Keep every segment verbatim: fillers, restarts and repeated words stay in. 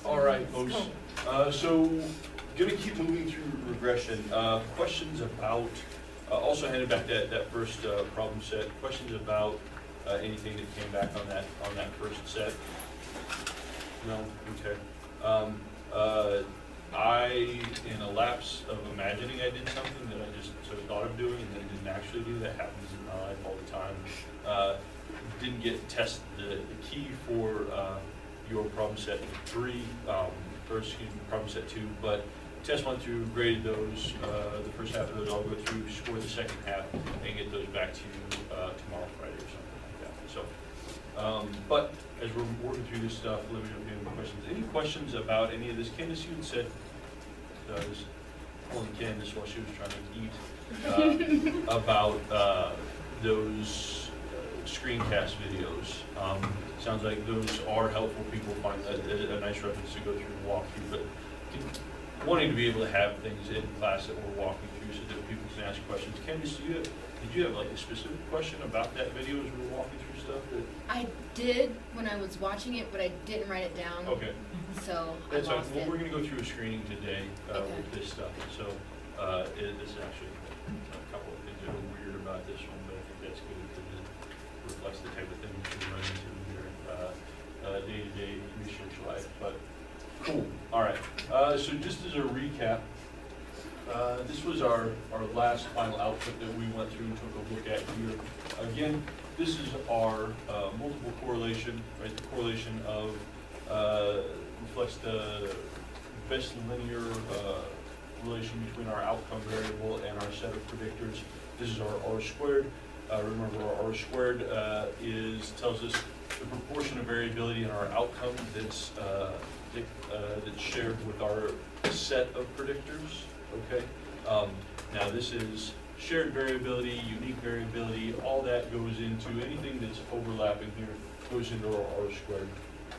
All right, folks. Uh, so, gonna keep moving through regression. Uh, questions about, uh, also handed back that, that first uh, problem set. Questions about uh, anything that came back on that on that first set? No? Okay. Um, uh, I, in a lapse of imagining I did something that I just sort of thought of doing and then didn't actually do, that happens in my life all the time. Uh, didn't get test the, the key for uh, your problem set three, um, or excuse me, problem set two, but test one through, graded those, uh, the first half of those, I'll go through, score the second half, and get those back to you uh, tomorrow, Friday, or something like that. So, um, but as we're working through this stuff, let me know if you have any questions. Any questions about any of this? Candace, you had said, uh, I was pulling Candace while she was trying to eat, uh, about uh, those uh, screencast videos. Um, sounds like those are helpful. People find that a, a nice reference to go through and walk through, but wanting to be able to have things in class that we're walking through so that people can ask questions. Candace, do you have, did you have like a specific question about that video as we were walking through stuff? That I did when I was watching it, but I didn't write it down. Okay. So That's I right. lost Well, it. we're going to go through a screening today uh, Okay. with this stuff. So uh, it, this is actually a couple of things that are weird about this one, but I think that's good because it reflects the type of things we run into in your uh, uh, day-to-day research life. But cool. All right. Uh, so just as a recap, uh, this was our, our last final output that we went through and took a look at here. Again, this is our uh, multiple correlation, right? The correlation of uh, reflects the best linear uh, relation between our outcome variable and our set of predictors. This is our R squared. Uh, remember, our R squared uh, is tells us the proportion of variability in our outcome that's uh, uh, that's shared with our set of predictors. Okay. Um, now this is shared variability, unique variability. All that goes into anything that's overlapping here goes into our R squared.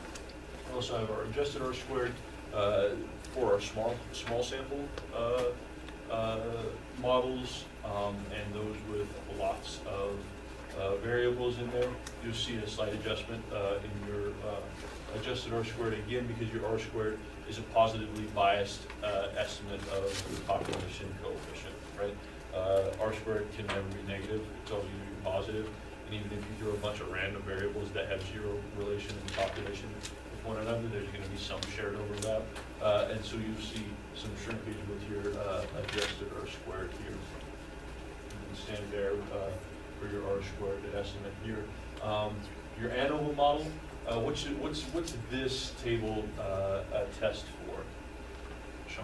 We also have our adjusted R squared uh, for our small small sample uh, uh, models, um, and those with lots of uh, variables in there. You'll see a slight adjustment uh, in your uh, adjusted R squared again because your R squared is a positively biased uh, estimate of the population coefficient, right? Uh, R squared can never be negative; it's always going to be positive. And even if you throw a bunch of random variables that have zero relation in the population with one another, there's going to be some shared overlap. Uh, and so you'll see some shrinkage with your uh, adjusted R squared here. You can stand there uh, for your R squared estimate here. Um, your ANOVA model, uh, what's, what's, what's this table uh, a test for? Sean?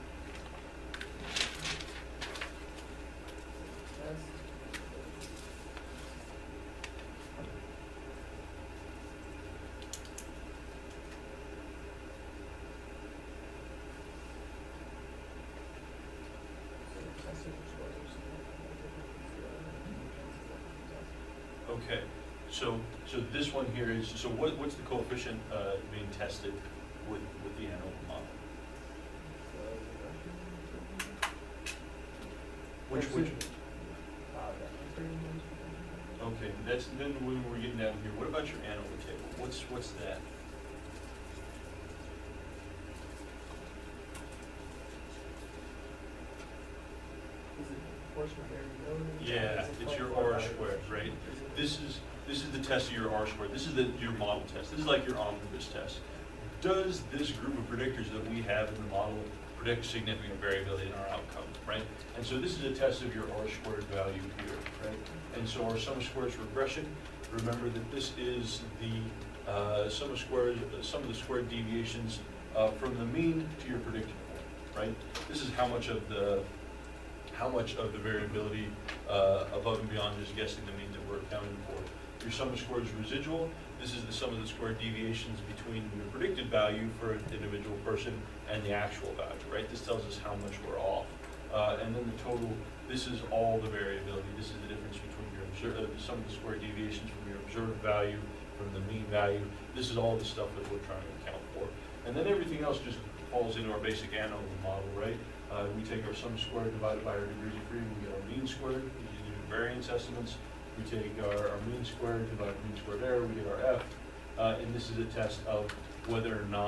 Okay, so so this one here is, so what, what's the coefficient uh, being tested with, with the ANOVA model? Which, which? Okay, that's, then when we're getting down here, what about your ANOVA table? What's, what's that? Yeah, it's your R squared, right? This is this is the test of your R squared. This is the your model test. This is like your omnibus test. Does this group of predictors that we have in the model predict significant variability in our outcome, right? And so this is a test of your R squared value here, right? And so our sum of squares regression. Remember that this is the uh, sum of squares, uh, sum of the squared deviations uh, from the mean to your predicted point, right? This is how much of the how much of the variability uh, above and beyond just guessing the mean that we're accounting for. Your sum of squares residual, this is the sum of the squared deviations between your predicted value for an individual person and the actual value, right? This tells us how much we're off. Uh, and then the total, this is all the variability. This is the difference between your observed, uh, sum of the squared deviations from your observed value, from the mean value. This is all the stuff that we're trying to account for. And then everything else just falls into our basic ANOVA model, right? Uh, we take our sum squared divided by our degrees of freedom, we get our mean squared, we do variance estimates. We take our, our mean squared, divide mean squared error, we get our F. Uh, and this is a test of whether or not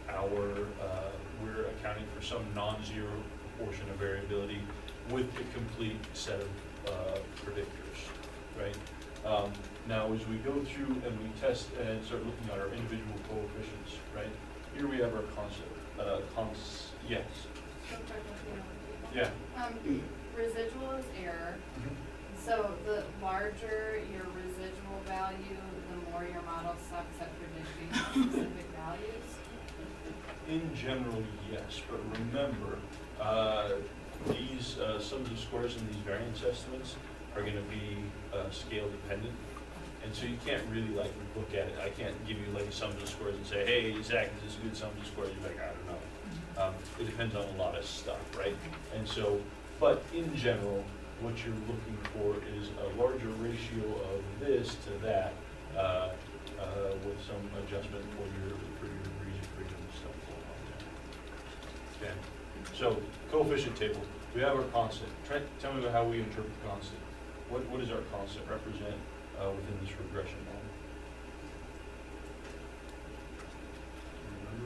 our, uh, we're accounting for some non-zero proportion of variability with a complete set of uh, predictors, right? Um, now, as we go through and we test and start looking at our individual coefficients, right? Here we have our concept, uh, cons, yes. Yeah. Um, residual is error. Mm-hmm. So the larger your residual value, the more your model sucks at predicting specific values. In general, yes, but remember, uh, these uh, sums of squares and these variance estimates are going to be uh, scale dependent, and so you can't really like look at it. I can't give you like sums of squares and say, hey, Zach, is this good sums of squares? You're like, I don't know. Um, it depends on a lot of stuff, right? And so, but in general, what you're looking for is a larger ratio of this to that, uh, uh, with some adjustment for your for your degrees of freedom and stuff going on there. Okay. So coefficient table. We have our constant. Try, tell me about how we interpret constant. What what does our constant represent uh, within this regression model? Remember?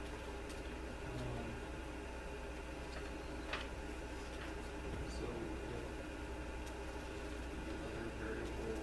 So, the other variable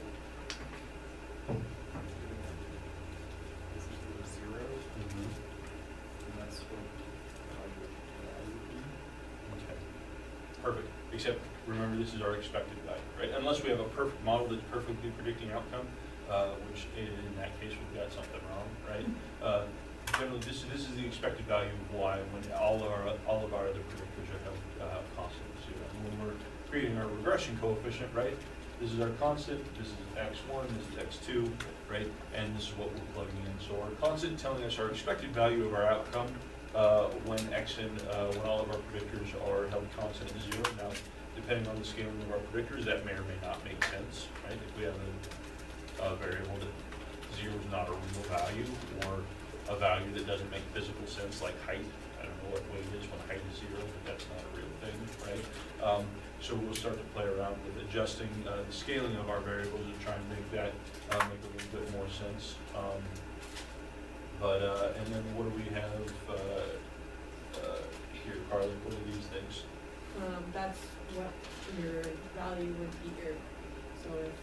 is equal to zero, Mm-hmm. and that's what I would, I would be. Okay. Perfect. Except remember, this is our expected value, right? Unless we have a perfect model that's perfectly predicting outcome, uh, which in that case we've got something wrong, right? Uh, generally, this this is the expected value of y when all of our all of our other predictors are held uh, constant to zero. And when we're creating our regression coefficient, right? This is our constant. This is x one. This is x two, right? And this is what we're plugging in. So our constant telling us our expected value of our outcome. Uh, when x and uh, when all of our predictors are held constant at zero. Now, depending on the scaling of our predictors, that may or may not make sense, right? If we have a, a variable that zero is not a real value, or a value that doesn't make physical sense, like height. I don't know what weight is when height is zero, but that's not a real thing, right? Um, so we'll start to play around with adjusting uh, the scaling of our variables to try and make that uh, make a little bit more sense. Um, But, uh, and then what do we have, uh, uh, here, Carly, what are these things? Um, that's what your value would be here. So if,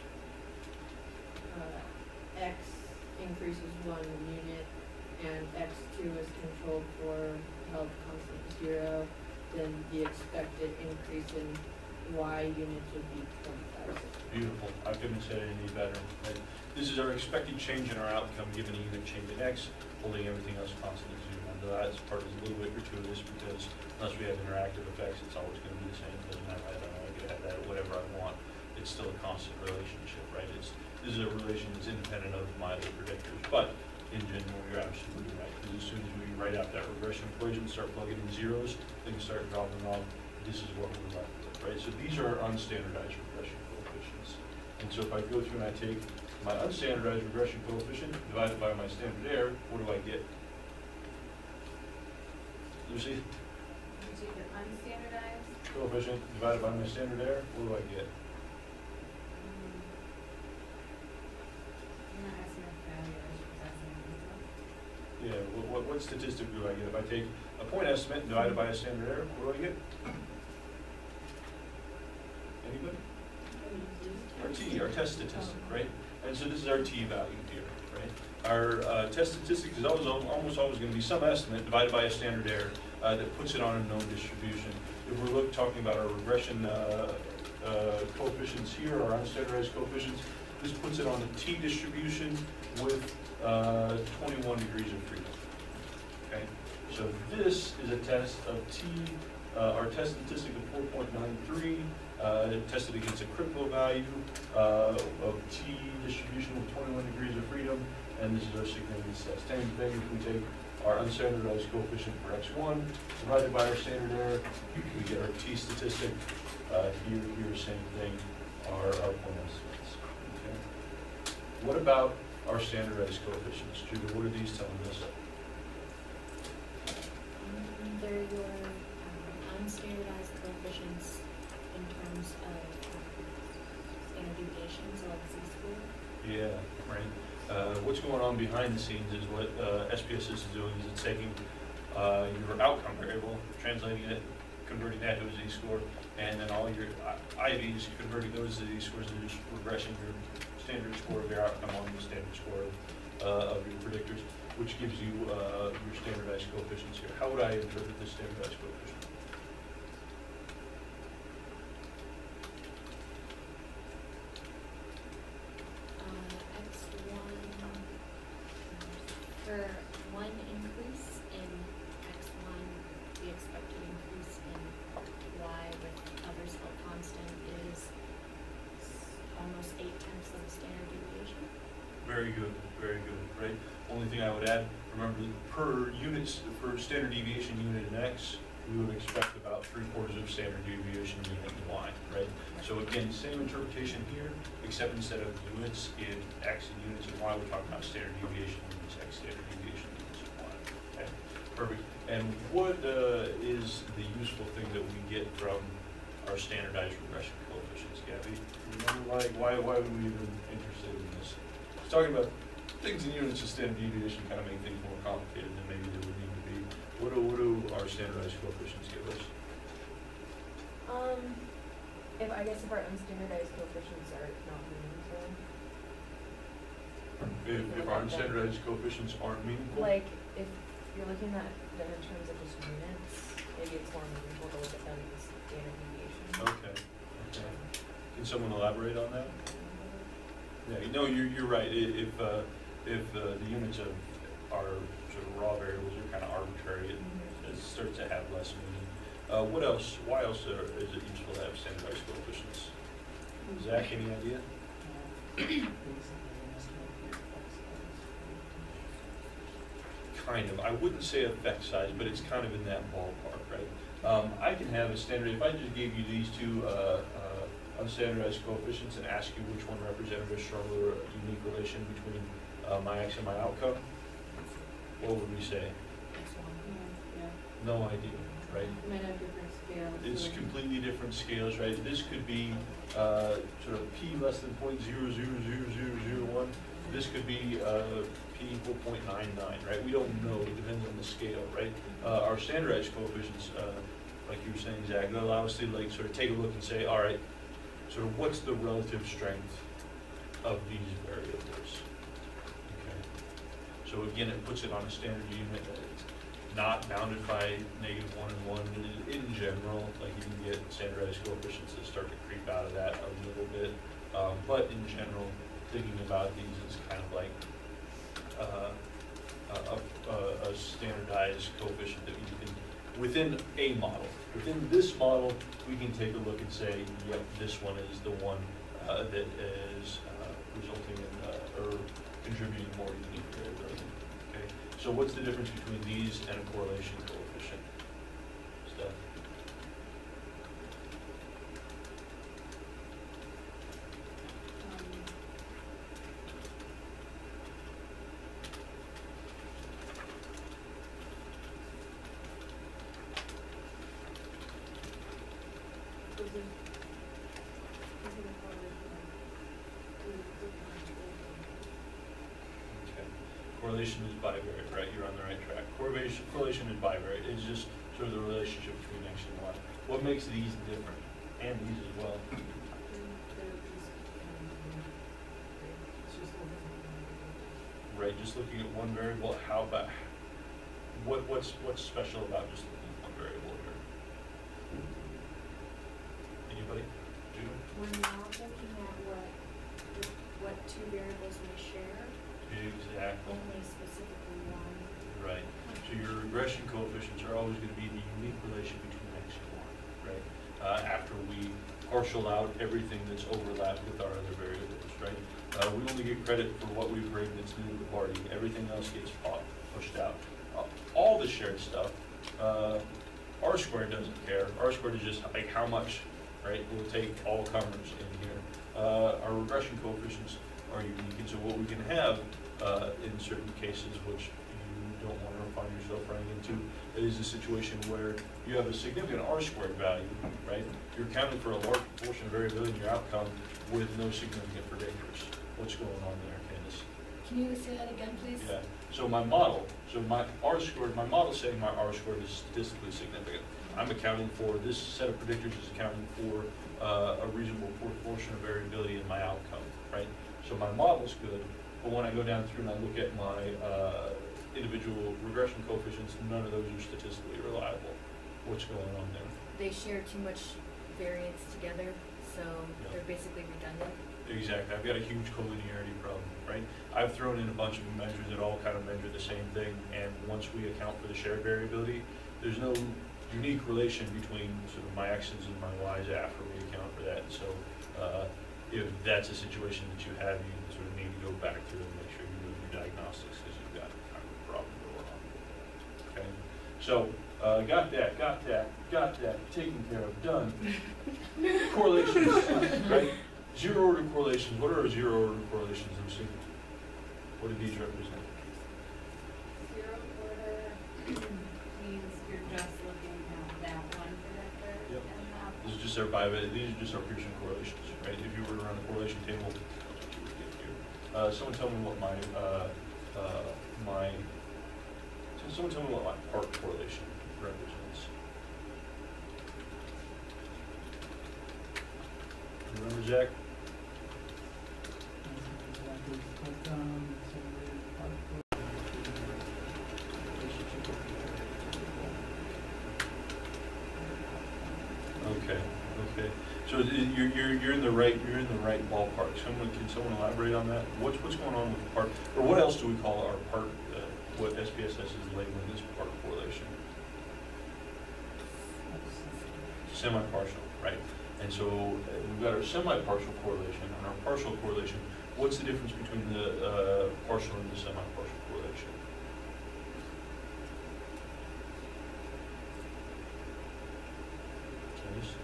uh, x increases one unit and x two is controlled for held constant zero, then the expected increase in y units would be twenty-five. Beautiful, I couldn't have said it any better. Right? This is our expected change in our outcome given a unit change in x, holding everything else constant at zero. Now that part is a little bit gratuitous because unless we have interactive effects, it's always going to be the same. It doesn't matter, I don't know, I could have that or whatever I want. It's still a constant relationship, right? It's, this is a relation that's independent of my other predictors. But in general, you're absolutely right. Because as soon as we write out that regression equation, start plugging in zeros, things start dropping off. This is what we're left with, right? So these are unstandardized regression coefficients. And so if I go through and I take my unstandardized regression coefficient divided by my standard error, what do I get? Lucy? You take your unstandardized. Coefficient divided by my standard error, what do I get? um, You're not asking if value, I should be asking if Yeah, what, what, what statistic do I get? If I take a point estimate and divide it by a standard error, what do I get? Anybody? Our t, our test statistic, right? And so this is our t value here, right? Our uh, test statistic is always, almost always going to be some estimate divided by a standard error uh, that puts it on a known distribution. If we're look, talking about our regression uh, uh, coefficients here, our unstandardized coefficients, this puts it on a t distribution with uh, twenty-one degrees of freedom. Okay, so this is a test of t, uh, our test statistic of four point nine three. Uh, tested against a crypto value uh, of t distribution with twenty-one degrees of freedom, and this is our significance test. Same thing if we take our unstandardized coefficient for x one divided by our standard error, we get our t statistic. Uh, here, here, same thing, our, our point estimates. Okay. What about our standardized coefficients? Judah, what are these telling us? Um, They're your um, unstandardized coefficients in terms of um, standard deviation, so like z-score. Yeah, right. Uh, what's going on behind the scenes is what uh, S P S S is doing is it's taking uh, your outcome variable, translating it, converting that to a z-score, and then all your I- IVs, converting those z-scores into just regressing your standard score of your outcome on the standard score uh, of your predictors, which gives you uh, your standardized coefficients here. How would I interpret this standardized coefficient? Uh, X one, for one increase in X one, the expected increase in Y with others held constant is s- almost eight tenths of the standard deviation. Very good, very good, right? Only thing I would add, remember, per units, for standard deviation unit in X, we would expect about three quarters of standard deviation unit in Y, right? So again, same interpretation here, except instead of units in X and units in Y, we're talking about standard deviation units X, standard deviation units in Y. Okay, perfect. And what uh, is the useful thing that we get from our standardized regression coefficients, Gabby? Remember, like, why, why would we even interested in this? It's talking about things in units of standard deviation kind of make things more complicated than maybe they would need to be. What do, what do our standardized coefficients give us? Um, if, I guess if our unstandardized coefficients are not meaningful. If, if our unstandardized coefficients aren't meaningful? Like, if you're looking at them in terms of just units, maybe it's more meaningful to look at them as standard deviation. Okay, okay. Can someone elaborate on that? Yeah, no, you're, you're right. I- If, uh, if uh, the units of our sort of raw variables are kind of arbitrary, it, it starts to have less meaning. Uh, what else, why else are, is it useful to have standardized coefficients? Zach, any idea? Kind of. I wouldn't say effect size, but it's kind of in that ballpark, right? Um, I can have a standard, if I just gave you these two uh, uh, unstandardized coefficients and ask you which one represented a stronger unique relation between uh, my X and my outcome, what would we say? X one. Yeah. No idea, right? It might have different scales. It's so- completely different scales, right? This could be uh, sort of p less than point zero zero zero zero zero one. This could be uh, p equal zero point nine nine, right? We don't know. It depends on the scale, right? Uh, our standardized coefficients, uh, like you were saying, Zach, they allow us to like sort of take a look and say, all right, sort of what's the relative strength of these variables? Okay. So again, it puts it on a standard unit that it's not bounded by negative one and one in, in general. Like you can get standardized coefficients that start to creep out of that a little bit. Um, but in general, thinking about these is kind of like uh, a, a, a standardized coefficient that you can, within a model. Within this model, we can take a look and say, yep, this one is the one uh, that is uh, resulting in uh, or contributing more unique variability. Okay, so what's the difference between these and a correlation coefficient? Steph? Is it- is it a correlation? Okay. Correlation is bivariate, right? You're on the right track. Correlation, correlation is bivariate. It's just sort of the relationship between X and Y. What makes these different? And these as well. Right, just looking at one variable, how about, what, what's, what's special about just looking at one variable here? Anybody? Judah? We're not looking at what, what two variables may share, Exactly. only specifically one. Right. So your regression coefficients are always going to be the unique relation between X and Y, right? Uh, after we partial out everything that's overlapped with our other variables, right? Uh, we only get credit for what we bring that's new to the party. Everything else gets pu- pushed out. Uh, all the shared stuff, uh, R squared doesn't care. R squared is just like how much, right? We'll take all comers in here. Uh, our regression coefficients are unique, and so what we can have uh, in certain cases, which you don't want to find yourself running into, is a situation where you have a significant R squared value, right? You're accounting for a large proportion of variability in your outcome with no significant predictors. What's going on there, Candace? Can you say that again, please? Yeah, so my model, so my R squared, my model saying my R squared is statistically significant. I'm accounting for, this set of predictors is accounting for uh, a reasonable proportion of variability in my outcome, right? So my model's good, but when I go down through and I look at my uh, individual regression coefficients, none of those are statistically reliable. What's going on there? They share too much variance together, so Yeah. they're basically redundant. Exactly, I've got a huge collinearity problem, right? I've thrown in a bunch of measures that all kind of measure the same thing, and once we account for the shared variability, there's no unique relation between sort of my x's and my y's after we account for that. So uh, if that's a situation that you have, you sort of need to go back through and make sure you're doing your diagnostics because you've got kind of a problem going on. Okay, so uh, got that, got that, got that, taken care of, done. Correlations, right? Zero order correlations. What are our zero order correlations, Lucy? What do these represent? Zero order means you're just looking at that one predictor Yep. and that. This is just our bias. These are just our Pearson correlations, right? If you were to run a correlation table, that's what you would get here. Uh, someone tell me what my uh, uh, my. Someone tell me what my part correlation represents. Remember, Zach? Okay, okay. So i- you're, you're, you're in the right, you're in the right ballpark. Someone, can someone elaborate on that? What's, what's going on with the part, or what else do we call our part, uh, what S P S S is labeling as part correlation? Semi-partial, right? And so uh, we've got our semi-partial correlation and our partial correlation. What's the difference between the uh, partial and the semi-partial correlation? Yes.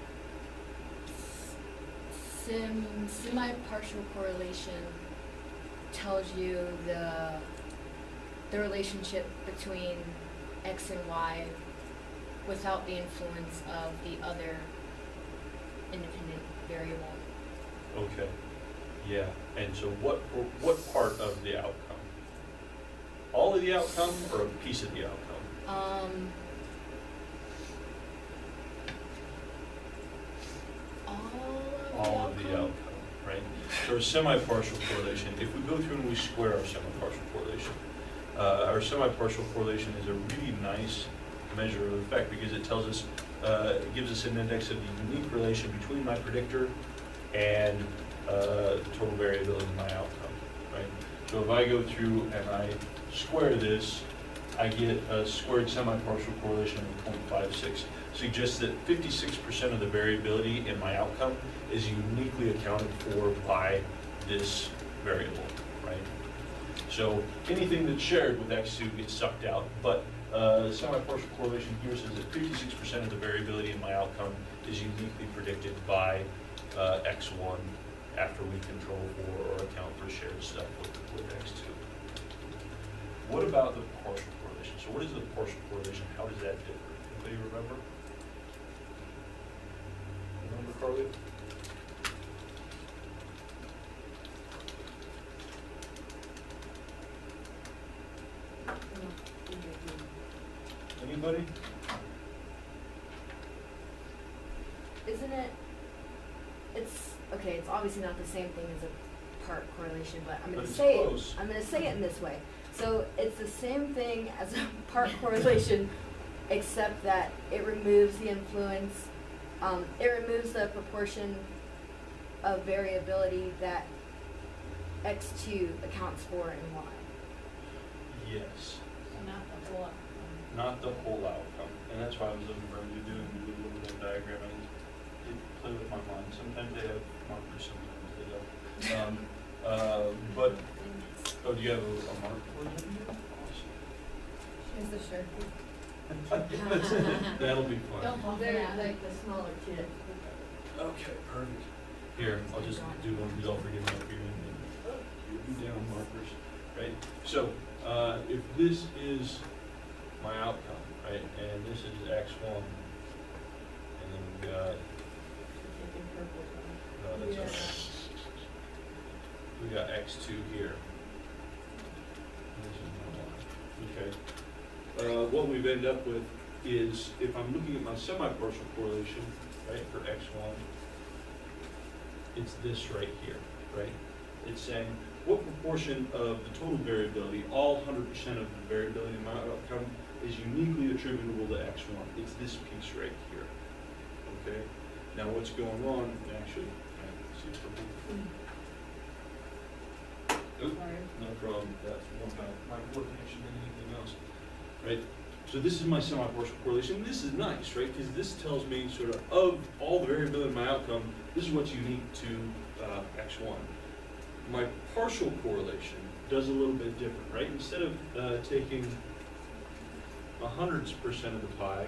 Sim, semi-partial correlation tells you the, the relationship between X and Y without the influence of the other independent variable. Okay, yeah, and so what, what part of the outcome? All of the outcome or a piece of the outcome? Um, all All of of the the outcome. outcome, right? So our semi-partial correlation, if we go through and we square our semi-partial correlation, uh, our semi-partial correlation is a really nice measure of effect because it tells us, uh, it gives us an index of the unique relation between my predictor and uh, total variability in my outcome, right? So if I go through and I square this, I get a squared semi-partial correlation of zero point five six. Suggests that fifty-six percent of the variability in my outcome is uniquely accounted for by this variable, right? So anything that's shared with X two gets sucked out, but uh, semi-partial correlation here says that fifty-six percent of the variability in my outcome is uniquely predicted by uh, X one after we control for or account for shared stuff with, with X two. What about the partial correlation? So what is the partial correlation? How does that differ? Anybody remember? Remember, Carly? Anybody? Isn't it, it's, okay, it's obviously not the same thing as a part correlation, but I'm But gonna it's say close. it, I'm gonna say it in this way. So it's the same thing as a part correlation, except that it removes the influence, um, it removes the proportion of variability that X two accounts for in Y. Yes. So not the whole outcome. Not the whole outcome. And that's why I was looking for them to do a little bit of diagramming. It play with my mind. Sometimes they have markers, sometimes they don't. Um, uh, but, oh, do you have a, a mark for them? Is the sure? Awesome. That'll be fun. Don't fall for They're that. like the smaller kid. Okay, perfect. Here, I'll just do one, because I'll forget my here and then down markers, right? So, uh, if this is my outcome, right, and this is X one, and then we've got, Taking purple no, that's Yeah. okay. We got X two here. okay? Uh, what we've ended up with is, if I'm looking at my semi-partial correlation, right, for X one, it's this right here, right? It's saying, what proportion of the total variability, all one hundred percent of the variability in my outcome, is uniquely attributable to X one? It's this piece right here, okay? Now what's going on, actually, can I see purple? Oop, Sorry. no problem, that's more about my work connection than anything else, right? So this is my semi-partial correlation. This is nice, right? Because this tells me sort of, of all the variability in my outcome, this is what's unique to uh, X one. My partial correlation does a little bit different, right? Instead of uh, taking a hundredths percent of the pie,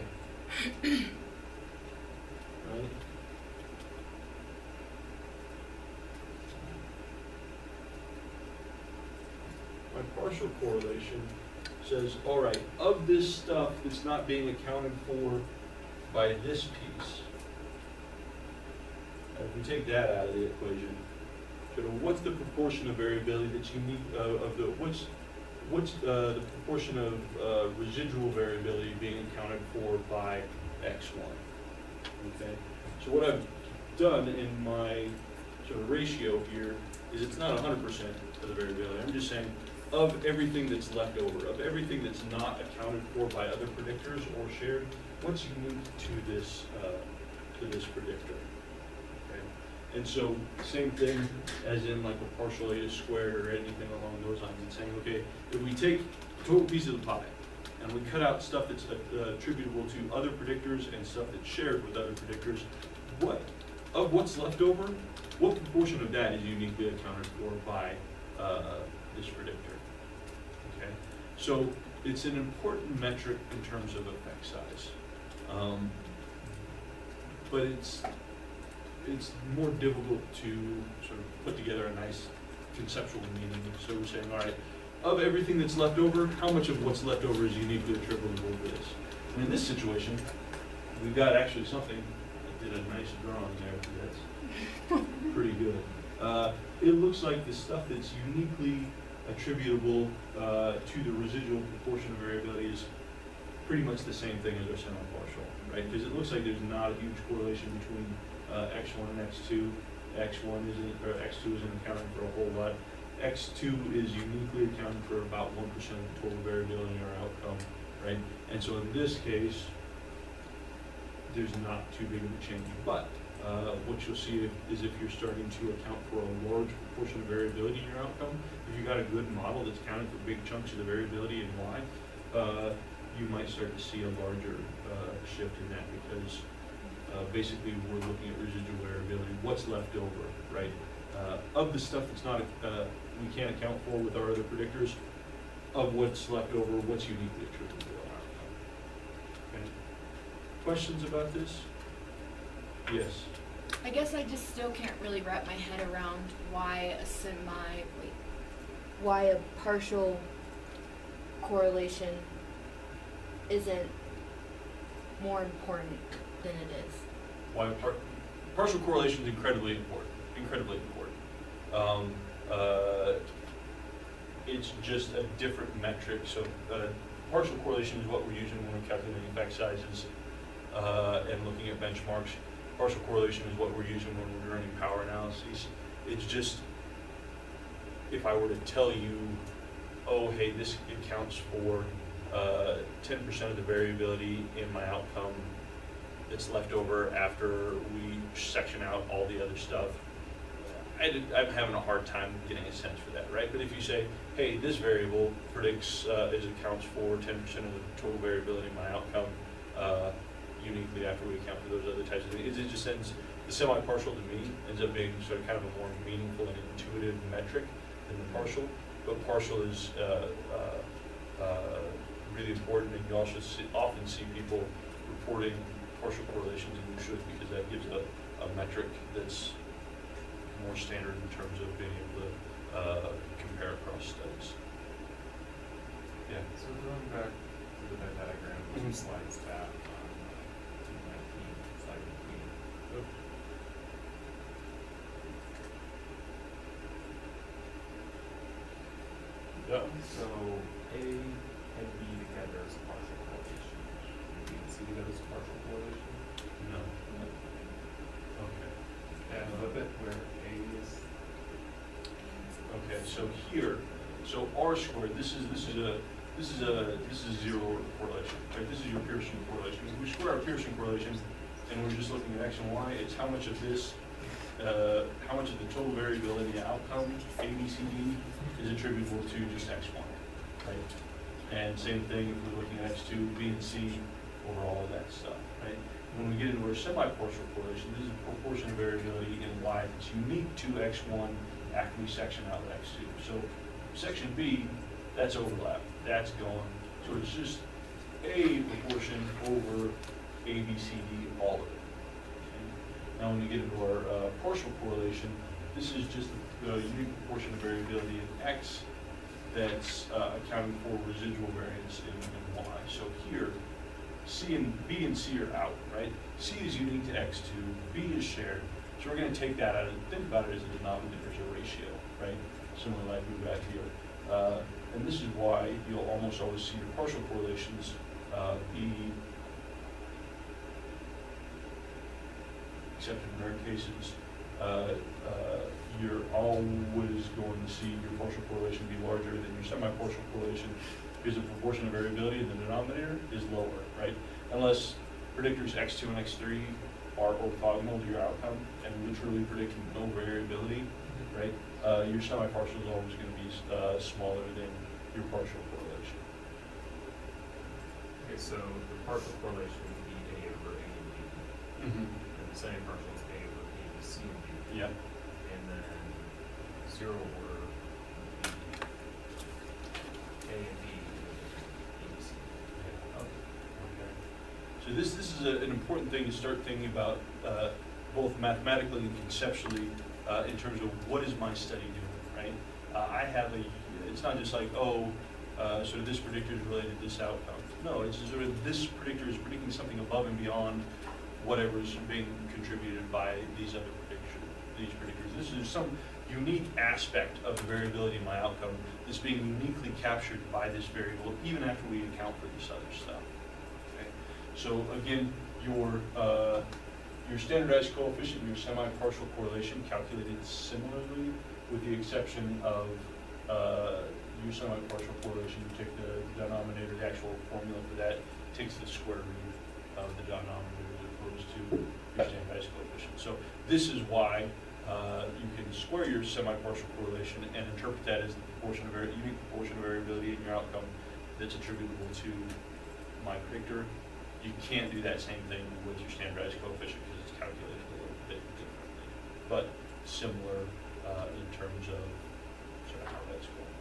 right? My partial correlation says, all right, of this stuff that's not being accounted for by this piece, if we take that out of the equation, sort of what's the proportion of variability that's unique, uh, of the, what's, what's uh, the proportion of uh, residual variability being accounted for by X one, okay? So what I've done in my sort of ratio here is it's not one hundred percent of the variability. I'm just saying, of everything that's left over, of everything that's not accounted for by other predictors or shared, what's unique to this uh, to this predictor? Okay, and so same thing as in like a partial eta squared or anything along those lines. It's saying, okay, if we take a total piece of the pie and we cut out stuff that's uh, attributable to other predictors and stuff that's shared with other predictors, what of what's left over, what proportion of that is uniquely accounted for by uh, this predictor? Okay, so it's an important metric in terms of effect size, um, but it's it's more difficult to sort of put together a nice conceptual meaning. So we're saying, all right, of everything that's left over, how much of what's left over is uniquely attributable to this? And in this situation, we've got actually something. I did a nice drawing there. That's pretty good. Uh, it looks like the stuff that's uniquely attributable uh, to the residual proportion of variability is pretty much the same thing as our semi-partial, right? Because it looks like there's not a huge correlation between uh, X one and X two. X one isn't, or X two isn't accounting for a whole lot. X two is uniquely accounting for about one percent of the total variability in our outcome, right? And so in this case, there's not too big of a change. But uh, what you'll see if, is if you're starting to account for a large proportion of variability in your outcome, if you've got a good model that's counting for big chunks of the variability in Y, uh, you might start to see a larger uh, shift in that, because uh, basically we're looking at residual variability, what's left over, right? Uh, of the stuff that's not, uh, we can't account for with our other predictors, of what's left over, what's uniquely attributable to our outcome. Okay. Questions about this? Yes. I guess I just still can't really wrap my head around why a semi, wait, Why a partial correlation isn't more important than it is. Why par partial correlation is incredibly important. Incredibly important. Um, uh, it's just a different metric. So uh, partial correlation is what we're using when we're calculating effect sizes uh, and looking at benchmarks. Partial correlation is what we're using when we're running power analyses. It's just, if I were to tell you, oh, hey, this accounts for uh, ten percent of the variability in my outcome that's left over after we section out all the other stuff, I did, I'm having a hard time getting a sense for that, right? But if you say, hey, this variable predicts, uh, is accounts for ten percent of the total variability in my outcome uh, uniquely after we account for those other types of things, it just ends, the semi-partial to me ends up being sort of kind of a more meaningful and intuitive metric than the partial. But partial is uh, uh, uh, really important, and you also see, often see people reporting partial correlations, and you should, because that gives a, a metric that's more standard in terms of being able to uh, compare across studies. Yeah. So going back to the Venn diagram, two Mhm. slides back on uh, two nineteen, slide eighteen. Yeah. So A and B there's a partial correlation. B and C, there's a partial correlation. No. Okay. And flip it where A is. Okay, so here, so R squared, this is, this is a, this is a, this is zero order correlation, right? This is your Pearson correlation. If we square our Pearson correlation, and we're just looking at X and Y, it's how much of this, uh, how much of the total variability outcome, A, B, C, D, is attributable to just X, Y, right? And same thing if we're looking at X two, B, and C, over all of that stuff, right? When we get into our semi-partial correlation, this is a proportion of variability in Y that's unique to X one after we section out X two. So section B, that's overlap, that's gone. So it's just A proportion over A, B, C, D, all of it. Okay? Now when we get into our uh, partial correlation, this is just the unique proportion of variability in X that's uh, accounting for residual variance in, in Y. So here, C and B and C are out, right? C is unique to X two, B is shared. So we're going to take that out and think about it as a denominator, as a ratio, right? Similar like we've got here. Uh, and this is why you'll almost always see your partial correlations uh, be, except in rare cases, uh, uh, you're always going to see your partial correlation be larger than your semi-partial correlation because the proportion of variability in the denominator is lower, right? Unless predictors X two and X three are orthogonal to your outcome and literally predicting no variability, right? Uh, your semi-partial is always going to be uh, smaller than your partial correlation. Okay, so the partial correlation would be A over A and B. Mm-hmm. And the semi-partial is A over B to C and D. Yeah. And then zero order would be A and B over B to C. Okay. So this this is a, an important thing to start thinking about, uh, both mathematically and conceptually, uh, in terms of what is my study doing, right? Uh, I have a, it's not just like, oh, uh, sort of this predictor is related to this outcome. No, it's sort of this predictor is predicting something above and beyond whatever is being contributed by these other prediction, these predictors. This is some unique aspect of the variability in my outcome that's being uniquely captured by this variable, even after we account for this other stuff. Okay? So again, your uh, your standardized coefficient, your semi-partial correlation, calculated similarly, with the exception of uh, your semi-partial correlation. You take the denominator, the actual formula for that takes the square root of the denominator as opposed to your standardized coefficient. So this is why uh, you can square your semi-partial correlation and interpret that as the proportion of vari- unique proportion of variability in your outcome that's attributable to my predictor. You can't do that same thing with your standardized coefficient because it's calculated a little bit differently, but similar uh, in terms of sort of how that's going.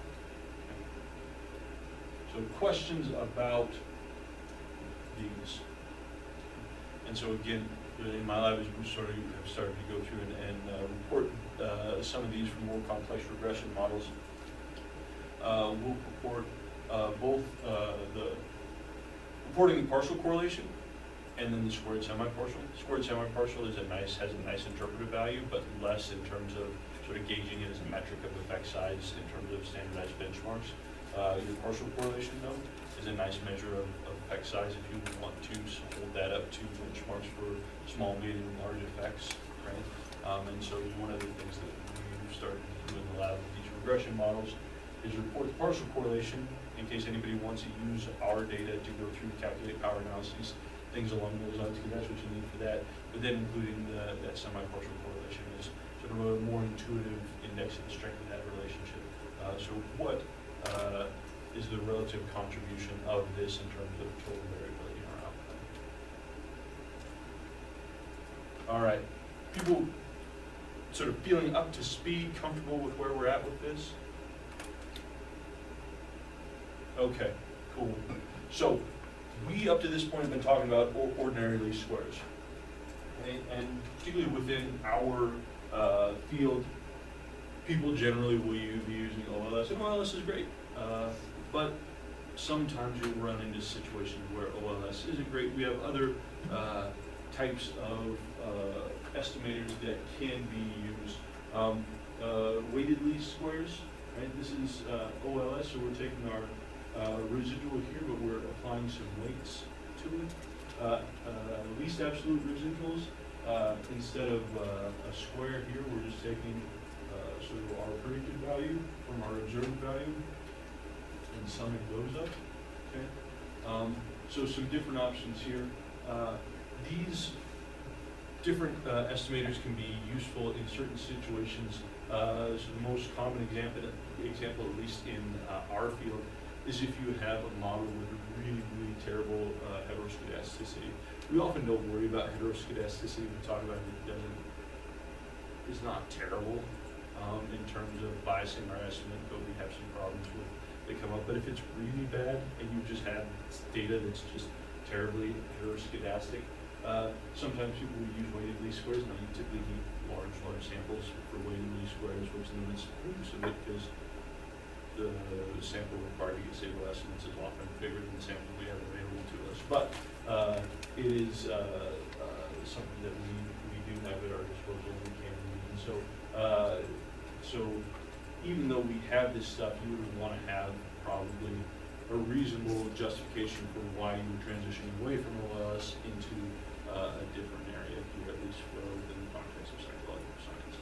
Okay. So questions about these? And so again, in my lab, as we sort of have started to go through and, and uh, report uh, some of these from more complex regression models, uh, we'll report uh, both uh, the reporting the partial correlation and then the squared semi-partial. Squared semi-partial is a nice, has a nice interpretive value, but less in terms of sort of gauging it as a metric of effect size in terms of standardized benchmarks. Uh, your partial correlation, though, is a nice measure of, of effect size if you want to hold that up to benchmarks for small, medium, and large effects, right? Um, and so one of the things that we've started to do in the lab with these regression models is report the partial correlation in case anybody wants to use our data to go through calculate power analyses, things along those lines, because that's what you need for that. But then including the, that semi-partial correlation is sort of a more intuitive index of the strength of that relationship. Uh, so what uh, is the relative contribution of this in terms of total variability in our outcome? All right, people sort of feeling up to speed, comfortable with where we're at with this? Okay, cool. So we, up to this point, have been talking about or ordinary least squares. Okay? And particularly within our uh, field, people generally will be using O L S, and O L S is great. Uh, but sometimes you'll run into situations where O L S isn't great. We have other uh, types of uh, estimators that can be used. Um, uh, weighted least squares, right? This is uh, O L S, so we're taking our uh, residual here, but we're applying some weights to it. Uh, uh, least absolute residuals, uh, instead of uh, a square here, we're just taking uh, sort of our predicted value from our observed value and summing those up. Okay. Um, so some different options here. Uh, these different uh, estimators can be useful in certain situations. Uh, so the most common example, example at least in uh, our field, is if you have a model with really, really terrible uh, heteroscedasticity. We often don't worry about heteroscedasticity. We talk about it, it doesn't, it's not terrible um, in terms of biasing our estimate, but we have some problems with they come up. But if it's really bad and you just have data that's just terribly heteroscedastic, uh, sometimes people will use weighted least squares. Now you typically need large, large samples for weighted least squares, which limits the use of it because the sample required to get stable estimates is often bigger than the sample we have available to us. But uh, it is uh, uh, something that we, we do have at our disposal and we can use. And so, uh, so even though we have this stuff, you would want to have probably a reasonable justification for why you were transitioning away from O L S into uh, a different area here, at least well within the context of psychological science.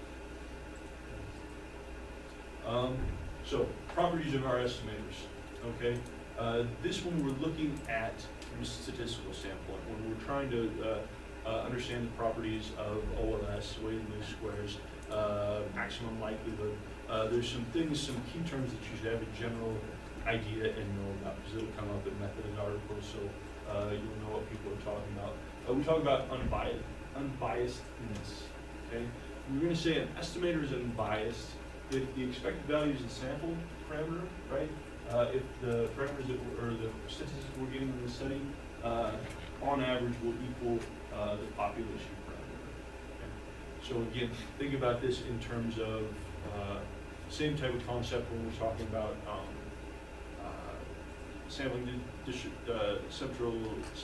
Um, so, properties of our estimators, okay? Uh, this one we're looking at from a statistical standpoint, when we're trying to uh, uh, understand the properties of O L S, weighted least squares, uh, maximum likelihood. Uh, there's some things, some key terms that you should have a general idea and know about, because it'll come up in method and articles, so uh, you'll know what people are talking about. Uh, we talk about unbiased, unbiasedness, okay? We're going to say an estimator is unbiased if the expected value is the sample parameter, right? Uh, if the parameters that we're, or the statistics we're getting in the study, uh, on average will equal uh, the population parameter. Okay? So again, think about this in terms of uh, same type of concept when we're talking about um, uh, sampling the uh, central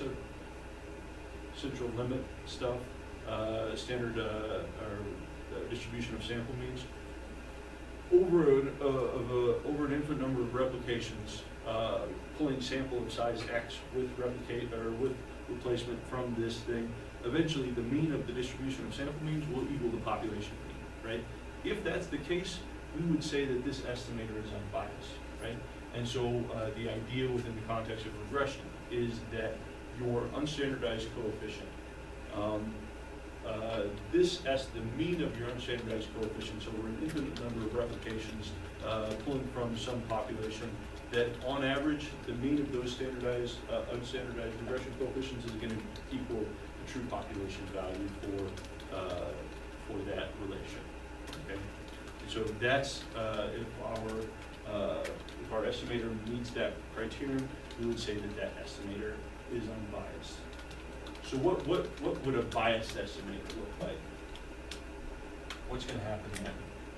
central limit stuff, uh, standard uh, or uh, distribution of sample means. Over an, uh, of a, over an infinite number of replications, uh, pulling sample of size X with replicate or with replacement from this thing, eventually the mean of the distribution of sample means will equal the population mean, right? If that's the case, we would say that this estimator is unbiased, right? And so uh, the idea within the context of regression is that your unstandardized coefficient, um, uh, this as the mean of your unstandardized coefficients over an infinite number of replications, uh, pulling from some population, that on average, the mean of those standardized, uh, unstandardized regression coefficients is going to equal the true population value for, uh, for that relation. Okay, so that's uh, if our uh, if our estimator meets that criterion, we would say that that estimator is unbiased. So what what what would a biased estimator look like? What's going to happen then?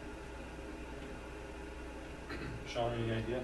Sean, any idea?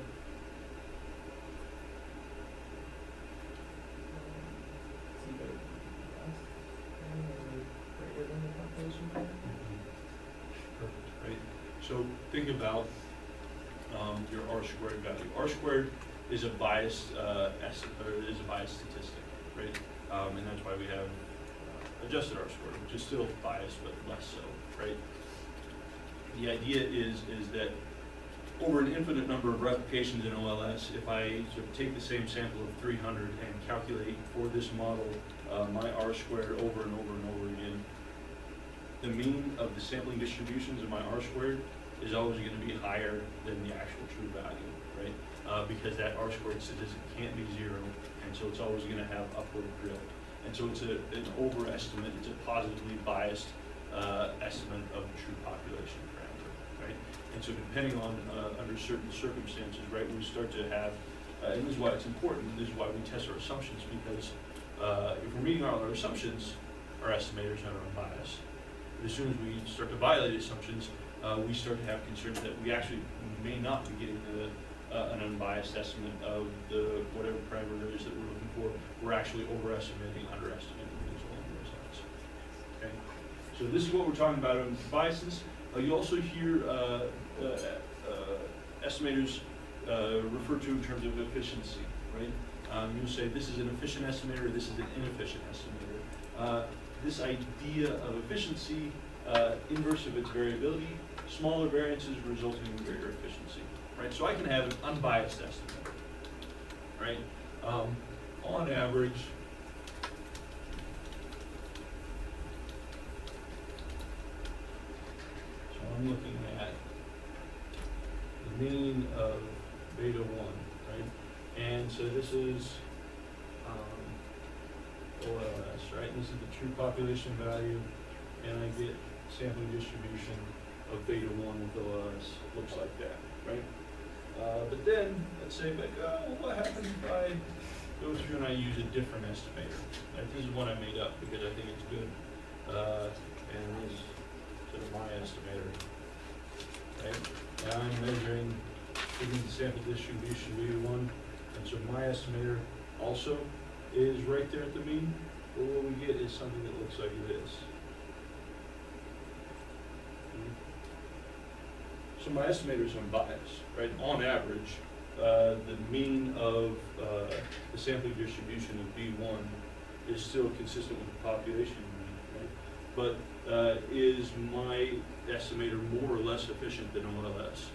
Perfect, right? So think about um, your R squared value. R squared is a biased uh, estimate, or is a biased statistic, right? Um, and that's why we have uh, adjusted R squared, which is still biased but less so, right? The idea is is that over an infinite number of replications in O L S, if I sort of take the same sample of three hundred and calculate for this model uh, my R squared over and over and over again, the mean of the sampling distributions of my R squared is always going to be higher than the actual true value, right? Uh, because that R squared statistic can't be zero, and so it's always going to have upward drift. And so it's a, an overestimate, it's a positively biased uh, estimate of the true population parameter, right? And so depending on, uh, under certain circumstances, right, we start to have, uh, and this is why it's important, this is why we test our assumptions, because uh, if we're meeting all our assumptions, our estimators are unbiased. But as soon as we start to violate assumptions, uh, we start to have concerns that we actually may not be getting the, uh, an unbiased estimate of the whatever parameter it is that we're looking for. We're actually overestimating, underestimating things along those lines. Okay, so this is what we're talking about on biases. Uh, you also hear uh, uh, uh, estimators uh, refer to in terms of efficiency, right? Um, you'll say this is an efficient estimator, this is an inefficient estimator. Uh, this idea of efficiency, uh, inverse of its variability, smaller variances resulting in greater efficiency, right? So I can have an unbiased estimate, right? Um, on average, so I'm looking at the mean of beta one, right? And so this is um, O L S, right? This is the true population value, and I get sampling distribution of beta one with O L S. It looks like that, right? Uh, but then, let's say, like, oh, what happens if I go through and I use a different estimator? Right? This is one I made up because I think it's good. Uh, and this is sort of my estimator, right? And I'm measuring given the sample distribution beta one, and so my estimator also is right there at the mean. But what we get is something that looks like this. So my estimator is unbiased, right? On average, uh, the mean of uh, the sampling distribution of B one is still consistent with the population mean, right? But uh, is my estimator more or less efficient than O L S?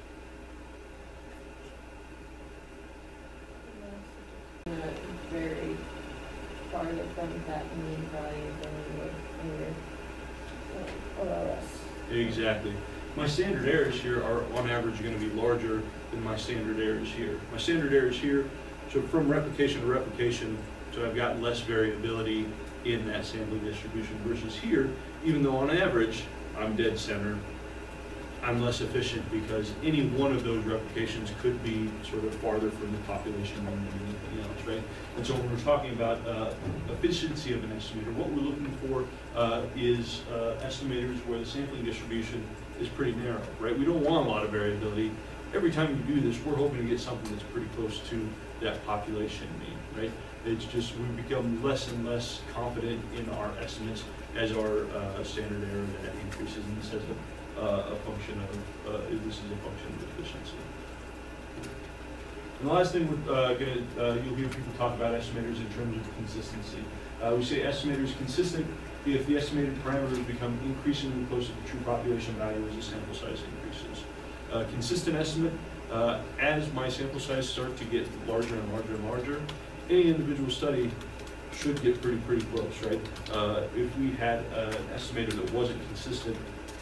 Uh, very farther from that mean value than we would in your uh, O L S. Exactly. My standard errors here are on average going to be larger than my standard errors here. My standard errors here, so from replication to replication, so I've got less variability in that sampling distribution versus here, even though on average I'm dead center, I'm less efficient because any one of those replications could be sort of farther from the population than anything else, right? And so when we're talking about uh, efficiency of an estimator, what we're looking for uh, is uh, estimators where the sampling distribution is pretty narrow, right? We don't want a lot of variability. Every time you do this, we're hoping to get something that's pretty close to that population mean, right? It's just we become less and less confident in our estimates as our uh, standard error that increases, and this has a, uh, a function of, uh, this is a function of efficiency. And the last thing we're uh, gonna, uh, you'll hear people talk about estimators in terms of consistency. Uh, we say estimator is consistent if the estimated parameters become increasingly close to the true population value as the sample size increases. Uh, consistent estimate, uh, as my sample size start to get larger and larger and larger, any individual study should get pretty, pretty close, right? Uh, if we had uh, an estimator that wasn't consistent,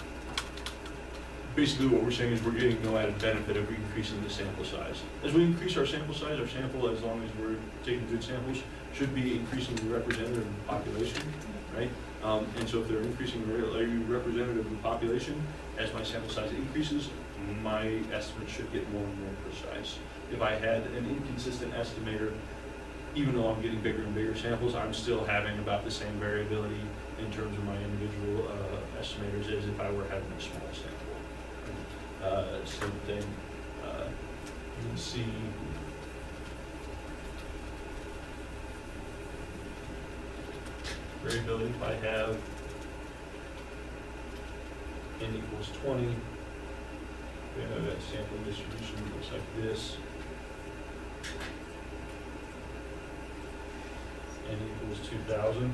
basically what we're saying is we're getting no added benefit of increasing the sample size. As we increase our sample size, our sample, as long as we're taking good samples, should be increasingly representative of the population, right? Um, and so if they're increasingly representative of the population, as my sample size increases, my estimate should get more and more precise. If I had an inconsistent estimator, even though I'm getting bigger and bigger samples, I'm still having about the same variability in terms of my individual uh, estimators as if I were having a small sample. Uh, same thing, uh, you can see variability. If I have n equals twenty, we have that sampling distribution that looks like this. N equals two thousand.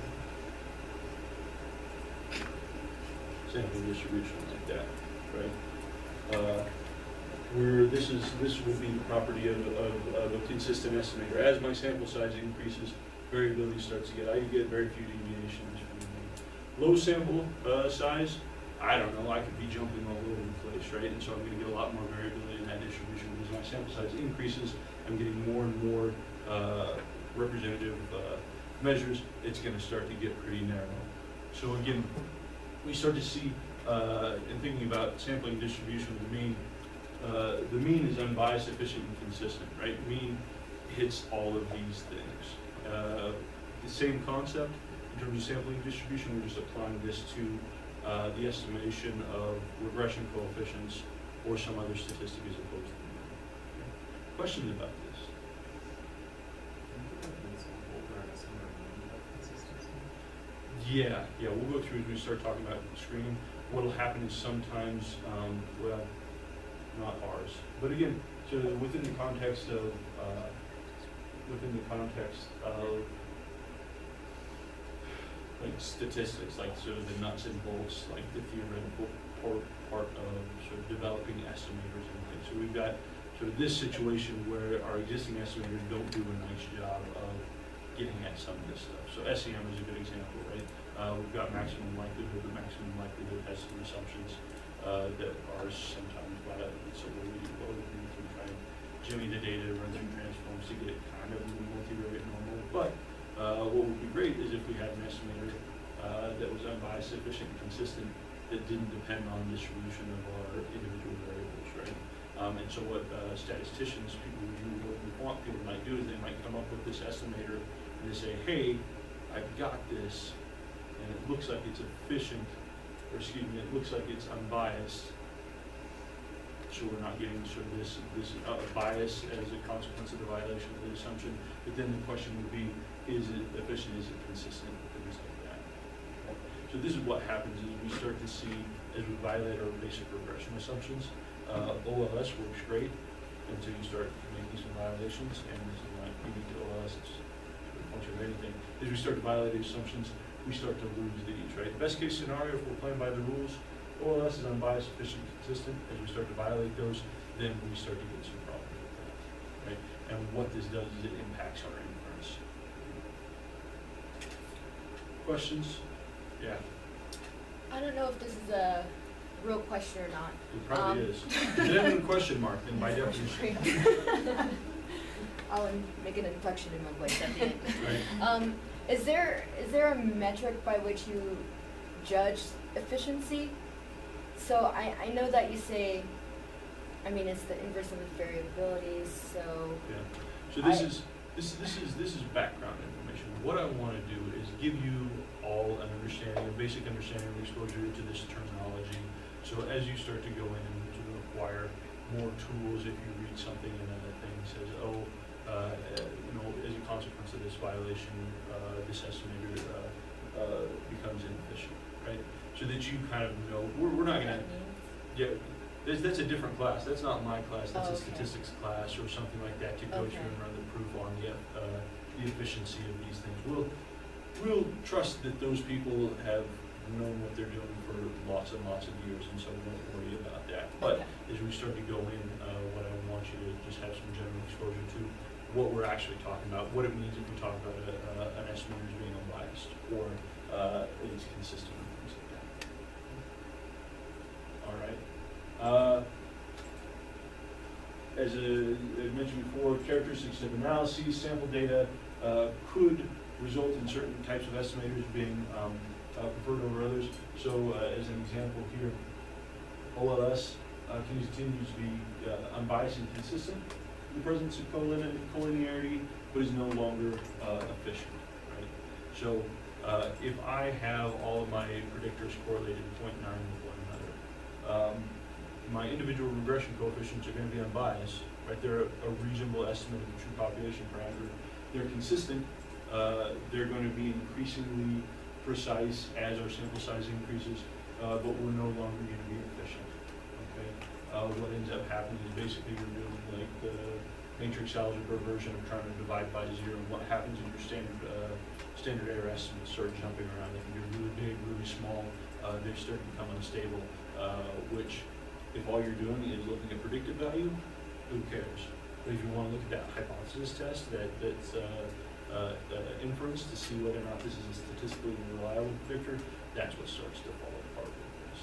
Sampling distribution like that, right? Uh, where this is, this will be the property of, of, of a consistent estimator. As my sample size increases, variability starts to get, I get very few deviations from the mean. Low sample uh, size, I don't know, I could be jumping all over the place, right? And so I'm gonna get a lot more variability in that distribution. As my sample size increases, I'm getting more and more uh, representative uh, measures. It's gonna start to get pretty narrow. So again, we start to see, uh, in thinking about sampling distribution of the mean, uh, the mean is unbiased, efficient, and consistent, right? Mean hits all of these things. Uh, the same concept in terms of sampling distribution, we're just applying this to uh, the estimation of regression coefficients or some other statistic as opposed to the mean. Okay. Questions about this? Yeah, yeah, we'll go through as we start talking about the screening. What'll happen is sometimes, um, well, not ours, but again, So within the context of, uh, within the context of like statistics, like sort of the nuts and bolts, like the theoretical part, part of sort of developing estimators and things. So we've got sort of this situation where our existing estimators don't do a nice job of getting at some of this stuff. So S E M is a good example, right? Uh, we've got maximum likelihood, but maximum likelihood has some assumptions uh, that are sometimes violated. So what we, what we do is we try and jimmy the data, run through transforms to get it kind of multivariate normal. But uh, what would be great is if we had an estimator uh, that was unbiased, efficient, and consistent, that didn't depend on distribution of our individual variables, right? Um, and so what uh, statisticians, people who do work in quant people might do is they might come up with this estimator and they say, hey, I've got this, and it looks like it's efficient, or excuse me, it looks like it's unbiased. So we're not getting sort of this, this uh, bias as a consequence of the violation of the assumption. But then the question would be, is it efficient, is it consistent, things like that. So this is what happens is we start to see, as we violate our basic regression assumptions, uh, O L S works great until you start making some violations, and this is not unique to O L S, it's a function of anything. As we start to violate these assumptions, we start to lose these, right? The best case scenario, if we're playing by the rules, O L S is unbiased, efficient, consistent. As we start to violate those, then we start to get some problems with that, right? And what this does is it impacts our inference. Questions? Yeah, I don't know if this is a real question or not. it probably Um, is. If it ends in a question mark, then by definition, I'll make an inflection in my voice at the end. right? Um, is there is there a metric by which you judge efficiency? So I, I know that you say, I mean, it's the inverse of the variabilities, so. Yeah. So this I- is this this is this is background information. What I want to do is give you all an understanding, a basic understanding of exposure to this terminology. So as you start to go in and sort of acquire more tools, if you read something and then a thing says, oh, uh, you know, as a consequence of this violation, uh, this estimator uh, uh, becomes inefficient, right? So that you kind of know, we're, we're not gonna, yeah, that's, that's a different class. That's not my class. That's Oh, a okay. statistics class or something like that to go Okay. through and run the proof on the, uh, the efficiency of these things. We'll, we'll trust that those people have known what they're doing for lots and lots of years, and so we won't worry about that. But Okay. as we start to go in, uh, what I want you to just have some general exposure to what we're actually talking about, what it means if we talk about a, uh, an estimator as being unbiased or uh, it's consistent and things like that. All right. Uh, as a, I mentioned before, characteristics of analyses, sample data uh, could result in certain types of estimators being um, uh, preferred over others. So uh, as an example here, O L S uh, continues to be uh, unbiased and consistent in the presence of collinear- collinearity, but is no longer uh, efficient, right? So uh, if I have all of my predictors correlated zero point nine with one another, um, my individual regression coefficients are going to be unbiased, right? They're a reasonable estimate of the true population parameter. They're consistent. Uh, they're going to be increasingly precise as our sample size increases, uh, but we're no longer going to be efficient. Okay. Uh, what ends up happening is basically you're doing like the matrix algebra version of trying to divide by zero. And what happens is your standard uh, standard error estimates start jumping around. They can be really big, really small. Uh, they start to become unstable, uh, which if all you're doing is looking at predictive value, who cares? But if you want to look at that hypothesis test, that that's uh, uh, uh, inference to see whether or not this is a statistically reliable predictor, that's what starts to fall apart with this.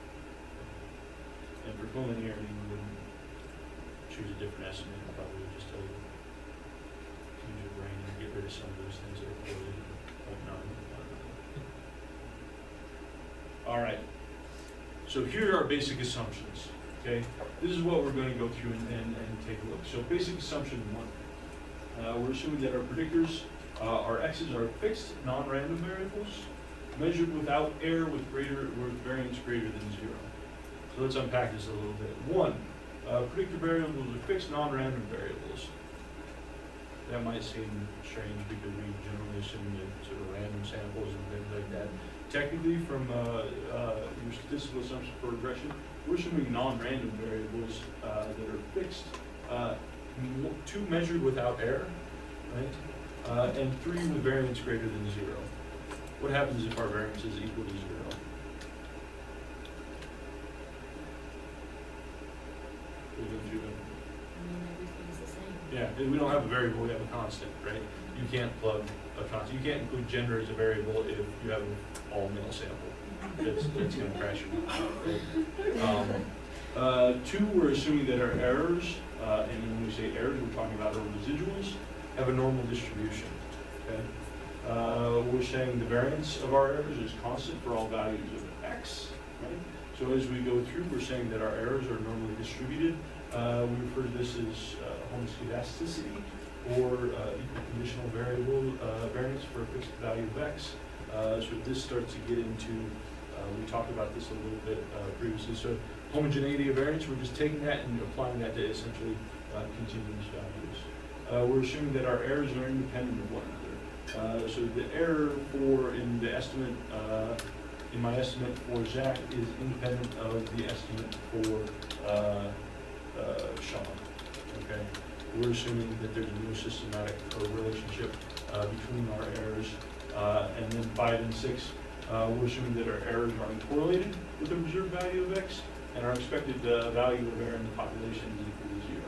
And for collinearity, we wouldn't choose a different estimate. We'd probably just tell you use your brain and get rid of some of those things that are correlated with zero point nine. All right. So here are our basic assumptions, okay? This is what we're going to go through and, and, and take a look. So basic assumption one, uh, we're assuming that our predictors, uh, our x's are fixed, non-random variables, measured without error with greater, with variance greater than zero. So let's unpack this a little bit. One, uh, predictor variables are fixed, non-random variables. That might seem strange because we generally assume that sort of random samples and things like that. Technically, from uh, uh, your statistical assumption for regression, we're assuming non-random variables uh, that are fixed uh, mo- two measured without error, right? Uh, and three with variance greater than zero. What happens if our variance is equal to zero? We go through them. I mean, everything's the same. Yeah, and we don't have a variable, we have a constant, right? You can't plug a constant, you can't include gender as a variable if you have an all male sample. That's, that's gonna crash your model, right? Um, uh, two, we're assuming that our errors, uh, and when we say errors, we're talking about our residuals, have a normal distribution, okay? Uh, we're saying the variance of our errors is constant for all values of x, right? So as we go through, we're saying that our errors are normally distributed. Uh, we refer to this as uh, homoscedasticity, or uh, equal conditional variable uh, variance for a fixed value of x. Uh, so this starts to get into, uh, we talked about this a little bit uh, previously. So homogeneity of variance, we're just taking that and applying that to essentially uh, continuous values. Uh, we're assuming that our errors are independent of one another. Uh, so the error for in the estimate, uh, in my estimate for Zach is independent of the estimate for uh, uh, Sean. Okay, we're assuming that there's no systematic uh, relationship uh, between our errors, uh, and then five and six, uh, we're assuming that our errors are uncorrelated with the reserved value of x, and our expected uh, value of error in the population is equal to zero.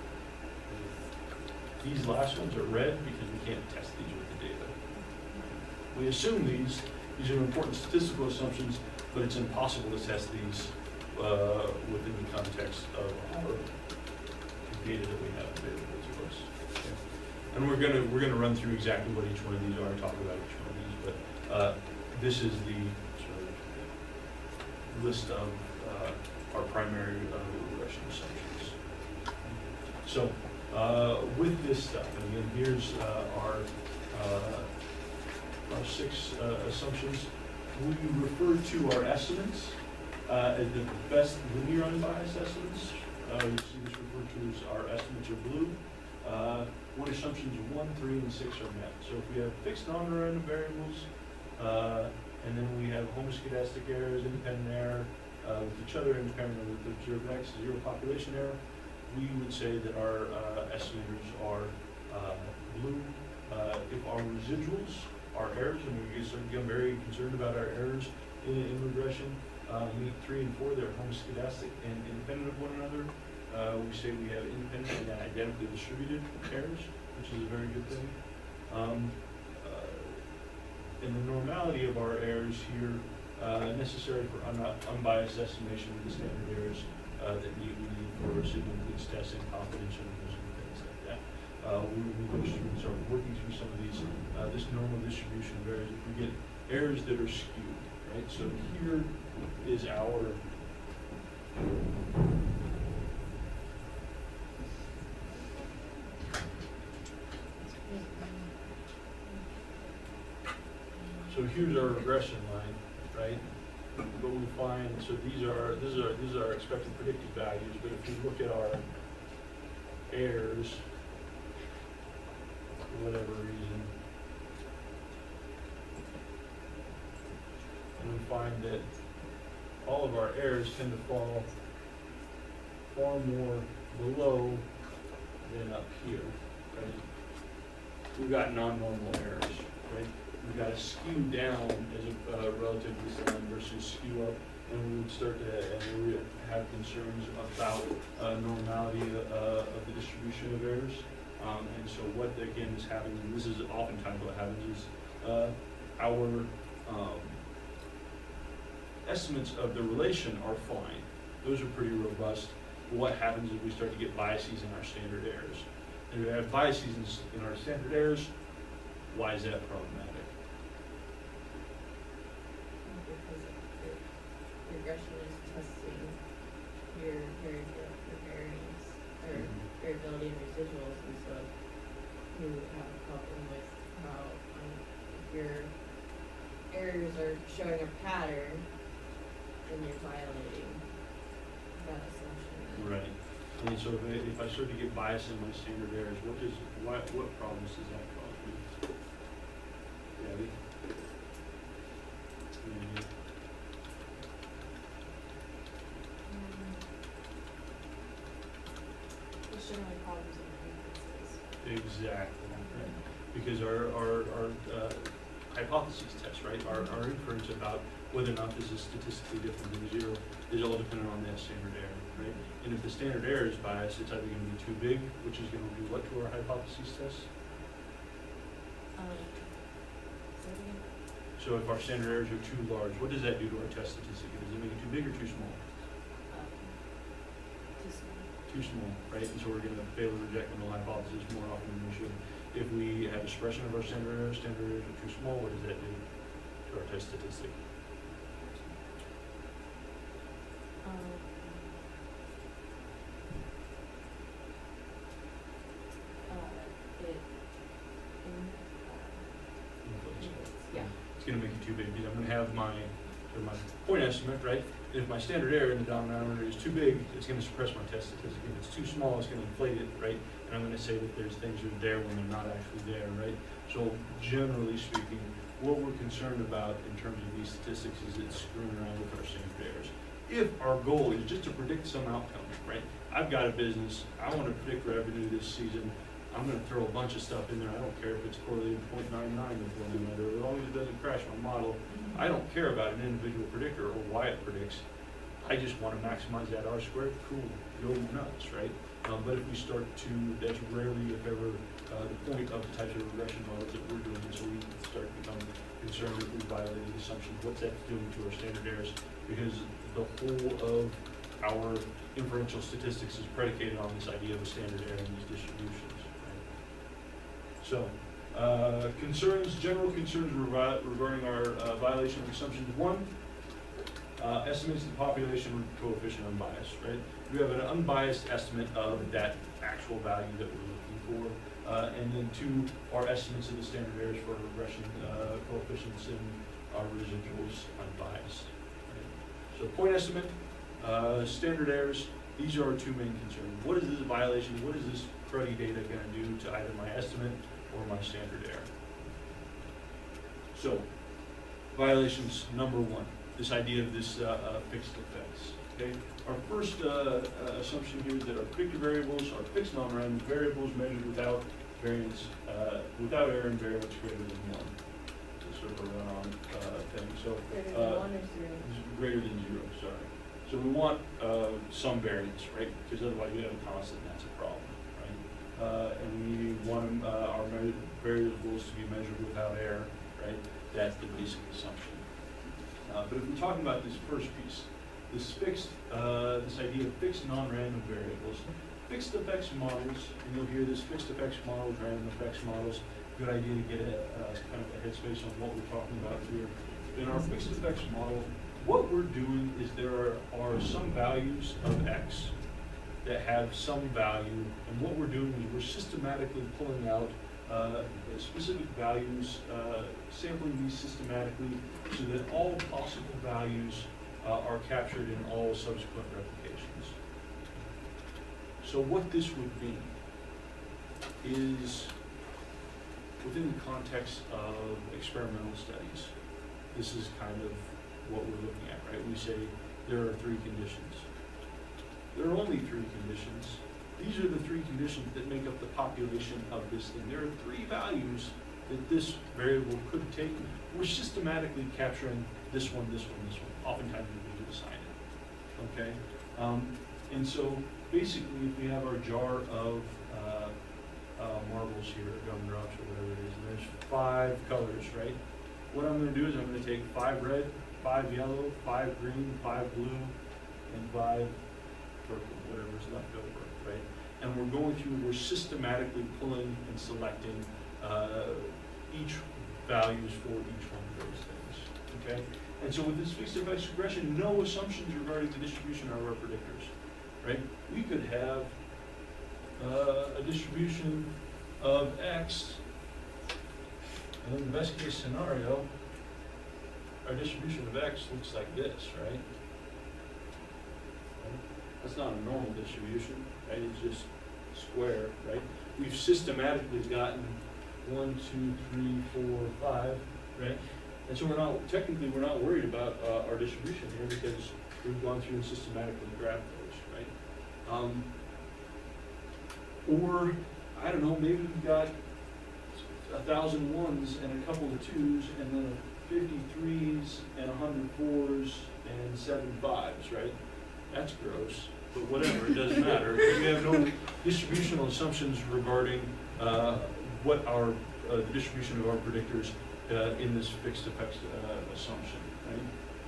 These last ones are red because we can't test these with the data. We assume these, these are important statistical assumptions, but it's impossible to test these uh, within the context of our data that we have available to us. Okay. And we're gonna we're gonna run through exactly what each one of these are and talk about each one of these, but uh, this is the sort of list of uh, our primary uh, regression assumptions. So uh, with this stuff, and again, here's uh, our uh, our six uh, assumptions. We refer to our estimates uh, as the best linear unbiased estimates. Uh, you see this referred to as our estimates are blue. Uh, when assumptions one, three, and six are met. So if we have fixed non-random variables, uh, and then we have homoscedastic errors, independent error, uh, with each other, independent of the observed x, zero population error, we would say that our uh, estimators are uh, blue. Uh, if our residuals, our errors, and we get become very concerned about our errors in, in regression, uh, meet three and four, they're homoscedastic and independent of one another. Uh, we say we have independent and identically distributed errors, which is a very good thing. Um, uh, and the normality of our errors here, uh, necessary for un unbiased estimation of the standard errors uh, that need, we need for signal includes testing, confidential intervals, and things like that. Uh, we will go through and start working through some of these, uh, this normal distribution of errors. If we get errors that are skewed, right? So here is our So here's our regression line, right? But we find, so these are, these are, these are our expected predicted values, but if you look at our errors, for whatever reason, and we find that all of our errors tend to fall far more below than up here, right? We've got non-normal errors, right? We've got a skew down as a uh, relative to this line versus skew up, and we would start to and we would have concerns about uh, normality uh, of the distribution of errors. Um, and so what again is happening, and this is oftentimes what happens, is uh, our um, estimates of the relation are fine. Those are pretty robust. But what happens is we start to get biases in our standard errors. And if we have biases in, in our standard errors, why is that problematic? Regression is testing your variable, your variance, or variability and residuals, and so you have a problem with how um, if your errors are showing a pattern, then you're violating that assumption. Right. And so if I, if I start to get bias in my standard errors, what does what what problems does that cause me? Gabby? Maybe. It's generally Exactly, right? Because our, our, our uh, hypothesis test, right, our, our inference about whether or not this is statistically different than zero is all dependent on that standard error, right? And if the standard error is biased, it's either gonna be too big, which is gonna be what to our hypothesis test? Um, say it again. So if our standard errors are too large, what does that do to our test statistic? Does it make it too big or too small? Um, just, Too small, right? And so we're gonna fail to reject the null hypothesis more often than we should. If we have a suppression of our standard errors, standard errors are too small, what does that do to our test statistic? um, uh, it, in, uh, yeah. It's gonna make it too big, because I'm gonna have my, or my point estimate, right? And if my standard error in the denominator is too big, it's gonna suppress my test statistic. If it's too small, it's gonna inflate it, right? And I'm gonna say that there's things that are there when they're not actually there, right? So generally speaking, what we're concerned about in terms of these statistics is it's screwing around with our standard errors. If our goal is just to predict some outcome, right? I've got a business, I wanna predict revenue this season, I'm gonna throw a bunch of stuff in there. I don't care if it's correlated zero point nine nine with one another, as long as it doesn't crash my model. I don't care about an individual predictor or why it predicts. I just wanna maximize that R squared, cool, go nuts, right? Um, but if we start to, that's rarely, if ever, uh, the point of the types of regression models that we're doing, and so we start to become concerned if we violated assumptions, what's that doing to our standard errors? Because the whole of our inferential statistics is predicated on this idea of a standard error in these distributions. So, uh, concerns, general concerns revi- regarding our uh, violation of assumptions. One, uh, estimates the population coefficient unbiased, right? We have an unbiased estimate of that actual value that we're looking for. Uh, and then two, our estimates of the standard errors for regression uh, coefficients and our residuals unbiased. Right? So point estimate, uh, standard errors, these are our two main concerns. What is this violation? What is this cruddy data gonna do to either my estimate or my standard error? So, violations number one, this idea of this uh, uh, fixed effects. Okay, our first uh, uh, assumption here is that our predictor variables are fixed non-random variables measured without variance, uh, without error and variance greater than one. It's sort of a run-on uh, thing. So Greater than uh, one or zero? greater than zero. Sorry. So we want uh, some variance, right? Because otherwise we have a constant, and that's a problem. Uh, and we want uh, our variables to be measured without error, right? That's the basic assumption. Uh, but if we're talking about this first piece, this fixed, uh, this idea of fixed non-random variables, fixed effects models, and you'll hear this fixed effects models, random effects models, good idea to get a uh, kind of a headspace on what we're talking about here. In our fixed effects model, what we're doing is there are, are some values of X that have some value, and what we're doing is we're systematically pulling out uh, specific values, uh, sampling these systematically so that all possible values uh, are captured in all subsequent replications. So what this would mean is, within the context of experimental studies, this is kind of what we're looking at, right? We say there are three conditions. There are only three conditions. These are the three conditions that make up the population of this thing. There are three values that this variable could take. We're systematically capturing this one, this one, this one. Oftentimes we need to assign it, okay? Um, and so basically if we have our jar of uh, uh, marbles here, or gumdrops or whatever it is, and there's five colors, right? What I'm gonna do is I'm gonna take five red, five yellow, five green, five blue, and five purple, whatever's left over, right? And we're going through, we're systematically pulling and selecting uh, each values for each one of those things, okay? And so with this fixed effects regression, no assumptions regarding the distribution of our predictors, right? We could have uh, a distribution of X, and in the best case scenario, our distribution of X looks like this, right? That's not a normal distribution, right? It's just square, right? We've systematically gotten one, two, three, four, five, right? And so we're not, technically we're not worried about uh, our distribution here because we've gone through and systematically grabbed those, right? Um, or I don't know, maybe we've got a thousand ones and a couple of twos, and then fifty threes and a hundred fours and seven fives, right? That's gross, but whatever, it doesn't matter. We have no distributional assumptions regarding uh, what our, uh, the distribution of our predictors uh, in this fixed effects uh, assumption, right?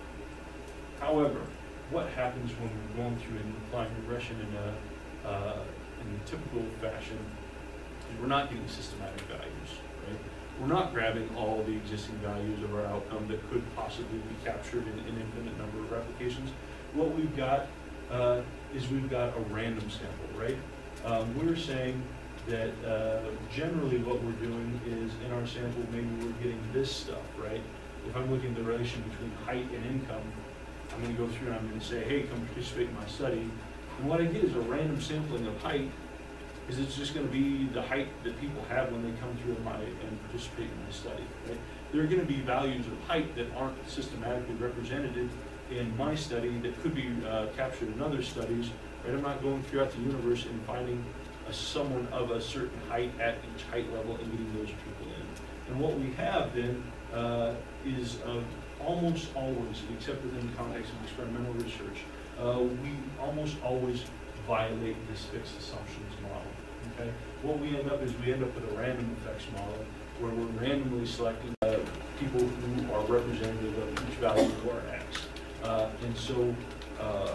However, what happens when we're going through and applying regression in a, uh, in a typical fashion is we're not getting systematic values, right? We're not grabbing all the existing values of our outcome that could possibly be captured in an infinite number of replications. What we've got uh, is we've got a random sample, right? Um, we're saying that uh, generally what we're doing is in our sample, maybe we're getting this stuff, right? If I'm looking at the relation between height and income, I'm going to go through and I'm going to say, hey, come participate in my study. And what I get is a random sampling of height, is it's just going to be the height that people have when they come through my and participate in my study, right? There are going to be values of height that aren't systematically represented in my study that could be uh, captured in other studies, right? I'm not going throughout the universe and finding a, someone of a certain height at each height level and getting those people in. And what we have then uh, is uh, almost always, except within the context of experimental research, uh, we almost always violate this fixed assumptions model. Okay? What we end up is we end up with a random effects model where we're randomly selecting uh, people who are representative of each value of our X. Uh, and so, uh,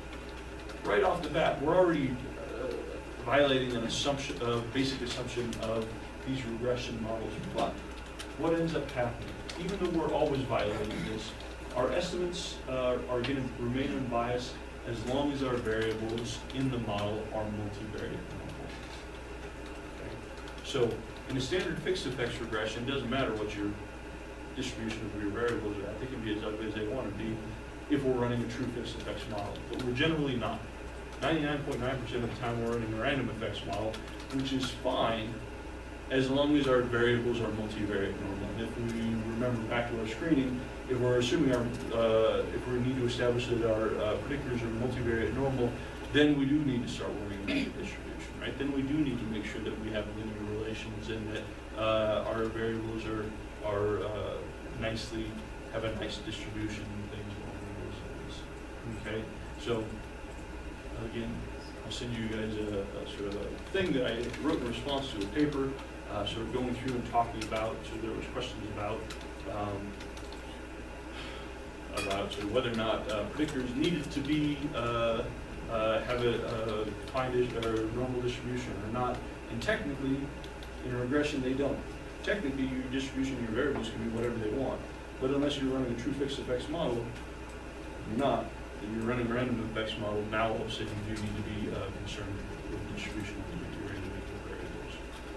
right off the bat, we're already uh, violating an assumption, a basic assumption of these regression models. But what ends up happening, even though we're always violating this, our estimates uh, are going to remain unbiased as long as our variables in the model are multivariate normal. Okay? So, in a standard fixed effects regression, it doesn't matter what your distribution of your variables are at. They can be as ugly as they want to be if we're running a true fixed effects model, but we're generally not. ninety-nine point nine percent of the time we're running a random effects model, which is fine as long as our variables are multivariate normal. And if we remember back to our screening, if we're assuming our, uh, if we need to establish that our uh, predictors are multivariate normal, then we do need to start worrying about the distribution, right? Then we do need to make sure that we have linear relations and that uh, our variables are, are uh, nicely, have a nice distribution and things along those lines. Okay, so again, I'll send you guys a, a sort of a thing that I wrote in response to a paper, uh, sort of going through and talking about, so there was questions about um, about sort of whether or not uh, predictors needed to be uh, uh, have a, a defined or normal distribution or not. And technically, in regression, they don't. Technically, your distribution of your variables can be whatever they want. But unless you're running a true fixed effects model, you're not. If you're running a random effects model, now all of a sudden you do need to be uh, concerned with the distribution of your individual variables.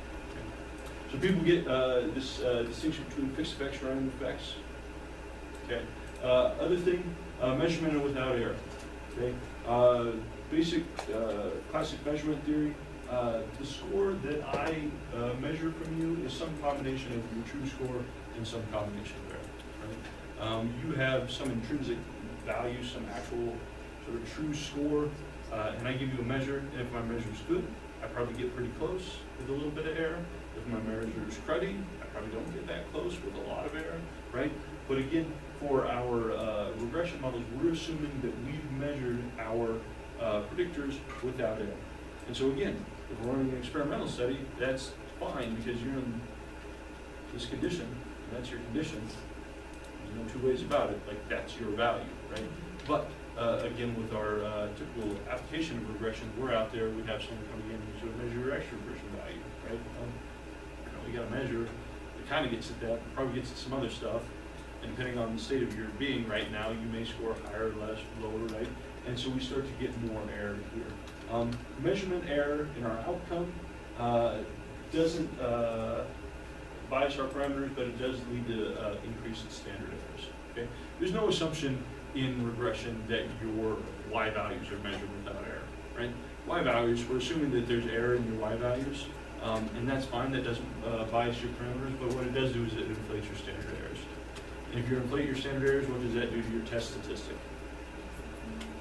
Okay. So people get uh, this uh, distinction between fixed effects and random effects. Okay. Uh, other thing, uh, measurement without error. Okay. Uh, basic uh, classic measurement theory. Uh, the score that I uh, measure from you is some combination of your true score and some combination of error. Right? Um, you have some intrinsic value, some actual sort of true score, uh, and I give you a measure, and if my measure is good, I probably get pretty close with a little bit of error. If my measure is cruddy, I probably don't get that close with a lot of error, right? But again, for our uh, regression models, we're assuming that we've measured our uh, predictors without error. And so again, if we're running an experimental study, that's fine because you're in this condition, and that's your condition. There's no two ways about it, like that's your value, right? But uh, again, with our uh, typical application of regression, we're out there, we have someone coming in and sort of measure your extra regression value, right? Um, you know, we got a measure, it kind of gets at that, probably gets at some other stuff, and depending on the state of your being right now, you may score higher, less, lower, right? And so we start to get more error here. Um, measurement error in our outcome uh, doesn't uh, bias our parameters, but it does lead to uh, increase in standard errors. Okay? There's no assumption in regression that your y values are measured without error, right? Y values, we're assuming that there's error in your y values, um, and that's fine. That doesn't uh, bias your parameters, but what it does do is it inflates your standard errors. And if you inflate your standard errors, what does that do to your test statistic?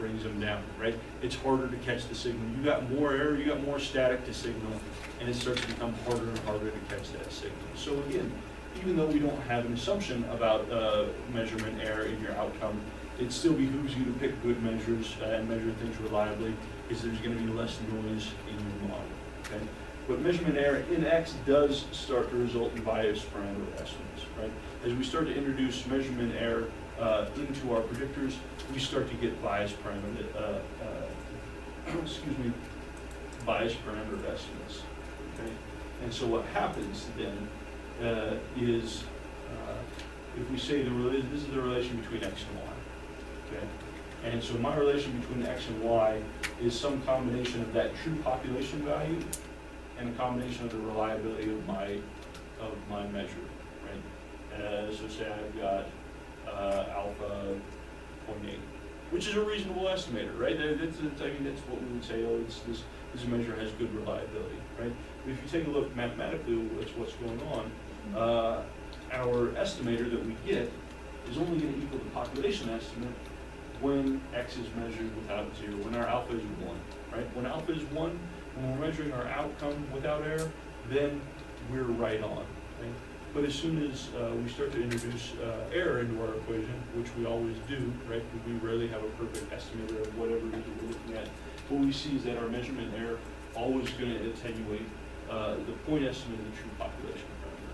brings them down, right? It's harder to catch the signal. You got more error, you got more static to signal, and it starts to become harder and harder to catch that signal. So again, even though we don't have an assumption about uh, measurement error in your outcome, it still behooves you to pick good measures uh, and measure things reliably, because there's going to be less noise in your model, okay? But measurement error in X does start to result in biased parameter estimates, right? As we start to introduce measurement error uh, into our predictors, we start to get biased parameter, uh, uh, excuse me, biased parameter estimates, okay? And so what happens then uh, is, uh, if we say the rela- this is the relation between X and Y, okay? And so my relation between X and Y is some combination of that true population value and a combination of the reliability of my of my measure, right? Uh, so say I've got uh, alpha zero point eight, which is a reasonable estimator, right? That's, that's, I mean, that's what we would say. Oh, it's, this this measure has good reliability, right? But if you take a look mathematically, what's what's going on, uh, our estimator that we get is only going to equal the population estimate when X is measured without zero, when our alpha is one, right? When alpha is one, when we're measuring our outcome without error, then we're right on, right? But as soon as uh, we start to introduce uh, error into our equation, which we always do, right? Because we rarely have a perfect estimator of whatever it is that we're looking at, what we see is that our measurement error always going to attenuate uh, the point estimate of the true population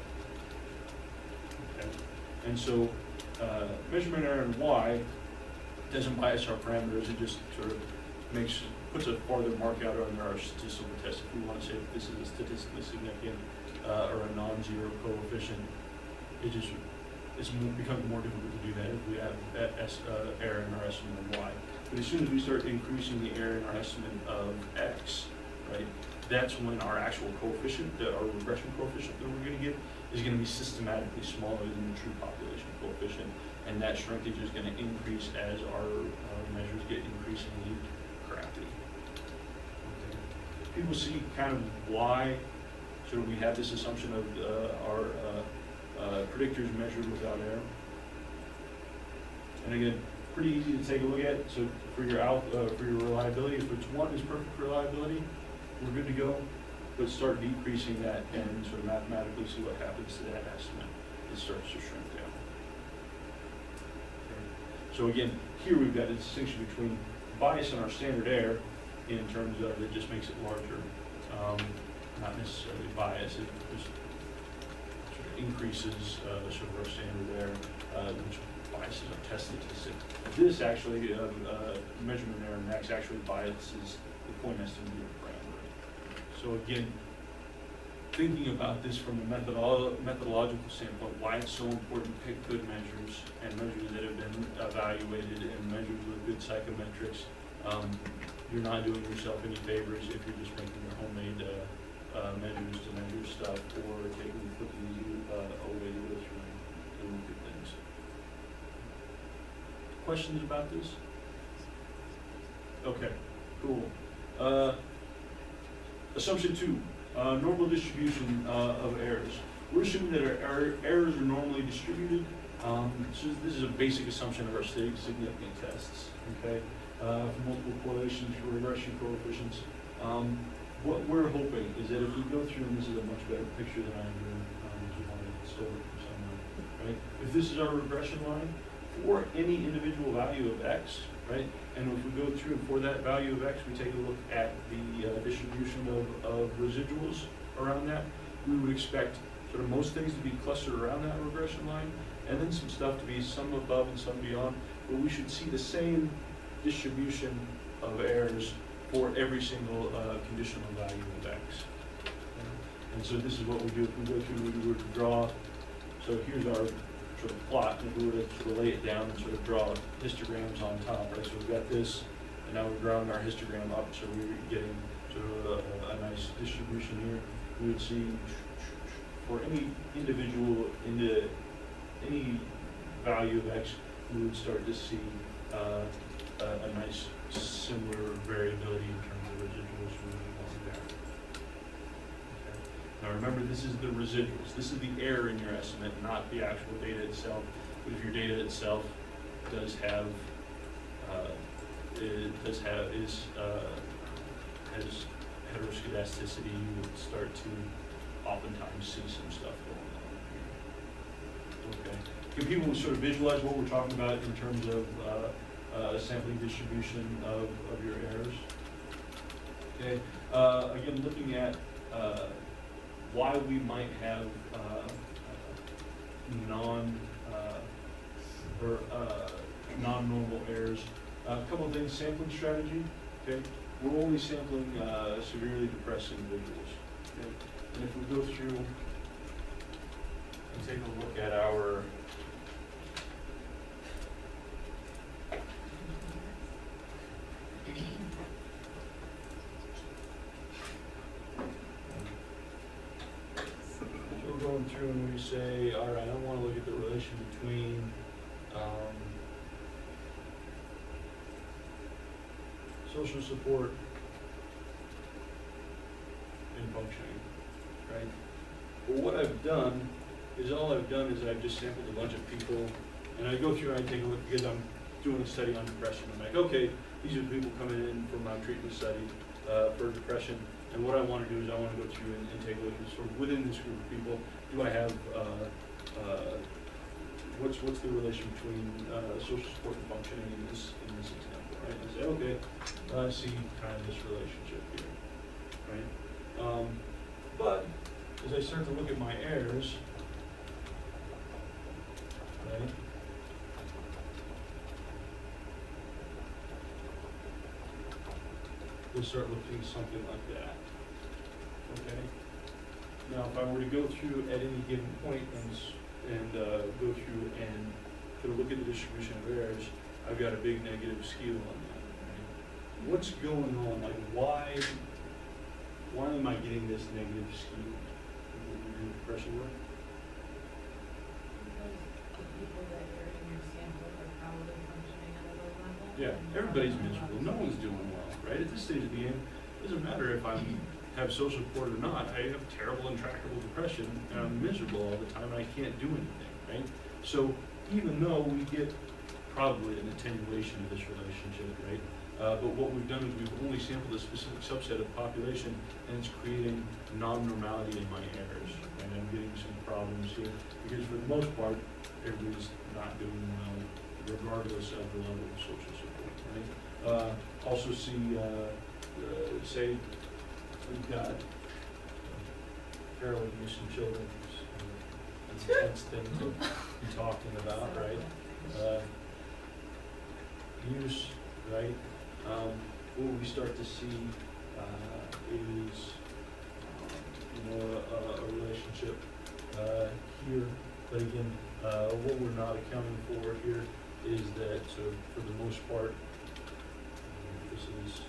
parameter. Okay? And so uh, measurement error in Y doesn't bias our parameters, it just sort of makes, puts a farther mark out on our statistical test if we want to say if this is a statistically significant uh, or a non-zero coefficient. It just it's more, becomes more difficult to do that if we have that S, uh, error in our estimate of Y. But as soon as we start increasing the error in our estimate of X, right, that's when our actual coefficient, the, our regression coefficient that we're going to get, is going to be systematically smaller than the true population coefficient, and that shrinkage is going to increase as our uh, measures get increasingly crappy. Okay. People see kind of why sort of we have this assumption of uh, our uh, uh, predictors measured without error. And again, pretty easy to take a look at. So for your out, uh, for your reliability, if it's one is perfect reliability, we're good to go. But start decreasing that and sort of mathematically see what happens to that estimate. It starts to shrink down. Okay. So again, here we've got a distinction between bias and our standard error in terms of it just makes it larger. Um, not necessarily bias, it just sort of increases uh, the sort of our standard error, uh, which biases our test statistic. This actually, um, uh, measurement error max actually biases the point estimate of your parameter. So again, thinking about this from a methodolo methodological standpoint, why it's so important to pick good measures and measures that have been evaluated and measures with good psychometrics. Um, you're not doing yourself any favors if you're just making your homemade uh, uh, measures to measure stuff, or taking flipping you uh, away to go through and look at things. Questions about this? Okay, cool. Uh, assumption two, uh, normal distribution uh, of errors. We're assuming that our error, errors are normally distributed. Um, so this is a basic assumption of our state significant tests, okay? Uh, for multiple correlations, for regression coefficients. Um, what we're hoping is that if we go through, and this is a much better picture than I'm doing, um, if you want to stole it from somewhere, right? If this is our regression line, for any individual value of X, right? And if we go through and for that value of X, we take a look at the uh, distribution of, of residuals around that, we would expect sort of most things to be clustered around that regression line, and then some stuff to be some above and some beyond, but we should see the same distribution of errors for every single uh, conditional value of X. And so this is what we do if we go through, we were to draw, so here's our sort of plot, and if we were to sort of lay it down and sort of draw histograms on top, right? So we've got this, and now we're drawing our histogram up, so we're getting sort of a, a nice distribution here. We would see for any individual into any value of X, we would start to see uh, a, a nice similar variability in terms of residuals moving along there. Okay. Now remember, this is the residuals. This is the error in your estimate, not the actual data itself. But if your data itself does have uh, it does have, is, uh, has heteroscedasticity, you would start to oftentimes see some stuff going on here. Okay. Can people sort of visualize what we're talking about in terms of uh, uh, sampling distribution of, of your errors? Okay. Uh, again, looking at uh, why we might have uh, uh, non uh, or uh, non-normal errors. Uh, a couple of things. Sampling strategy. Okay. We're only sampling uh, severely depressed individuals. Okay? And if we go through and take a look at our so we're going through and we say, all right, I want to look at the relation between um, social support and functioning, right? Well, what I've done is all I've done is I've just sampled a bunch of people, and I go through and I take a look because I'm doing a study on depression. I'm like, okay, these are the people coming in for my treatment study uh, for depression, and what I want to do is I want to go through and, and take a look at sort of within this group of people, do I have uh, uh, what's what's the relation between uh, social support and functioning in this in this example, right? And I say, okay, I see kind of this relationship here, right? Um, but as I start to look at my errors, right? We'll start looking something like that. Okay. Now, if I were to go through at any given point and and uh, go through and sort of look at the distribution of errors, I've got a big negative skew on that. Right? What's going on? Like, why? Why am I getting this negative skew? In depression work? Because the people that are in your sample are probably functioning at a low level. Yeah, everybody's miserable. No one's doing well, right? At this stage of the game, it doesn't matter if I have social support or not. I have terrible, intractable depression, and I'm miserable all the time, and I can't do anything, right? So even though we get probably an attenuation of this relationship, right? Uh, but what we've done is we've only sampled a specific subset of the population, and it's creating non-normality in my errors, and I'm getting some problems here because for the most part, everybody's not doing well, regardless of the level of social support. Right? Uh, also, see, uh, uh, say we've got heroin use in children. It's an intense thing to be talking about, right? Uh, use, right? Um, what we start to see uh, is, um, you know, a, a relationship uh, here. But again, uh, what we're not accounting for here is that, so for the most part, um, this is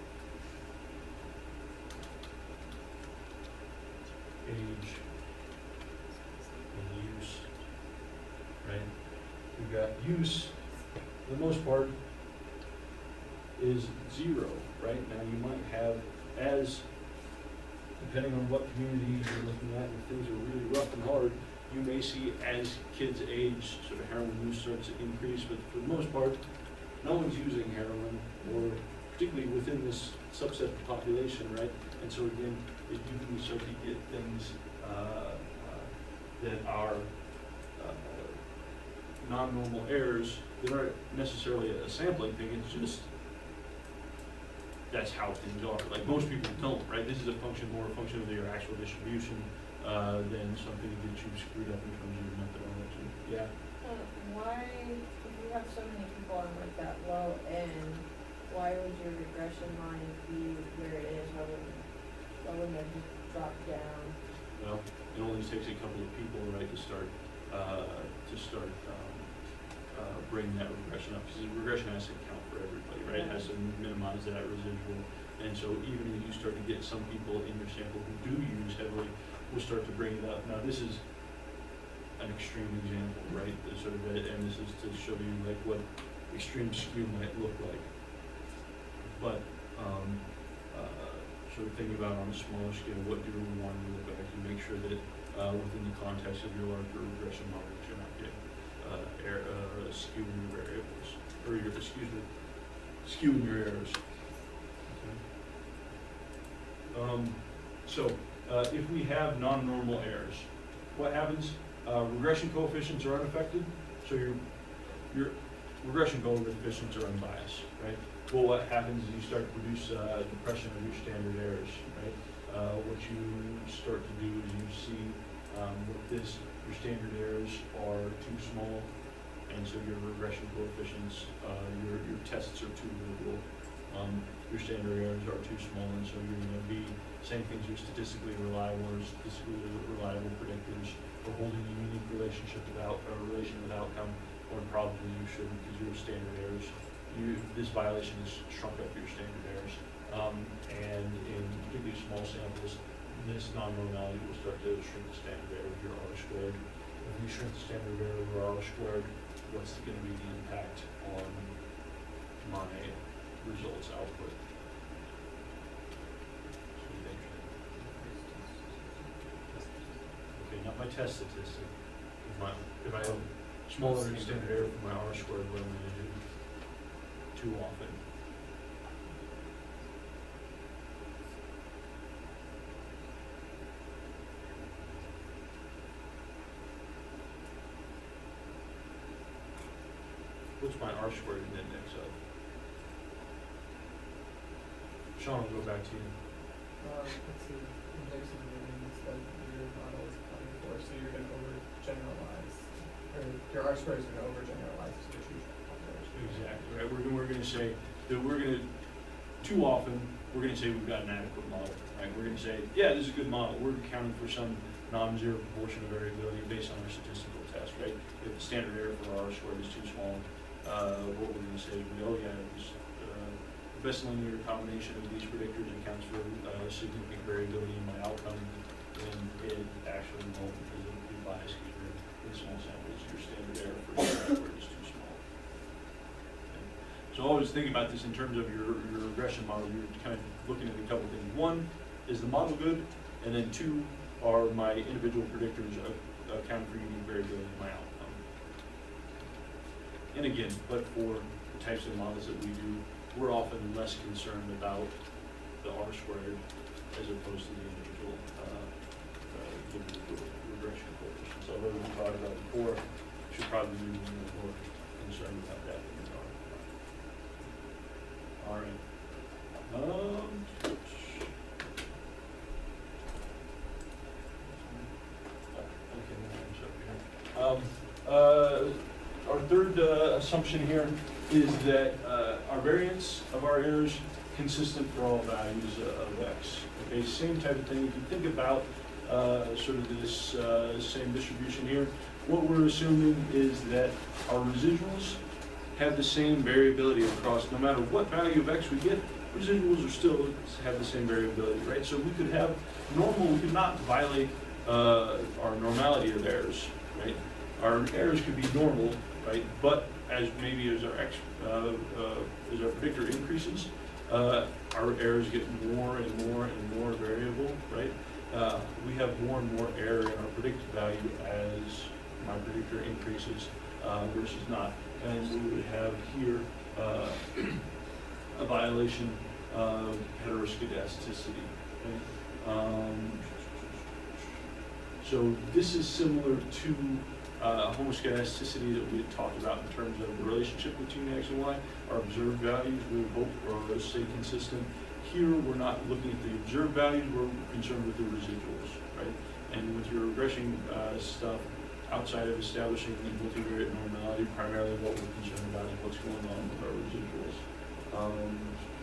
age and use, right? We've got use, for the most part, is zero, right? Now you might have, as, depending on what community you're looking at, and things are really rough and hard, you may see as kids age, sort of heroin use starts to increase, but for the most part, no one's using heroin, or particularly within this subset of the population, right? And so again, if you can start to get things uh, uh, that are uh, non-normal errors that aren't necessarily a sampling thing, it's just that's how things are. Like most people don't, right? This is a function, more a function of your actual distribution uh, than something that you've screwed up in terms of your methodology. Yeah. Uh, why, if you have so many people on like that low end, why would your regression line be where it is? Why wouldn't, why wouldn't it just drop down? Well, it only takes a couple of people, right, to start uh, to start um, uh, bringing that regression up. Because the regression has to count for everybody, right? It has to minimize that residual. And so even if you start to get some people in your sample who do use heavily, we'll start to bring it up. Now this is an extreme example, right? This sort of, and this is to show you like what extreme skew might look like. But um, uh, sort of thinking about on a smaller scale, what do we want to look like, and make sure that uh, within the context of your larger regression model, that you're not getting uh, error, uh, skewing your variables, or your, excuse me, skewing your errors. Okay. Um, so, uh, if we have non-normal errors, what happens? Uh, regression coefficients are unaffected, so your, your regression coefficients are unbiased, right? Well, what happens is you start to produce uh, depression of your standard errors, right? Uh, what you start to do is you see um, with this, your standard errors are too small, and so your regression coefficients, uh, your, your tests are too liberal. Um, your standard errors are too small, and so you're going to be saying things are statistically reliable or statistically reliable predictors, or holding a unique relationship without a relation with outcome, when probably you shouldn't, because your standard errors, you this violation has shrunk up your standard errors, um, and in particularly small samples, this non-normality will start to shrink the standard error of your R squared. If you shrink the standard error of your R squared, what's going to be the impact on my results output? Okay, not my test statistic. If, my, if I have smaller than standard error for my R squared, what am I going to do? Too often. What's my R squared index of? Sean, I'll go back to you. Um, let's see, index of variance that your model is accounting for, so you're gonna overgeneralize, or your R square is gonna overgeneralize to the true population. Exactly, right? We're, we're gonna say that we're gonna, too often, we're gonna say we've got an adequate model, right? We're gonna say, yeah, this is a good model. We're accounting for some non-zero proportion of variability based on our statistical test, right? If the standard error for R squared is too small, uh, what we're gonna say is, oh yeah, this, uh, the best linear combination of these predictors accounts for uh, significant variability in my outcome, and it actually won't, because it would be biased because you're in small samples. Your standard error for R squared is too small. Okay. So always think about this in terms of your, your regression model. You're kind of looking at a couple things. One, is the model good? And then two, are my individual predictors uh, accounting for unique variability in my outcome? And again, but for the types of models that we do, we're often less concerned about the R squared as opposed to the individual, uh, uh, individual regression coefficients. Although we talked about before, we should probably be more concerned about that than we are. All right. Um, okay, now I'm up here. Um, uh, our third uh, assumption here is that uh, our variance of our errors consistent for all values uh, of x. Okay, same type of thing. If you think about uh, sort of this uh, same distribution here, what we're assuming is that our residuals have the same variability across, no matter what value of x we get, residuals are still have the same variability, right? So we could have normal, we could not violate uh, our normality of errors, right? Our errors could be normal, right? But as maybe as our x, uh, uh, as our predictor increases, uh, our errors get more and more and more variable, right? Uh, we have more and more error in our predicted value as my predictor increases uh, versus not. And we would have here uh, a violation of heteroscedasticity. Okay? Um, so this is similar to uh, homoscedasticity that we had talked about in terms of the relationship between x and y. Our observed values will both or stay consistent. Here we're not looking at the observed values, we're concerned with the residuals, right? And with your regression uh, stuff, outside of establishing multivariate normality, primarily what we're concerned about is what's going on with our residuals. Um,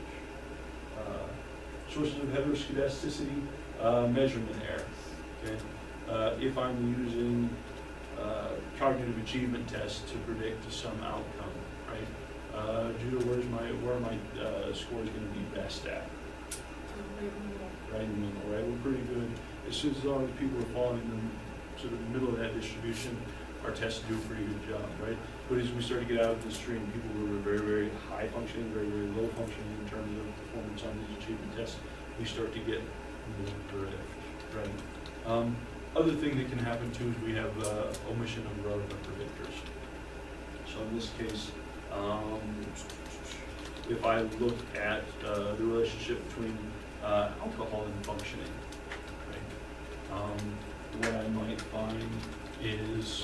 uh, sources of heteroscedasticity, uh, measurement error. Okay, uh, if I'm using uh, cognitive achievement tests to predict some outcome, right? Uh, Judah, where's my where are my uh, scores going to be best at? Right in the middle, right? We're pretty good. As soon as long as people are falling in the sort of the middle of that distribution, our tests do a pretty good job, right? But as we start to get out of the stream, people who are very, very high functioning, very, very low functioning in terms of performance on these achievement tests, we start to get more derivative, right? Um, other thing that can happen too is we have uh, omission of relevant predictors. So in this case, um, if I look at uh, the relationship between uh, alcohol and functioning, right? Um, what I might find is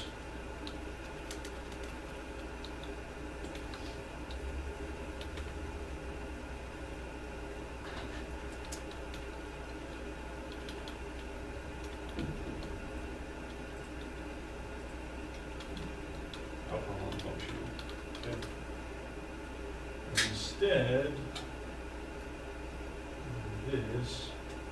alcohol and functioning. Okay. Instead, this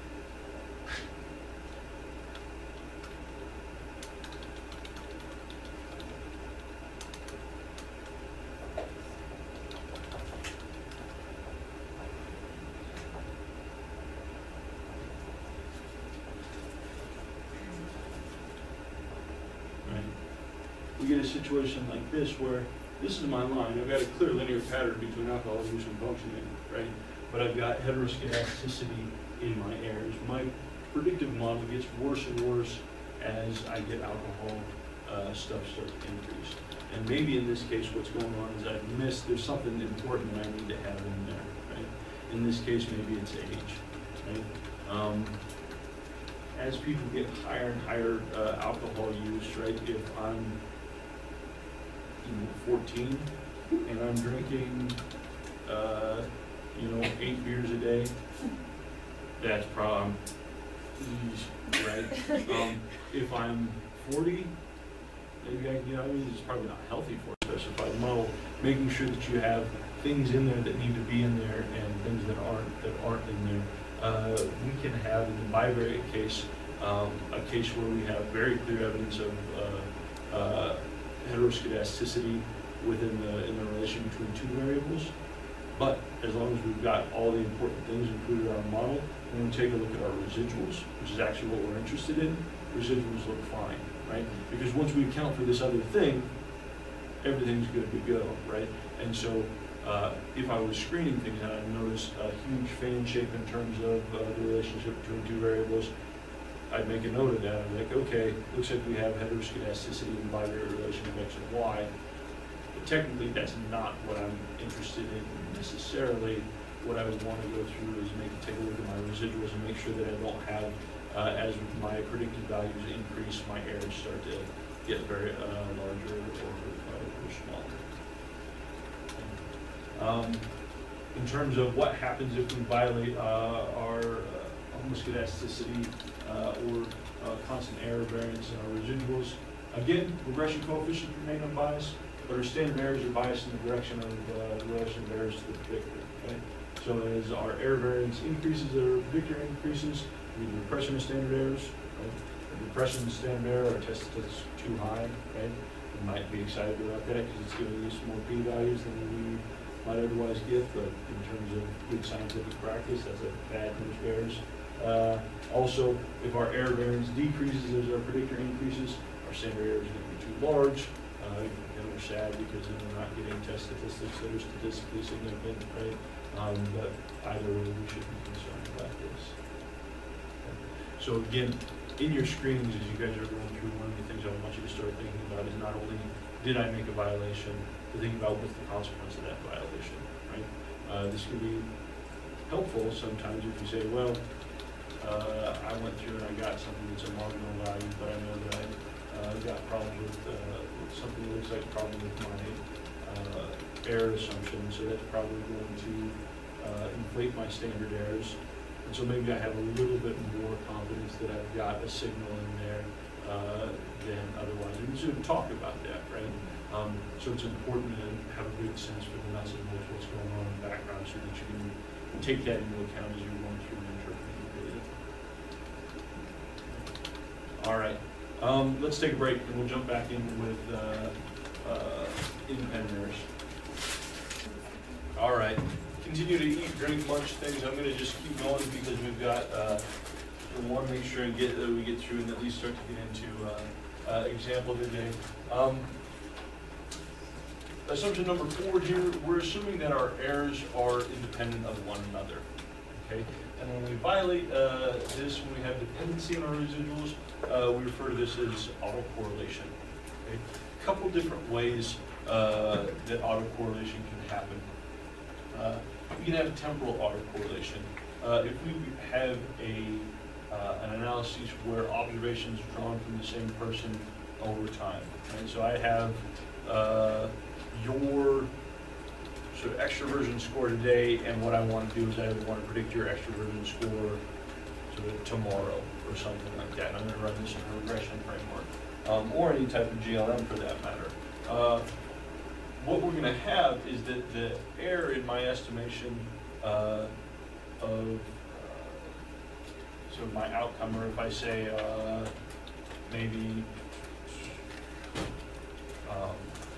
right. We get a situation like this where this is my line. I've got a clear linear pattern between alcohol use and functioning, right? But I've got heteroscedasticity in my errors. My predictive model gets worse and worse as I get alcohol uh, stuff start to increase. And maybe in this case, what's going on is I've missed, there's something important that I need to have in there, right? In this case, maybe it's age, right? Um, as people get higher and higher uh, alcohol use, right? If I'm you know, fourteen and I'm drinking, uh, you know, eight beers a day, that's probably, right? Um, if I'm forty, maybe I, you know, I mean, it's probably not healthy for a specified model. Making sure that you have things in there that need to be in there and things that aren't that aren't in there. Uh, we can have in the bivariate case um, a case where we have very clear evidence of uh, uh, heteroscedasticity within the in the relation between two variables. But as long as we've got all the important things included in our model, when we take a look at our residuals, which is actually what we're interested in, residuals look fine, right? Because once we account for this other thing, everything's good to go, right? And so uh, if I was screening things and I noticed a huge fan shape in terms of uh, the relationship between two variables, I'd make a note of that. I'd be like, okay, looks like we have heteroscedasticity in the bivariate relation of X and Y. But technically, that's not what I'm interested in necessarily. What I would want to go through is maybe take a look at my residuals and make sure that I don't have, uh, as my predicted values increase, my errors start to get very uh, larger or, uh, or smaller. Um, in terms of what happens if we violate uh, our uh, homoscedasticity uh, or uh, constant error variance in our residuals, again, regression coefficients remain unbiased, but our standard errors are biased in the direction of uh, the relation of errors to the predictor. Okay? So as our error variance increases, our predictor increases, we either depression of standard errors, right? If depression of standard error, our test is too high, right? We might be excited about that because it's giving us more p-values than we might otherwise get, but in terms of good scientific practice, that's a bad news bears. Uh, also, if our error variance decreases as our predictor increases, our standard error is going to be too large. Uh, and we're sad because then we're not getting test statistics that are statistically significant, right? Um, but either way, we should be concerned about this. Okay. So again, in your screenings, as you guys are going through, one of the things I want you to start thinking about is not only did I make a violation, to think about what's the consequence of that violation, right? Uh, this can be helpful sometimes if you say, well, uh, I went through and I got something that's a marginal value, but I know that I uh, got problems with, uh, with something that looks like a problem with my uh, error assumption, so that's probably going to uh, inflate my standard errors. And so maybe I have a little bit more confidence that I've got a signal in there uh, than otherwise. And we should talk about that, right? Um, so it's important to have a good sense for the nuts and bolts of what's going on in the background so that you can take that into account as you're going through and interpreting the data. All right, um, let's take a break and we'll jump back in with uh, uh, independent errors. All right, continue to eat, drink, munch things. I'm going to just keep going because we've got, uh, we want to make sure and get that we get through and at least start to get into uh, uh, example today. Um, Assumption number four here, we're assuming that our errors are independent of one another, okay? And when we violate uh, this, when we have dependency on our residuals, uh, we refer to this as autocorrelation, okay? A couple different ways uh, that autocorrelation can happen. Uh, we can have temporal autocorrelation. Uh, if we have a, uh, an analysis where observations are drawn from the same person over time, right? So I have uh, your sort of extroversion score today, and what I want to do is I want to predict your extroversion score sort of tomorrow or something like that. And I'm going to run this in a regression framework, um, or any type of G L M for that matter. Uh, what we're going to have is that the error in my estimation uh, of uh, sort of my outcome, or if I say uh, maybe um,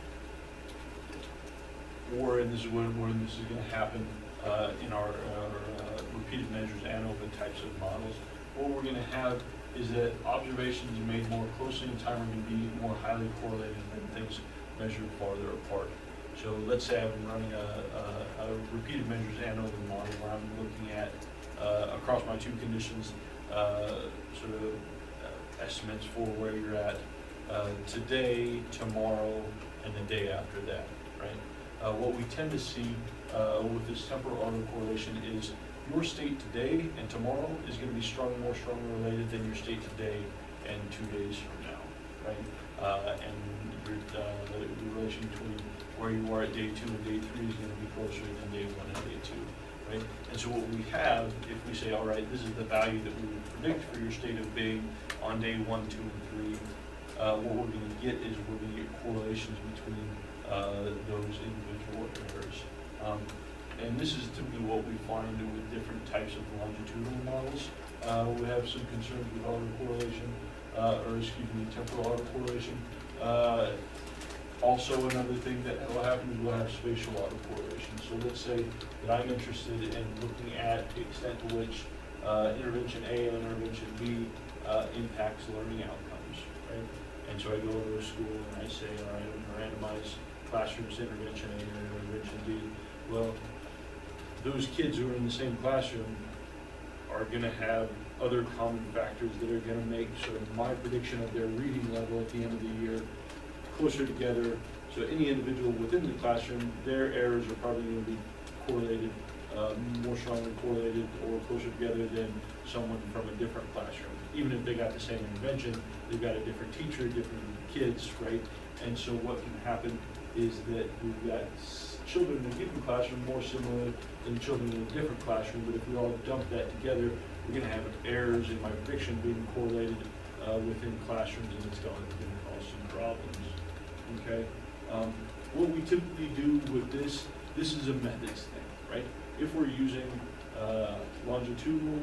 or, and this is when, when this is going to happen uh, in our, our uh, repeated measures ANOVA types of models, what we're going to have is that observations made more closely in time are going to be more highly correlated than things measured farther apart. So let's say I'm running a, a, a repeated measures ANOVA model where I'm looking at, uh, across my two conditions, uh, sort of uh, estimates for where you're at uh, today, tomorrow, and the day after that, right? Uh, what we tend to see uh, with this temporal autocorrelation is your state today and tomorrow is going to be strong, more strongly related than your state today and two days from now, right? Uh, and your, uh, the, the relation between where you are at day two and day three is going to be closer than day one and day two, right? And so what we have, if we say, all right, this is the value that we would predict for your state of being on day one, two, and three, uh, what we're going to get is we're going to get correlations between uh, those individual errors. Um, and this is typically what we find with different types of longitudinal models. Uh, we have some concerns with autocorrelation, uh, or excuse me, temporal autocorrelation. Uh, also, another thing that will happen is we'll have spatial autocorrelation. So let's say that I'm interested in looking at the extent to which uh, intervention A and intervention B uh, impacts learning outcomes, right? And so I go to a school and I say, all right, I'm going to randomize classrooms to intervention A and intervention B. Well, those kids who are in the same classroom are going to have other common factors that are going to make sort of my prediction of their reading level at the end of the year closer together. So any individual within the classroom, their errors are probably going to be correlated, uh, more strongly correlated or closer together than someone from a different classroom. Even if they got the same intervention, they've got a different teacher, different kids, right? And so what can happen is that we've got children in a given classroom more similar than children in a different classroom, but if we all dump that together, we're going to have errors in my prediction being correlated uh, within classrooms, and it's going to cause some problems. Okay? Um, what we typically do with this, this is a methods thing, right? If we're using uh, longitudinal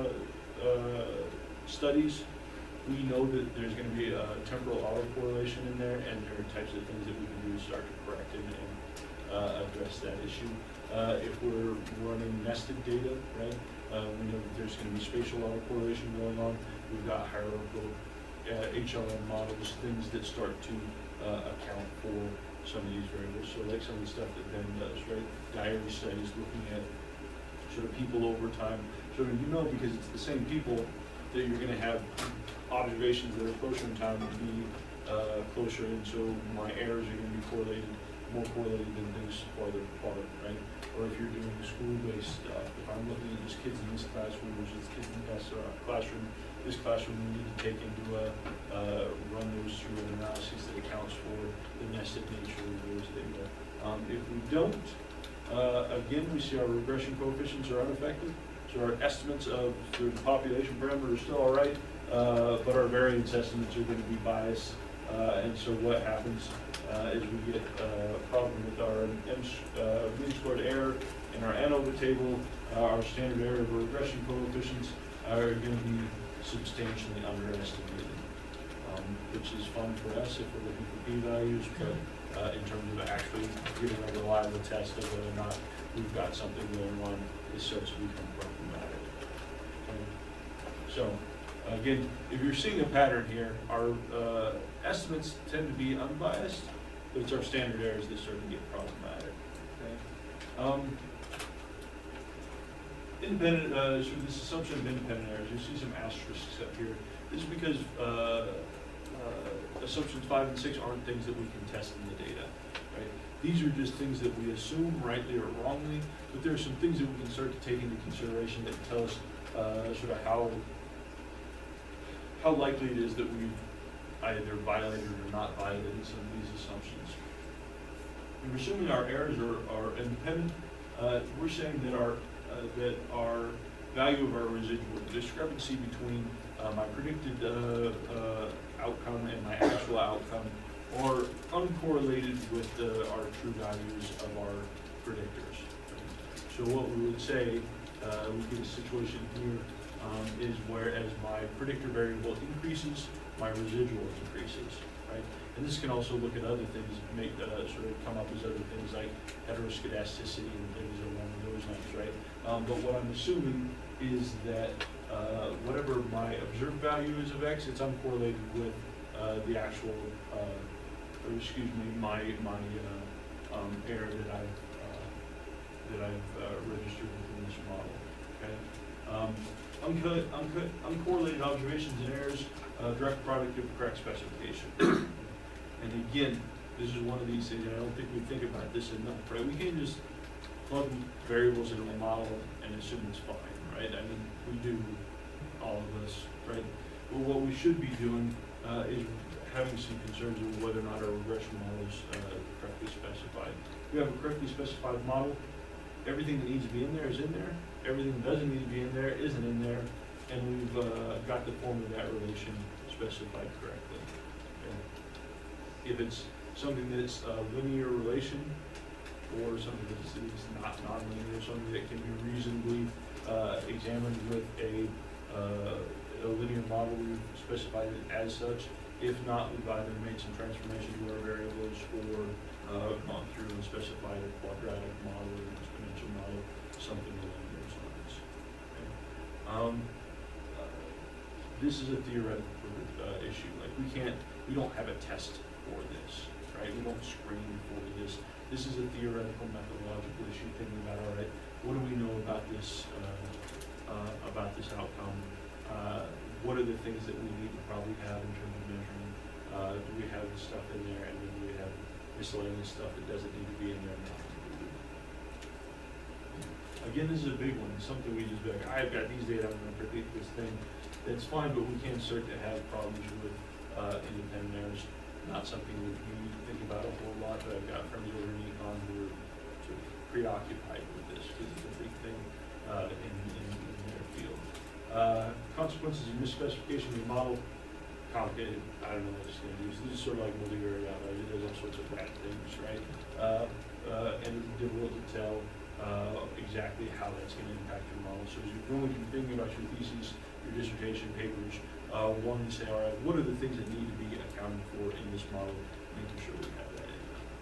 uh, uh, studies, we know that there's going to be a temporal autocorrelation in there, and there are types of things that we can do to start to correct it and uh, address that issue. Uh, if we're running nested data, right, uh, we know that there's going to be spatial autocorrelation going on. We've got hierarchical uh, H L M models, things that start to uh, account for some of these variables. So like some of the stuff that Ben does, right? Diary studies looking at sort of people over time. So you know, because it's the same people, that you're going to have observations that are closer in time to be uh, closer, and so my errors are going to be correlated, more correlated than things farther apart, right? Or if you're doing school-based stuff, if I'm looking at just kids in this classroom versus kids in this uh, classroom, this classroom we need to take into a, uh, run those through an analysis that accounts for the nested nature of those data. Um, if we don't, uh, again, we see our regression coefficients are unaffected. So our estimates of the population parameter are still all right, uh, but our variance estimates are going to be biased. Uh, and so what happens uh, is we get uh, a problem with our M, uh, mean squared error in our ANOVA table. Uh, our standard error of regression coefficients are going to be substantially underestimated, um, which is fun for us if we're looking for p-values, but uh, in terms of actually getting a reliable test of whether or not we've got something going on is such to become problematic. Okay. So, again, if you're seeing a pattern here, our uh, estimates tend to be unbiased, but it's our standard errors that start to get problematic. Okay. Um, independent, uh, so this assumption of independent errors, you see some asterisks up here. This is because uh, uh, assumptions five and six aren't things that we can test in the data. Right? these are just things that we assume, rightly or wrongly, but there are some things that we can start to take into consideration that tell us uh, sort of how how likely it is that we've either violated or not violated some of these assumptions. And we're assuming our errors are, are independent. Uh, we're saying that our uh, that our value of our residual, the discrepancy between uh, my predicted uh, uh, outcome and my actual outcome, are uncorrelated with uh, our true values of our predictors. So what we would say, uh, we get a situation here um, is whereas my predictor variable increases, my residual increases, right? And this can also look at other things, make uh, sort of come up as other things like heteroscedasticity and things along those lines, right? Um, but what I'm assuming is that uh, whatever my observed value is of X, it's uncorrelated with uh, the actual, uh, or excuse me, my my uh, um, error that I've uh, that I've uh, registered within this model. Okay. Um, uncut, uncut, uncorrelated observations and errors, uh, direct product of correct specification. And again, this is one of these things, and I don't think we think about this enough, right? We can't just plug variables into a model and assume it's fine, right? I mean, we do, all of us, right? But what we should be doing uh, is having some concerns over whether or not our regression model is uh, correctly specified. If we have a correctly specified model, everything that needs to be in there is in there, everything that doesn't need to be in there isn't in there, and we've uh, got the form of that relation specified correctly. Okay. If it's something that's a linear relation, or something that's, that's not non-linear, something that can be reasonably uh, examined with a, uh, a linear model, we've specified it as such. If not, we've either made some transformation to our variables or uh, gone through and specified a quadratic model or an exponential model, something along those lines. Okay. Um, uh, this is a theoretical uh, issue. Like we can't, we don't have a test for this, right? We don't screen for this. This is a theoretical methodological issue, thinking about, all right, what do we know about this, uh, uh, about this outcome? Uh, what are the things that we need to probably have in terms of measuring? Uh, do we have the stuff in there, and then do we have miscellaneous stuff that doesn't need to be in there? Not included? Again, this is a big one, something we just be like, I've got these data, I'm gonna predict this thing. That's fine, but we can start to have problems with uh, independent errors. Not something that we think about a whole lot, but I've got friends over in econ who are sort of preoccupied with this because it's a big thing uh, in, in, in their field. Uh, consequences of misspecification of the model, complicated. I don't know what it's going to do. So this is sort of like multivariate outliers. It does all sorts of bad things, right? Uh, uh, and it's difficult to tell uh, exactly how that's going to impact your model. So as you're going to be thinking about your thesis, your dissertation papers, Uh, one, you say, all right, what are the things that need to be accounted for in this model, making sure we have that in.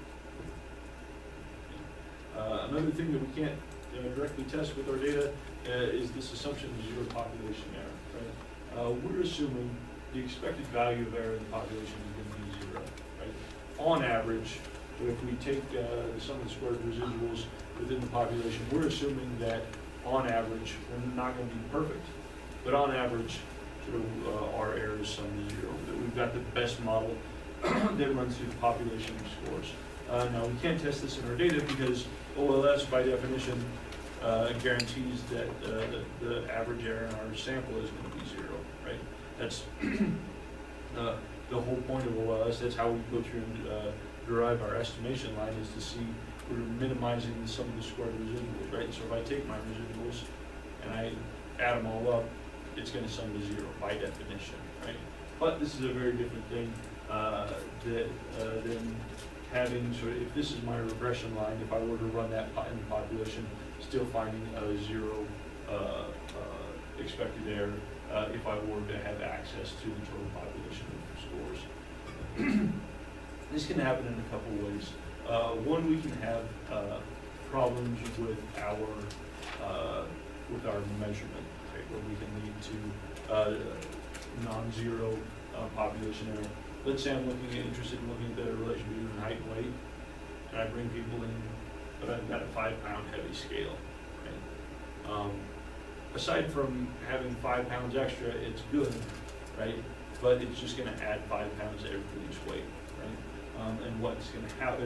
Uh, another thing that we can't uh, directly test with our data uh, is this assumption of zero population error, right? Uh, we're assuming the expected value of error in the population is going to be zero, right? On average, if we take uh, the sum of the squared residuals within the population, we're assuming that on average, we're not going to be perfect, but on average, sort of uh, our error is sum to zero, that we've got the best model that runs through the population of scores. Uh, now, we can't test this in our data because O L S, by definition, uh, guarantees that uh, the, the average error in our sample is going to be zero, right? That's uh, the whole point of O L S. That's how we go through and uh, derive our estimation line, is to see we're minimizing the sum of the squared residuals, right? So if I take my residuals and I add them all up, it's going to sum to zero by definition, right? But this is a very different thing uh, that, uh, than having sort of, if this is my regression line, if I were to run that in the population, still finding a zero uh, uh, expected error uh, if I were to have access to the total population of scores. This can happen in a couple ways. Uh, one, we can have uh, problems with our uh, with our measurement, right, where we can lead to uh, non-zero uh, population error. Let's say I'm looking at, interested in looking at the relation between height and weight, and I bring people in, but I've got a five-pound heavy scale. Right? Um, aside from having five pounds extra, it's good, right? But it's just going to add five pounds to everybody's weight, right? Um, and what's going to happen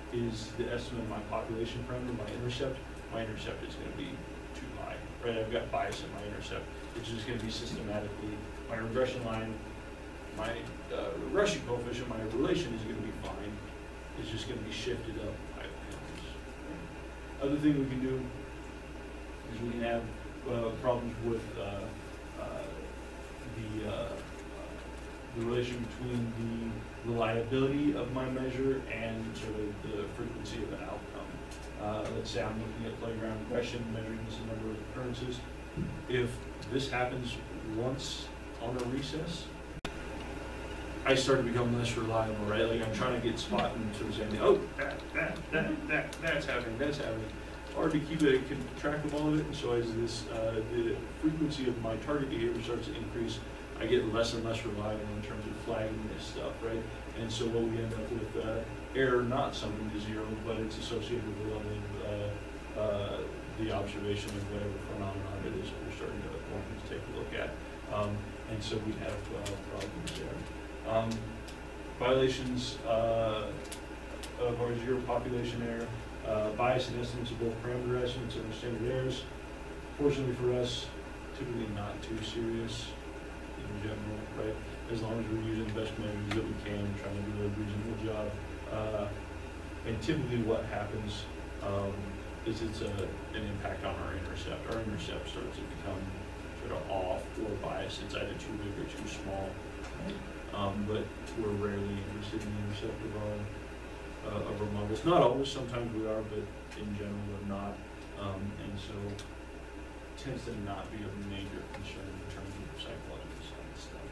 is the estimate of my population parameter, my intercept, my intercept is gonna be too high, right? I've got bias in my intercept. It's just gonna be systematically, my regression line, my uh, regression coefficient, my relation is gonna be fine. It's just gonna be shifted up five pounds. Other thing we can do is we can have uh, problems with uh, uh, the uh, uh, the relation between the reliability of my measure and sort of the frequency of an outcome. Uh, let's say I'm looking at playground regression, measuring this number of occurrences. If this happens once on a recess, I start to become less reliable, right? Like I'm trying to get spot and sort of saying, oh, that, that, that, that, that's happening, that's happening. Hard to keep a keep track of all of it, and so as this, uh, the frequency of my target behavior starts to increase, I get less and less reliable in terms of flagging this stuff, right? And so what we end up with, uh, error not summing to zero, but it's associated with the level of, uh, uh, the observation of whatever phenomenon it is that we're starting to, wanting to take a look at. Um, and so we have, uh, problems there. Um, violations, uh, of our zero population error, uh, bias in estimates of both parameter estimates and our standard errors. Fortunately for us, typically not too serious in general, right? As long as we're using the best measures that we can, trying to do a reasonable job. Uh, and typically what happens um, is it's a, an impact on our intercept. Our intercept starts to become sort of off or biased. It's either too big or too small. Right? Um, but we're rarely interested in the intercept of our, uh, of our models. Not always, sometimes we are, but in general we're not. Um, and so it tends to not be a major concern in terms of psychological science stuff.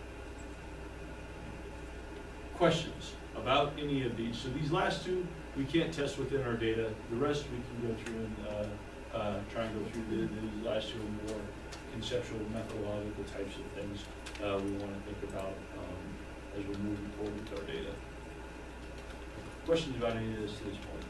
Questions about any of these? So these last two, we can't test within our data. The rest we can go through and uh, uh, try and go through the, these last two more conceptual, methodological types of things uh, we want to think about um, as we're moving forward with our data. Questions about any of this to this point?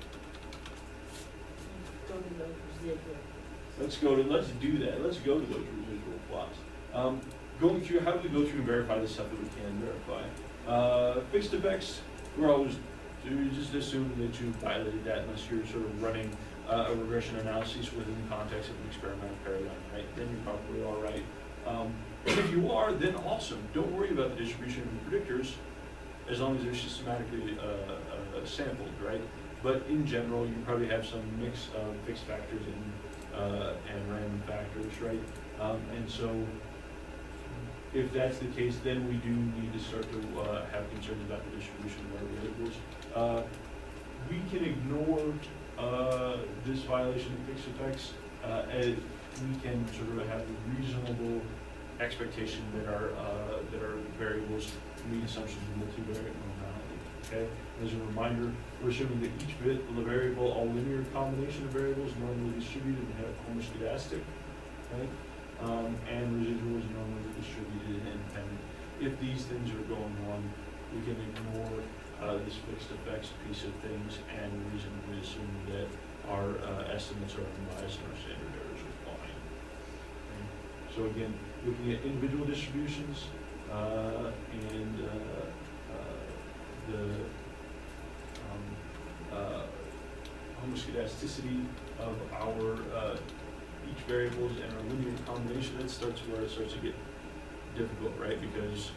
Go to the residual. Let's go to, let's do that. Let's go to those residual plots. Um, going through, how do we go through and verify the stuff that we can verify? Uh, fixed effects, we're always, you just assume that you violated that unless you're sort of running uh, a regression analysis within the context of an experimental paradigm, right? Then you're probably all right. Um, if you are, then awesome. Don't worry about the distribution of the predictors as long as they're systematically uh, uh, sampled, right? But in general, you probably have some mix of fixed factors and, uh, and random factors, right? Um, and so if that's the case, then we do need to start to uh, have concerns about the distribution of our variables. Uh, we can ignore uh, this violation of fixed effects uh, as we can sort of have a reasonable expectation that our uh, that our variables meet assumptions of multivariate normality. Okay. As a reminder, we're assuming that each bit of the variable, all linear combination of variables, normally distributed and have homoscedastic, right? Um, and residuals normally distributed and independent. If these things are going on, we can ignore uh, this fixed effects piece of things and reasonably assume that our uh, estimates are unbiased and our standard errors are fine. Okay. So again, looking at individual distributions uh, and uh, uh, the um, uh, homoscedasticity of our uh, each variables and our linear combination, that starts where it starts to get difficult, right? Because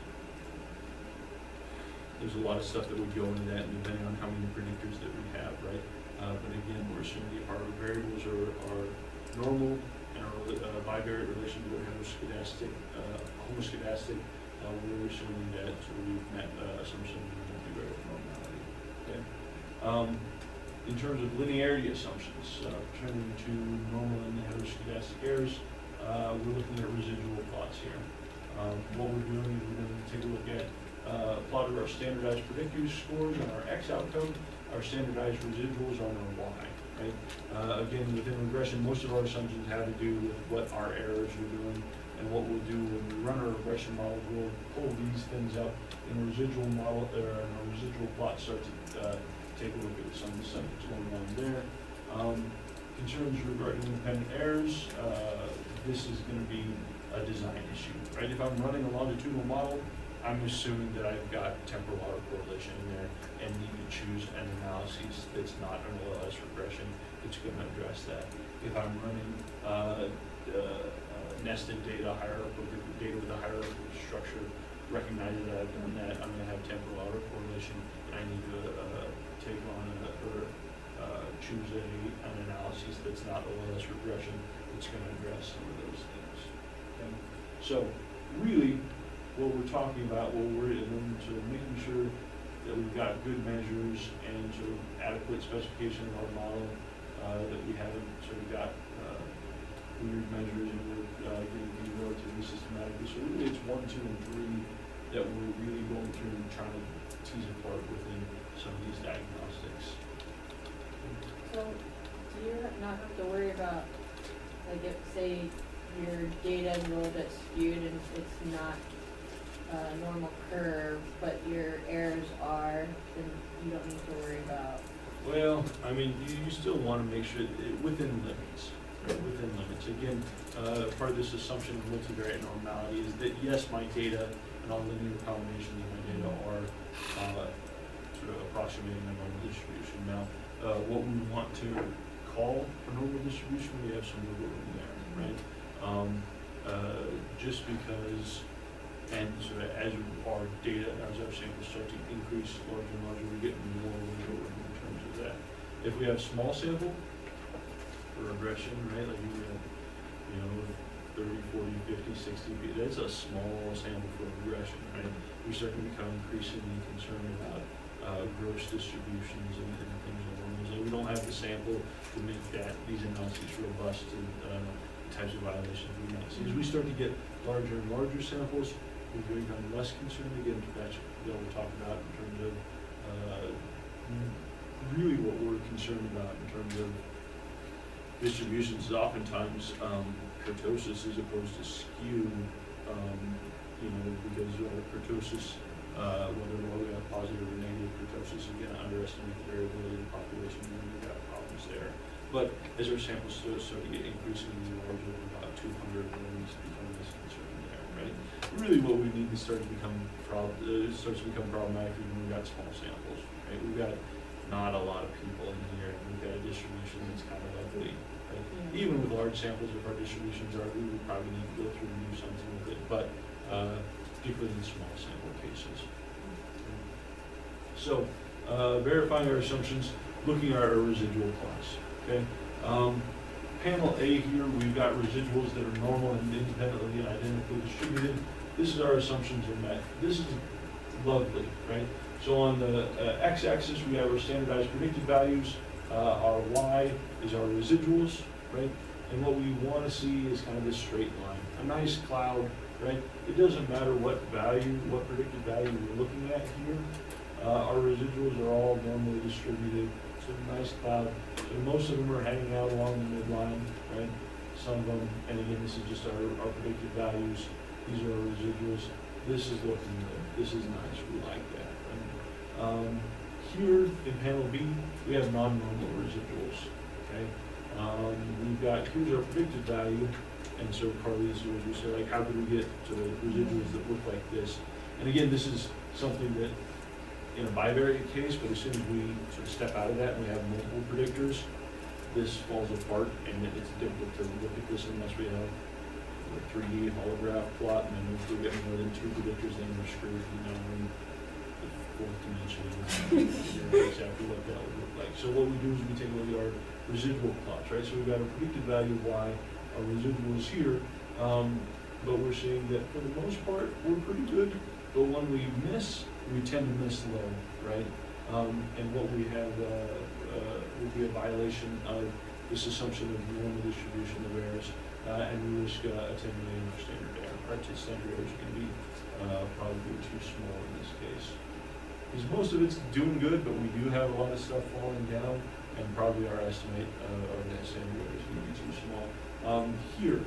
there's a lot of stuff that would go into that, and depending on how many predictors that we have, right? Uh, but again, we're assuming if our variables are, are normal and our uh, bivariate relation to homoscedastic, uh, homoscedastic, uh, we're assuming that so we've met uh, assumption of multivariate normality. Okay. Um, In terms of linearity assumptions, uh, turning to normal and heteroscedastic errors, uh, we're looking at residual plots here. Um, what we're doing is we're going to take a look at uh, plot of our standardized predictors scores on our X outcome, our standardized residuals on our Y. Right? Uh, again, within regression, most of our assumptions have to do with what our errors are doing, and what we'll do when we run our regression model, we'll pull these things up in a residual model, or in a residual plot, start to uh, take a look at some of the stuff that's going on there. Um, concerns regarding independent errors, uh, this is going to be a design issue, right? If I'm running a longitudinal model, I'm assuming that I've got temporal autocorrelation in there and need to choose an analysis that's not an L L S regression that's going to address that. If I'm running uh, uh, uh, nested data, hierarchical data with a hierarchical structure, recognize that I've done that, I'm going to have temporal autocorrelation, and I need to uh, take on a, or uh, choose a, an analysis that's not L L S regression that's going to address some of those things. Okay? So really, what we're talking about, what we're doing, sort of making sure that we've got good measures and sort of adequate specification of our model, uh, that we haven't sort of got uh, weird measures and we're uh, getting things relatively systematically. So really it's one, two, and three that we're really going through and trying to tease apart within some of these diagnostics. So, do you not have to worry about, like, if, say, your data is a little bit skewed and it's not a normal curve, but your errors are, then you don't need to worry about. Well, I mean, you, you still want to make sure that within limits, right? Within limits. Again, uh, part of this assumption of multivariate normality is that yes, my data and all linear combinations of my data are uh, sort of approximating a normal distribution. Now, uh, what we want to call a normal distribution, we have some wiggle room there, right? Um, uh, just because, and sort of as our data, as our samples start to increase larger and larger, we get more wiggle room in terms of that. If we have small sample for regression, right, like you have, you know, thirty, forty, fifty, sixty, that's a small sample for regression, right? We start to become increasingly concerned about uh, gross distributions and, and things along those lines. We don't have the sample to make that these analyses robust and uh, types of violations we might see. As we start to get larger and larger samples, we become less concerned. Again, that's what we'll talk about in terms of uh, really what we're concerned about in terms of distributions. Oftentimes, um, kurtosis as opposed to skew, um, you know, because uh, kurtosis, uh, whether we have positive or negative kurtosis, again, underestimate the variability of the population, and we've got problems there. But as our samples start, start to get increasingly larger, about two hundred, we need to become less concerned there, right? Really, what we need to start to become prob uh, starts to become problematic is when we've got small samples, right? We've got not a lot of people in here, and we've got a distribution that's kind of ugly. Right? Yeah. Even with large samples, if our distributions are, we would probably need to go through and do something with it, but uh, particularly in small sample cases. So, uh, verifying our assumptions, looking at our residual plots. Okay, um, panel A here, we've got residuals that are normal and independently and identically distributed. This is our assumptions are met. This is lovely, right? So on the uh, x-axis, we have our standardized predicted values. Uh, our y is our residuals, right? And what we want to see is kind of this straight line, a nice cloud, right? It doesn't matter what value, what predicted value we're looking at here. Uh, our residuals are all normally distributed. It's a nice cloud. So most of them are hanging out along the midline, right? Some of them, and again, this is just our, our predicted values. These are our residuals. This is looking good. This is nice. We like that. Right? Um, here in panel B, we have non-normal residuals. Okay. Um, we've got here's our predicted value, and so part of this is we say like, how could we get to residuals that look like this? And again, this is something that in a bivariate case, but as soon as we sort of step out of that and we have multiple predictors, this falls apart, and it's difficult to look at this unless we have a three D holograph plot, and then if we get more than two predictors, then we're screwed, you know, in the fourth dimension, and figure out exactly what that would look like. So what we do is we take a look at our residual plots, right? So we've got a predicted value of y, our residual is here, um, but we're seeing that for the most part, we're pretty good, but when we miss, we tend to miss low, right? Um, and what we have uh, uh, would be a violation of this assumption of normal distribution of errors, uh, and we risk uh, attenuating our standard error. Our standard error is going to be uh, probably too small in this case. Because most of it's doing good, but we do have a lot of stuff falling down, and probably our estimate uh, of that standard error is going to be too small. Um, here,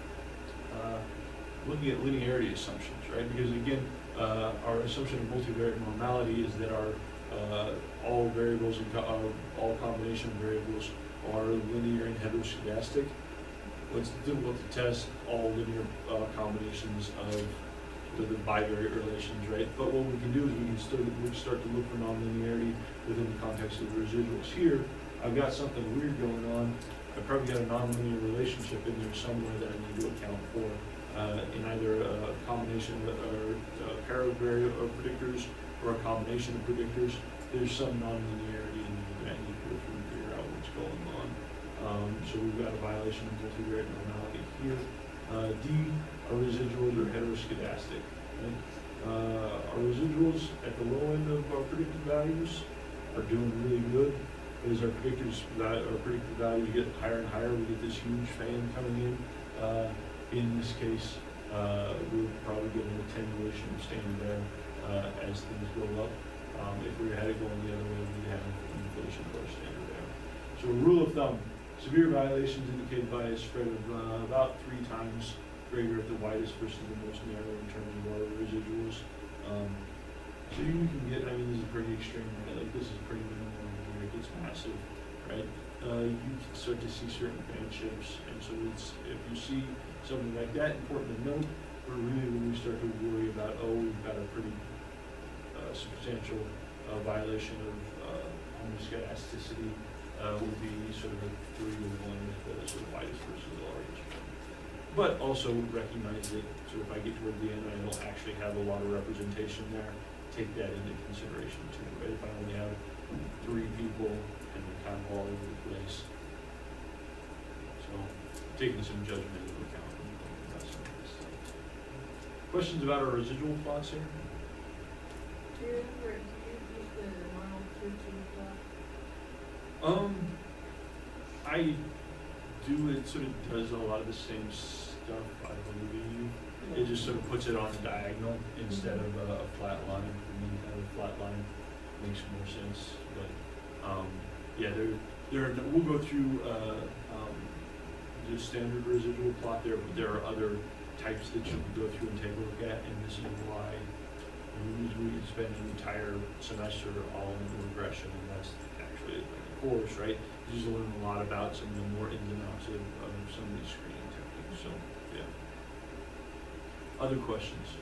uh, looking at linearity assumptions, right? Because again, Uh, our assumption of multivariate normality is that our uh, all variables and co uh, all combination variables are linear and heteroscedastic. Well, it's difficult to test all linear uh, combinations of to the bivariate relations, right? But what we can do is we can start, we can start to look for nonlinearity within the context of the residuals. Here, I've got something weird going on. I've probably got a nonlinear relationship in there somewhere that I need to account for uh, in either a combination of or uh, pair of vari- of predictors or a combination of predictors. There's some nonlinearity in the event here if we figure out what's going on. Um, so we've got a violation of multivariate normality here. Uh, D, our residuals are heteroscedastic. Right? Uh, our residuals at the low end of our predicted values are doing really good. As our predictors, our predicted value get higher and higher, we get this huge fan coming in. Uh, in this case, uh, we'll probably get an attenuation of staying there uh, as things go up. Um, if we had it going the other way, we'd have inflation of our standard there. So a rule of thumb, severe violations indicated by a spread of uh, about three times greater at the widest versus the most narrow in terms of our residuals. Um, so you can get, I mean, this is pretty extreme, right? Like this is pretty minimal. It's massive, right? Uh, you can start to see certain fan shapes, and so it's, if you see something like that, important to note, but really when we start to worry about, oh, we've got a pretty uh, substantial uh, violation of uh, homoscedasticity, uh, would be sort of a three or one as well as the widest versus the largest. But also recognize that, so if I get toward the end, I don't actually have a lot of representation there, take that into consideration too, right? If I only have three people and they're kind of all over the place. So taking some judgment into account when thinking about some of this stuff. Questions about our residual plots here? Do you ever, do you use the Arnold Churchill plot? Um, I do, it sort of does a lot of the same stuff, I believe. It just sort of puts it on a diagonal instead of a, a flat line. I mean, kind of a flat line makes more sense, but um, yeah, there, there. Are, we'll go through uh, um, the standard residual plot there, but there are other types that you can go through and take a look at, and this is why we we spend an entire semester all in regression, and that's actually like a course, right? You just learn a lot about some of the more ins and outs of, of some of these screening techniques. So yeah. Other questions?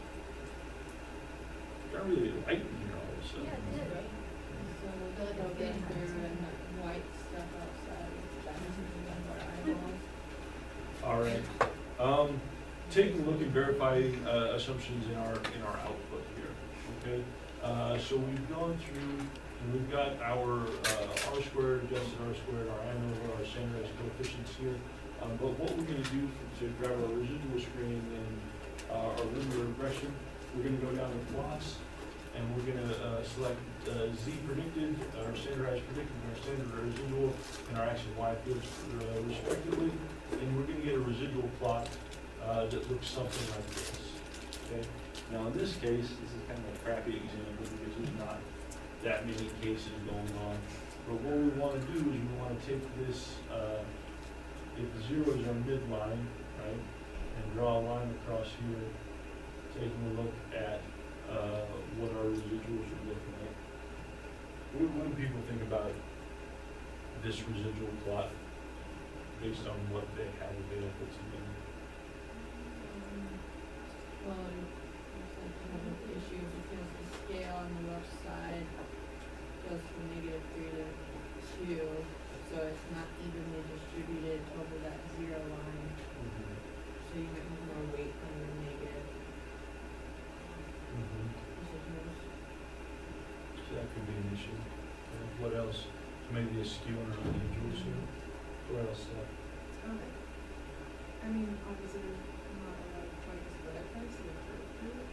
Got really light in here all of a sudden. Yeah, it did. So the little bit there and that white stuff outside, that's our eyeballs. All right. Um, take a look and verify uh, assumptions in our in our output here. Okay. Uh, so we've gone through and we've got our uh, R squared, adjusted R squared, our N over our standardized coefficients here. Um, but what we're going to do for, to grab our residual screen and uh, our linear regression, we're going to go down to plots, and we're going to uh, select uh, Z predicted, our standardized predicted, and our standard residual, and our X and Y fields uh, respectively. And we're going to get a residual plot uh, that looks something like this. Okay. Now in this case, this is kind of a crappy example because there's not that many cases going on. But what we want to do is we want to take this, uh, if zero is our midline, right, and draw a line across here, taking a look at uh, what our residuals are looking like. What, what do people think about this residual plot based on what they have available to them? Um, Well, looks like you have an issue because the scale on the left side goes from negative three to two, so it's not evenly distributed over that zero line. Mm-hmm. So you might have more weight on your negative Mm-hmm. residuals. So that could be an issue. Uh, what else? So maybe a skew on our individuals here. What else? Uh, Okay. I mean, obviously, there's not a lot of choice, but I kind of see a curve through it.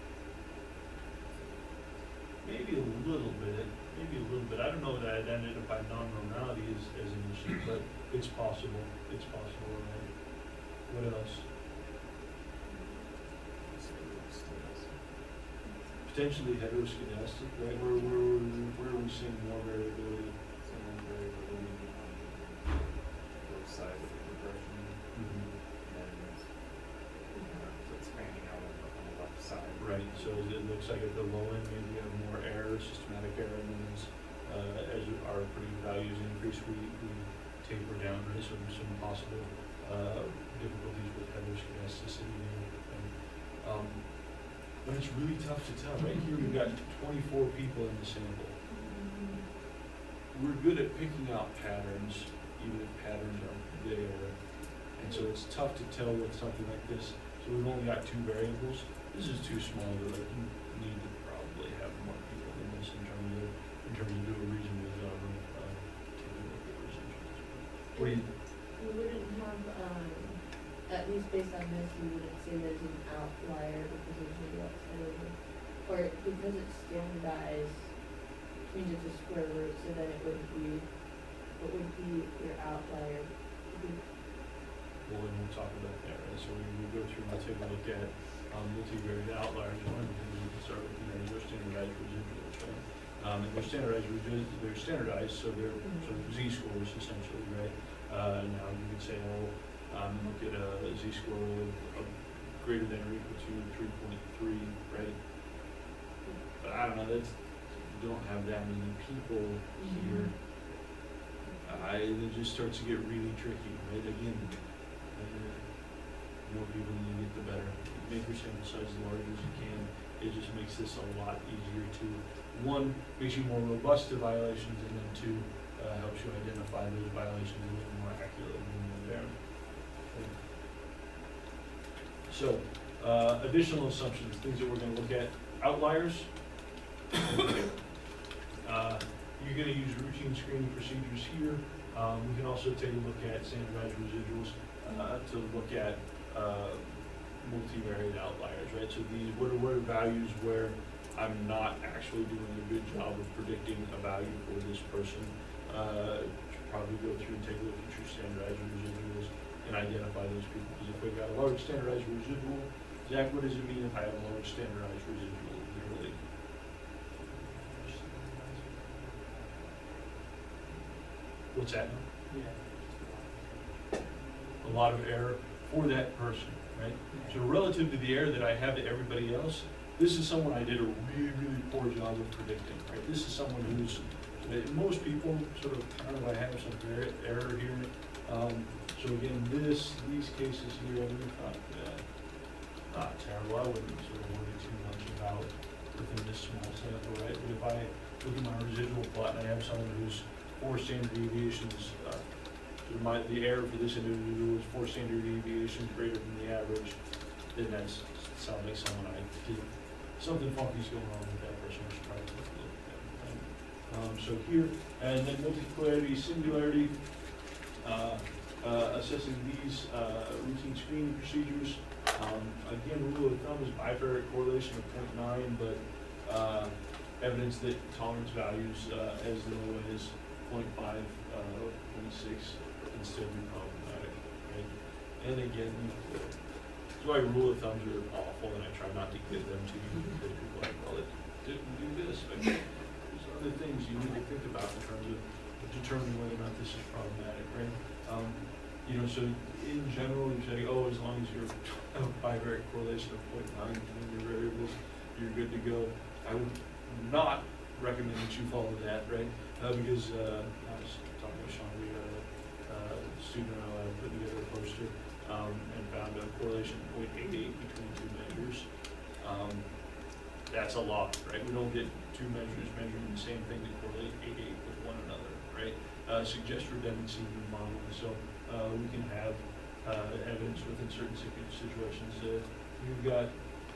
maybe a little bit. Maybe a little bit. I don't know that I'd identify non-normality as, as an issue, but it's possible. It's possible, right? What else? Potentially heteroscedastic, right? Where, where, where are we seeing more variability? Some variability on both sides of the regression, Mm-hmm. and it's, uh, it's fanning out on the, on the left side. Right, so it looks like at the low end, maybe we have more error, systematic error, and then as, uh, as our predicted values increase, we, we taper down, right? So there's some possible, uh, difficulties with heteroscedasticity there. And, um, but it's really tough to tell. Right here, we've got twenty-four people in the sample. We're good at picking out patterns, even if patterns aren't there. And so it's tough to tell with something like this. So we've only got two variables. This is too small to like, you need to probably have more people in this in terms of, in terms of do a reasonable job of, uh, taking a look at residuals. What do you, You wouldn't have, um, at least based on this, you wouldn't say there's an outlier because it's really outside of it. Or because it's standardized, means it's a square root, so then it wouldn't be, what would be your outlier? Would be- well, then we'll talk about that, right? So we, we go through and take a look at, um, multivariate outliers, one, because we can start looking at your standardized residuals, right? Um, and they're standardized residuals, they're standardized, so they're sort of z-scores essentially, right? Uh, now you could say, oh, um, look at a z-score of, of greater than or equal to three point three, right? But I don't know, that's, you don't have that many people here. I, it just starts to get really tricky, right? Again, uh, more people you get, the better. Make your sample size as large as you can. It just makes this a lot easier to, one, makes you more robust to violations, and then two, uh, helps you identify those violations a little more accurately than they're there. So, uh, additional assumptions, things that we're gonna look at. Outliers. Uh, you're going to use routine screening procedures here. Um, we can also take a look at standardized residuals uh, to look at uh, multivariate outliers, right? So these, what are, what are values where I'm not actually doing a good job of predicting a value for this person? Uh, should probably go through and take a look at your standardized residuals and identify those people. Because if we've got a large standardized residual, Zach, what does it mean if I have a large standardized residual? Literally. What's that? Yeah. A lot of error for that person, right? So relative to the error that I have to everybody else, this is someone I did a really, really poor job of predicting, right? This is someone who's, uh, most people sort of kind of, I have some error, error here. Um, so again, this, these cases here, I really thought, uh, not terrible. I wouldn't sort of worry too much about within this small sample, right? But if I look at my residual plot and I have someone who's four standard deviations, uh, so my, the error for this individual is four standard deviations greater than the average, then that's, sounds like someone I did, something funky's going on with that person, I should probably take a look at that. Right? Um, so here, and then multipolarity, singularity, uh, uh, assessing these uh, routine screening procedures. Um, again, rule of thumb is bivariate correlation of zero point nine, but uh, evidence that tolerance values uh, as low as zero point five, uh, zero point six can still be problematic, right? And again, that's why rule of thumbs are awful, and I try not to give them to you because people are like, well, it didn't do this. Like, there's other things you need to think about in terms of determining whether or not this is problematic, right? Um, you know, so in general, you say, oh, as long as you're a bivariate correlation of zero point nine between your variables, you're good to go. I would not recommend that you follow that, right? Uh, because uh, I was talking with Sean, we had a uh, student and I put together a poster um, and found a correlation of zero point eight eight between two measures. Um, that's a lot, right? We don't get two measures measuring the same thing that correlate eight eight with one another, right? Uh, suggest redundancy in the model. So uh, we can have uh, evidence within certain situations that you've got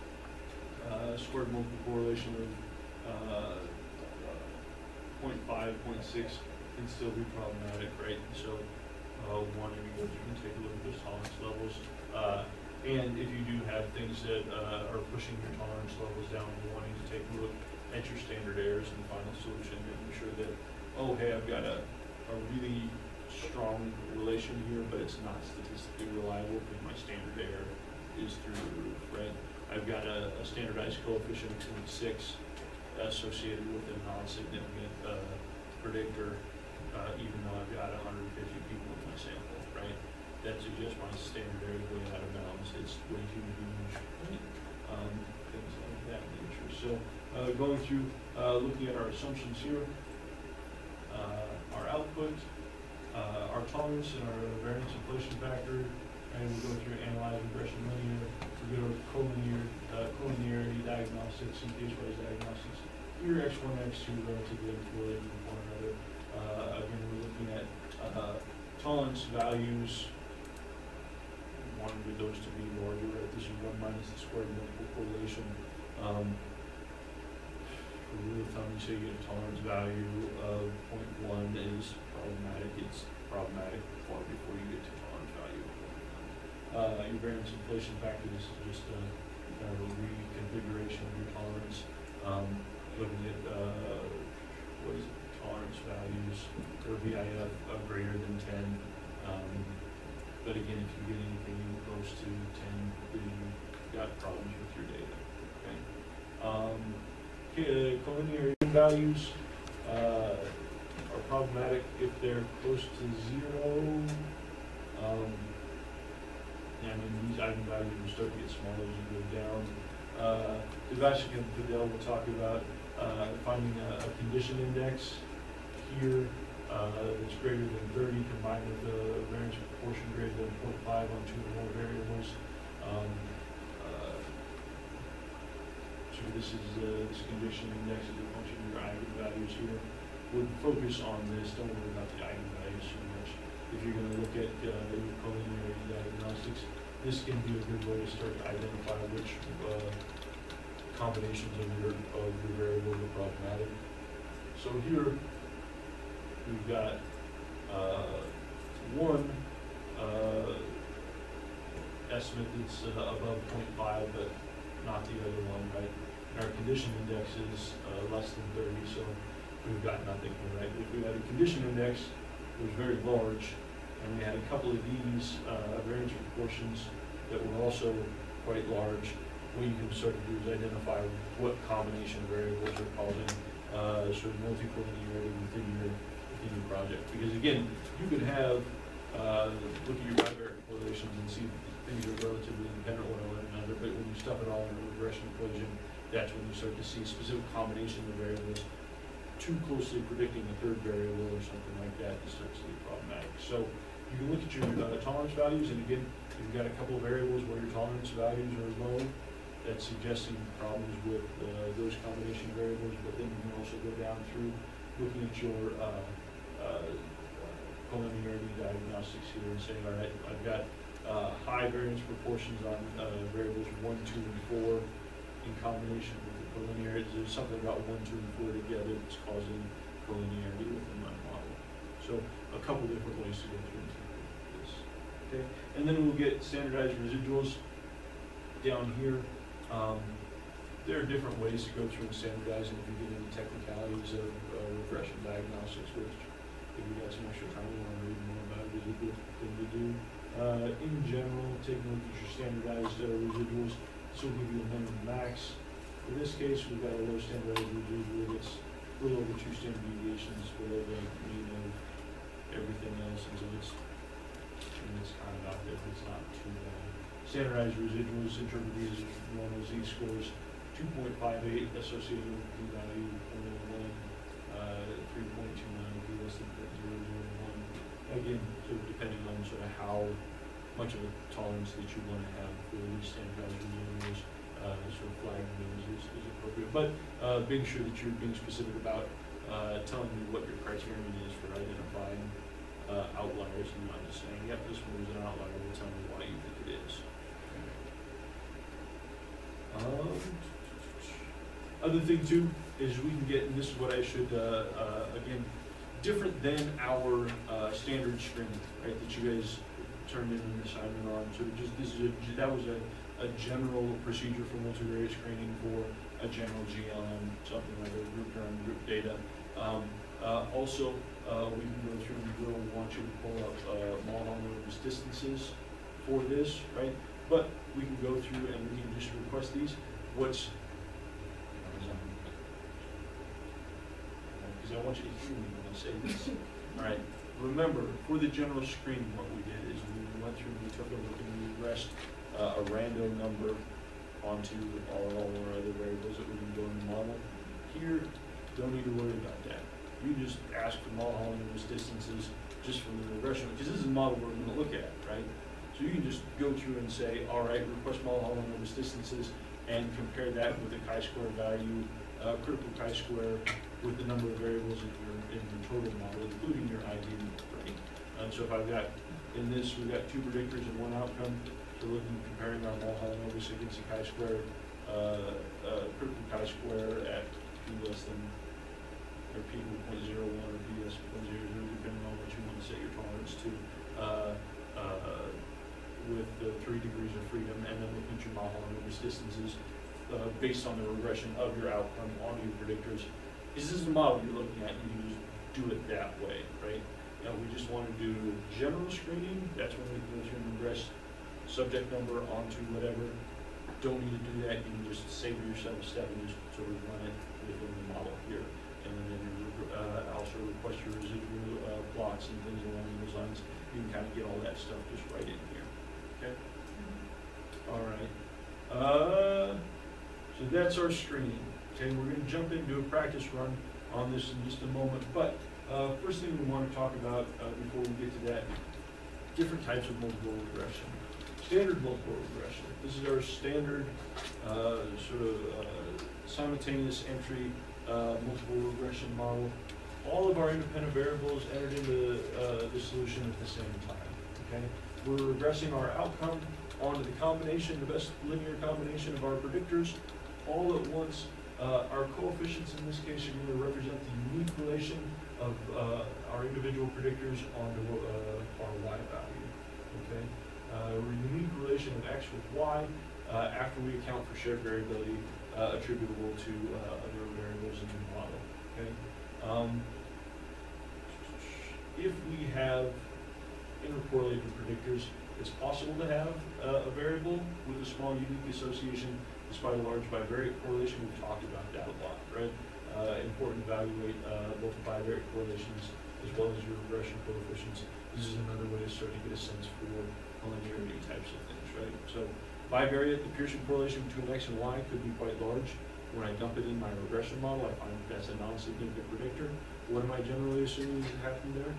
uh, squared multiple correlation of uh, zero point five, zero point six can still be problematic, right? So uh, one, you go through and take a look at those tolerance levels. Uh, and if you do have things that uh, are pushing your tolerance levels down, wanting to take a look at your standard errors and final solution, making sure that, oh, hey, I've got a, a really strong relation here, but it's not statistically reliable because my standard error is through the roof, right? I've got a, a standardized coefficient of six associated with a non-significant uh, predictor, uh, even though I've got one hundred fifty people in my sample, right? That suggests my standard error is way out of bounds. It's way too huge, right? Um, things like that nature. So uh, going through, uh, looking at our assumptions here, uh, our output, uh, our tolerance and our variance inflation factor, and we go through analyze regression linear, we go to collinear, uh, collinearity diagnostics and case-wise diagnostics. Here, X one, X two relatively uncorrelated with one another. Uh, again, we're looking at uh, tolerance values. We wanted those to be larger, right? This is one minus the square root multiple correlation. Um, for rule of thumb, you say you get a tolerance value of zero point one is problematic. It's problematic far before you get to tolerance value of zero point one. Uh, your variance inflation factor, this is just a kind of a reconfiguration of your tolerance. Um, looking at, uh, what is it, tolerance values, or V I F uh, greater than ten. Um, but again, if you get anything close to ten, then you've got problems with your data, okay? Um, okay, collinear values uh, are problematic if they're close to zero. Um, I mean, these eigenvalues will start to get smaller as you go down. Uh, Devashik and Fidel will talk about uh, finding a, a condition index here uh, that's greater than thirty combined with a variance proportion greater than zero point five on two or more variables. Um, uh, so this is uh, this condition index is a function of your eigenvalues here. Would focus on this, don't worry about the eigenvalues so much. If you're going to look at uh, your collinearity diagnostics, this can be a good way to start to identify which uh, combinations of your, of your variables are problematic. So here, we've got uh, one uh, estimate that's uh, above zero point five, but not the other one, right? And our condition index is uh, less than thirty, so we've got nothing here, right? If we had a condition index that was very large, and we had a couple of these uh, variance proportions that were also quite large, what you can start to do is identify what combination of variables are causing uh, sort of multi-collinearity within your within your project. Because again, you could have uh, look at your bivariate correlations and see things are relatively independent one of another, but when you stuff it all in a regression equation, that's when you start to see specific combination of variables too closely predicting a third variable or something like that. It starts to get problematic. So you can look at your uh, tolerance values, and again, you've got a couple of variables where your tolerance values are low. That's suggesting problems with uh, those combination variables, but then you can also go down through looking at your uh, uh, collinearity diagnostics here and saying, all right, I've got uh, high variance proportions on uh, variables one, two, and four in combination with the collinearity. There's something about one, two, and four together that's causing collinearity within my model. So a couple different ways to go through this. Okay, and then we'll get standardized residuals down here. Um, there are different ways to go through and standardize, and if you get into technicalities of uh, regression diagnostics, which if you got some extra time you want to read more about it, is a good thing to do. Uh, in general, take a look at your standardized uh, residuals. This will give you a minimum max. In this case, we've got a low standardized residual that's a little over two standard deviations below the mean of everything else, and so it's, and it's kind of out there, but it's not too bad. Standardized residuals, interpret these as normal z-scores, two point five eight associated with p-value zero point zero one, uh, three point two nine p less than zero point zero zero one. Again, sort of depending on sort of how much of a tolerance that you want to have for these standardized residuals, uh, sort of flagging those is, is appropriate. But uh, being sure that you're being specific about uh, telling me what your criterion is for identifying uh, outliers, and not just saying, yep, this one is an outlier, but tell me why you think it is. Um, other thing too is we can get, and this is what I should uh, uh, again, different than our uh, standard screening, right? That you guys turned in an assignment on. So just this is a, that was a, a general procedure for multivariate screening for a general G L M, something like a group term, group data. Um, uh, also, uh, we can go through and we will want you to pull up uh, Mulholland's distances for this, right? But we can go through and we can just request these. What's, because I want you to hear me when I say this. All right, remember, for the general screening, what we did is we went through, we took a look and we regressed uh, a random number onto all our other variables that we can go in the model. Here, don't need to worry about that. You just ask for Mulholland's distances just from the regression, because this is a model we're going to look at, right? So So you can just go through and say, all right, request model Hall Novus distances, and compare that with the chi-square value, uh, critical chi-square with the number of variables in your, in your total model, including your I D, right? Um, so if I've got, in this, we've got two predictors and one outcome, so looking, comparing our model Hall Novus against the chi-square, uh, uh, critical chi-square at p less than, or p equal point zero one or p less than point zero zero, depending on what you want to set your tolerance to, uh, uh, with the three degrees of freedom, and then looking at your model Hall Novus distances, uh, based on the regression of your outcome onto your predictors. This is the model you're looking at, and you just do it that way, right? Now, we just want to do general screening, that's when we go through and regress subject number onto whatever. Don't need to do that, you can just save yourself a step and just sort of run it within the model here. And then you uh, also request your residual uh, plots and things along those lines. You can kind of get all that stuff just right in here, okay? All right. Uh, so that's our screening. Okay, we're going to jump into a practice run on this in just a moment. But uh, first thing we want to talk about uh, before we get to that, different types of multiple regression. Standard multiple regression. This is our standard uh, sort of uh, simultaneous entry uh, multiple regression model. All of our independent variables entered into uh, the solution at the same time. Okay, we're regressing our outcome onto the combination, the best linear combination of our predictors, all at once. Uh, our coefficients in this case are going to represent the unique relation of uh, our individual predictors onto uh, our y value. Okay, uh, a unique relation of x with y uh, after we account for shared variability uh, attributable to uh, other variables in the model. Okay, um, if we have intercorrelated predictors, it's possible to have uh, a variable with a small unique association despite a large bivariate correlation. We've talked about that a lot, right? Uh, important to evaluate uh, both bivariate correlations as well as your regression coefficients. This is another way to start to get a sense for linearity types of things, right? So bivariate, the Pearson correlation between x and y could be quite large. When I dump it in my regression model, I find that's a non-significant predictor. What am I generally assuming is happening there?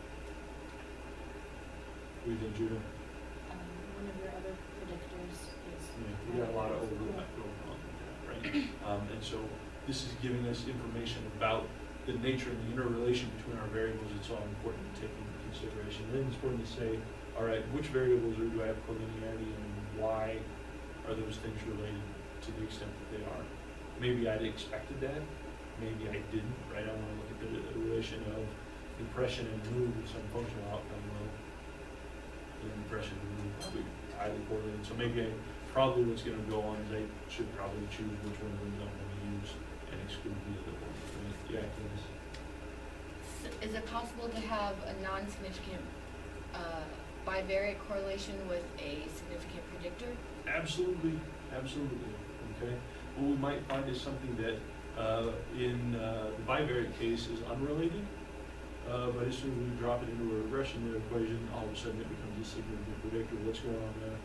What do you think, Judah? Um, one of your other predictors is. Yeah, we got a lot of overlap going on, right? Um, and so this is giving us information about the nature and the interrelation between our variables. It's all important to take into consideration. And then it's important to say, all right, which variables are, do I have collinearity and why are those things related to the extent that they are? Maybe I'd expected that, maybe I didn't, right? I want to look at the, the relation of impression and mood with some functional outcome. Well, the impression and mood probably highly correlated. So maybe I, probably what's going to go on is I should probably choose which one of those I'm going to use and exclude the other one. Yeah, please. So is it possible to have a non-significant uh, bivariate correlation with a significant predictor? Absolutely, absolutely. Okay. What we might find is something that uh, in uh, the bivariate case is unrelated, uh, but as soon as we drop it into a regression equation, all of a sudden it becomes a significant predictor. What's going on there?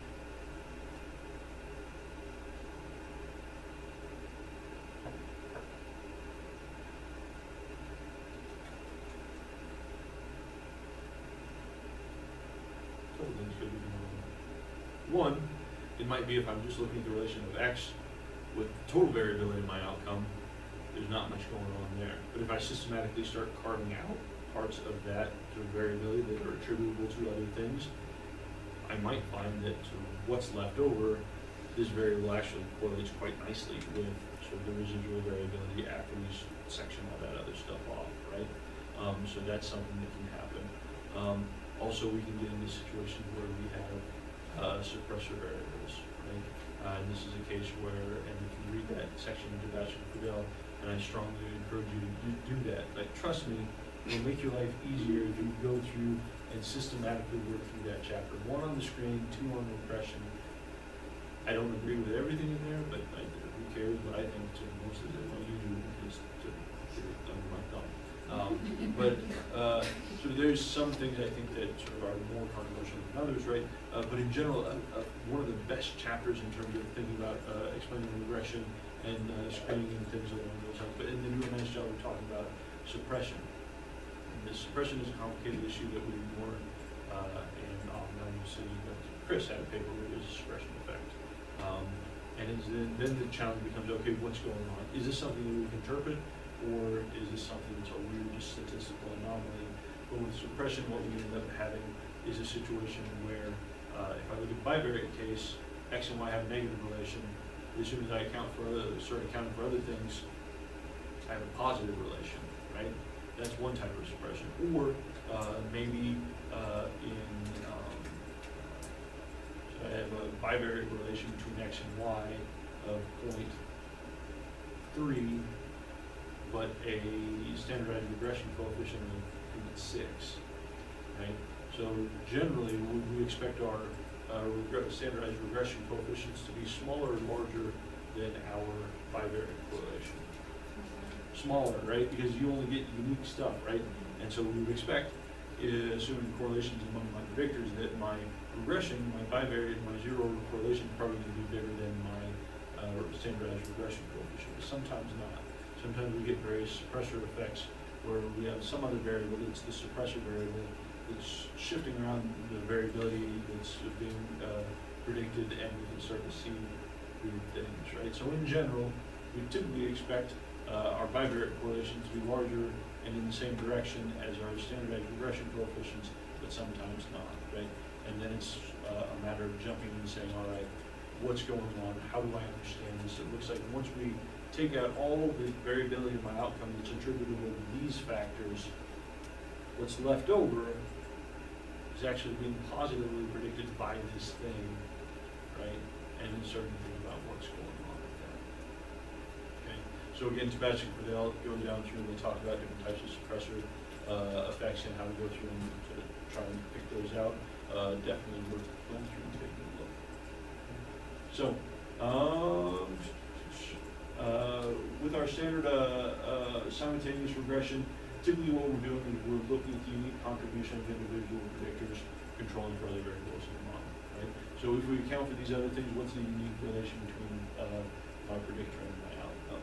One, it might be if I'm just looking at the relation of x with total variability in my outcome, there's not much going on there. But if I systematically start carving out parts of that sort of variability that are attributable to other things, I might find that sort of what's left over, this variable actually correlates quite nicely with sort of the residual variability after we section all that other stuff off, right? Um, so that's something that can happen. Um, also, we can get into situations where we have uh, suppressor variables, right? Uh, and this is a case where, and if you read that section into Bachelor Fidel, and I strongly encourage you to do, do that. Like, trust me, it'll make your life easier if you go through and systematically work through that chapter. One on the screen, two on repression. I don't agree with everything in there, but I, who cares what I think to most of it. What you do is to get it under my thumb. Um, but uh, so there's some things I think that sort of are more controversial than others, right? Uh, but in general, uh, uh, one of the best chapters in terms of thinking about uh, explaining regression and uh, screening and things along those lines. But and they do a nice job of talking about suppression. And this suppression is a complicated issue that we ignore, uh, and um, now you see that then, then the challenge becomes, okay, what's going on? Is this something that we can interpret, or is this something that's a weird just statistical anomaly? But with suppression, what we end up having is a situation where, uh, if I look at the bivariate case, X and Y have a negative relation. As soon as I account for other, start accounting for other things, I have a positive relation, right? That's one type of suppression. Or uh, maybe uh, in, um, so I have a bivariate relation between X and Y of point three, but a standardized regression coefficient of point six, right? So generally, we, we expect our uh, regre standardized regression coefficients to be smaller or larger than our bivariate correlation. Smaller, right? Because you only get unique stuff, right? And so we would expect, uh, assuming correlations among my predictors, that my regression, my bivariate, my zero correlation is probably going to be bigger than my uh, standardized regression coefficient. But sometimes not. Sometimes we get various suppressor effects where we have some other variable that's the suppressor variable that's shifting around the variability that's being uh, predicted, and we can start to see weird things, right? So in general, we typically expect uh, our bivariate correlation to be larger and in the same direction as our standardized regression coefficients, but sometimes not, right? And then it's uh, a matter of jumping in and saying, all right, what's going on? How do I understand this? It looks like once we take out all the variability of my outcome that's attributable to these factors, what's left over is actually being positively predicted by this thing, right? And then starting to think about what's going on with that. Okay. So again, Sebastian Fidel goes down through and they talk about different types of suppressor uh, effects and how to go through and to try and pick those out. Uh, definitely worth going through and taking a look. So, um, uh, with our standard uh, uh, simultaneous regression, typically what we're doing is we're looking at the unique contribution of individual predictors controlling for other variables in the model, right? So if we account for these other things, what's the unique relation between uh, my predictor and my outcome?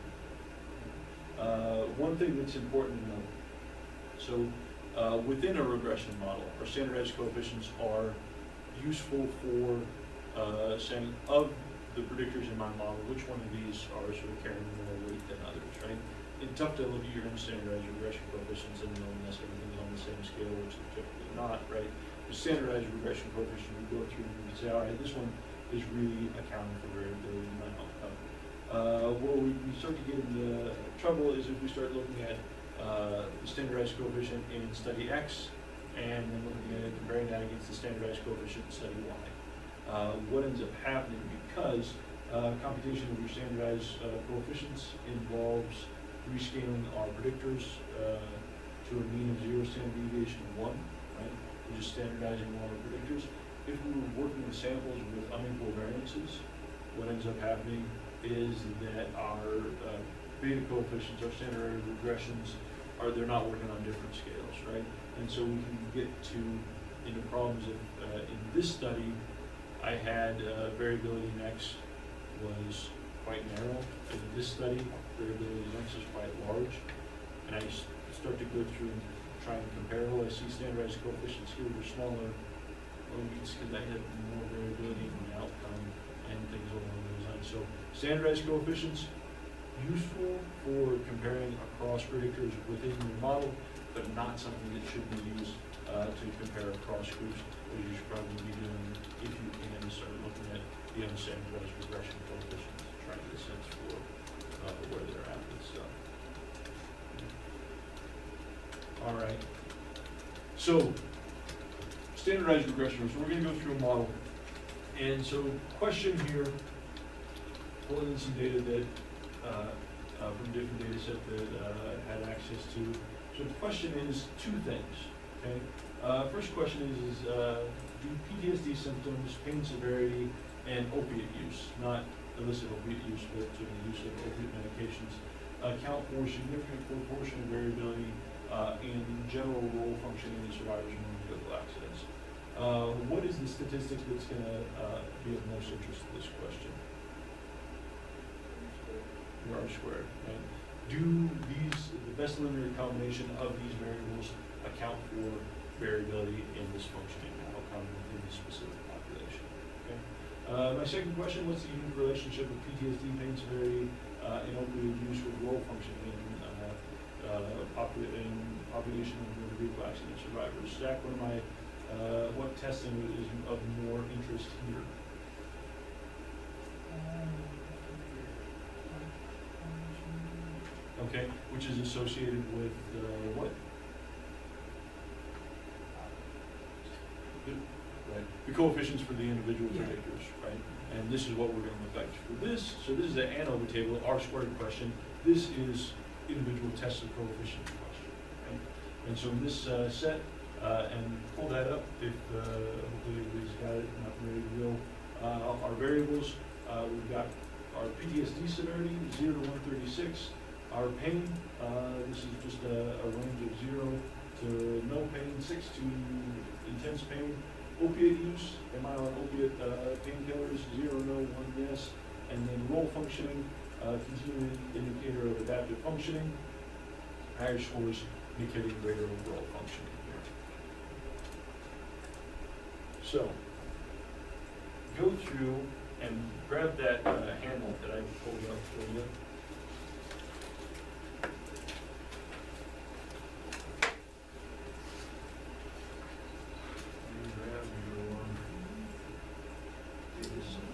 Uh, one thing that's important to note, so uh, within a regression model, our standardized coefficients are useful for uh, saying of the predictors in my model, which one of these are sort of carrying more weight than others, right? It's tough to look at your standardized regression coefficients and know unless everything's on the same scale, which they're typically not, right? The standardized regression coefficient, we go through and we say, all right, this one is really accounting for variability in my outcome. Uh, where we, we start to get into trouble is if we start looking at uh, the standardized coefficient in study X and then looking at it, comparing that against the standardized coefficient in study Y. Uh, what ends up happening because uh, computation of your standardized uh, coefficients involves rescaling our predictors uh, to a mean of zero standard deviation of one, right? We're just standardizing all our predictors. If we were working with samples with unequal variances, what ends up happening is that our uh, beta coefficients, our standardized regressions, are they're not working on different scales, right? And so we can get to into problems of uh, in this study, I had uh, variability in X was quite narrow. In this study, variability in X is quite large. And I start to go through and try and compare, well, I see standardized coefficients here were smaller. Well, it's because I had more variability in my outcome and things along those lines. So standardized coefficients, useful for comparing across predictors within your model, but not something that should be used uh, to compare across groups, which you should probably be doing if you can start looking at the unstandardized regression coefficients, trying to get a sense for uh, where they're at with stuff. All right. So standardized regression. So we're going to go through a model, and so question here, pulling in some data that uh, uh, from different data set that uh, I had access to. So the question is two things. Okay. Uh, first question is, is uh, do P T S D symptoms, pain severity, and opiate use, not illicit opiate use, but sort of the use of opiate medications, account for significant proportion of variability uh, in general role functioning in survivors of motor vehicle accidents? Uh, what is the statistic that's going to uh, be of most interest to this question? R squared, right? Do these, the best linear combination of these variables account for variability in this functioning outcome within the specific population? Okay. Uh, my second question, what's the unique relationship of P T S D, pain severity, uh, and opioid use with role functioning in, uh, uh, popu- in population of motor vehicle accident survivors? Zach, what am I, uh, what testing is of more interest here? Okay, which is associated with, uh, what? The- Right, the coefficients for the individual Yeah. predictors, right? And this is what we're gonna look like for this. So this is the ANOVA table, R squared question. This is individual tested coefficient question, right? And so in this uh, set, uh, and pull that up if, uh, hopefully everybody's got it, not ready to go. Uh, our variables, uh, we've got our P T S D severity, zero to one thirty-six. Our pain, uh, this is just a, a range of zero to no pain, six to intense pain. Opiate use, am I on opiate uh, painkillers? Zero, no, one, yes. And then role functioning, uh, continuing indicator of adaptive functioning. Higher scores indicating greater overall functioning here. So, go through and grab that uh, handout that I pulled up for you. Grab your data set.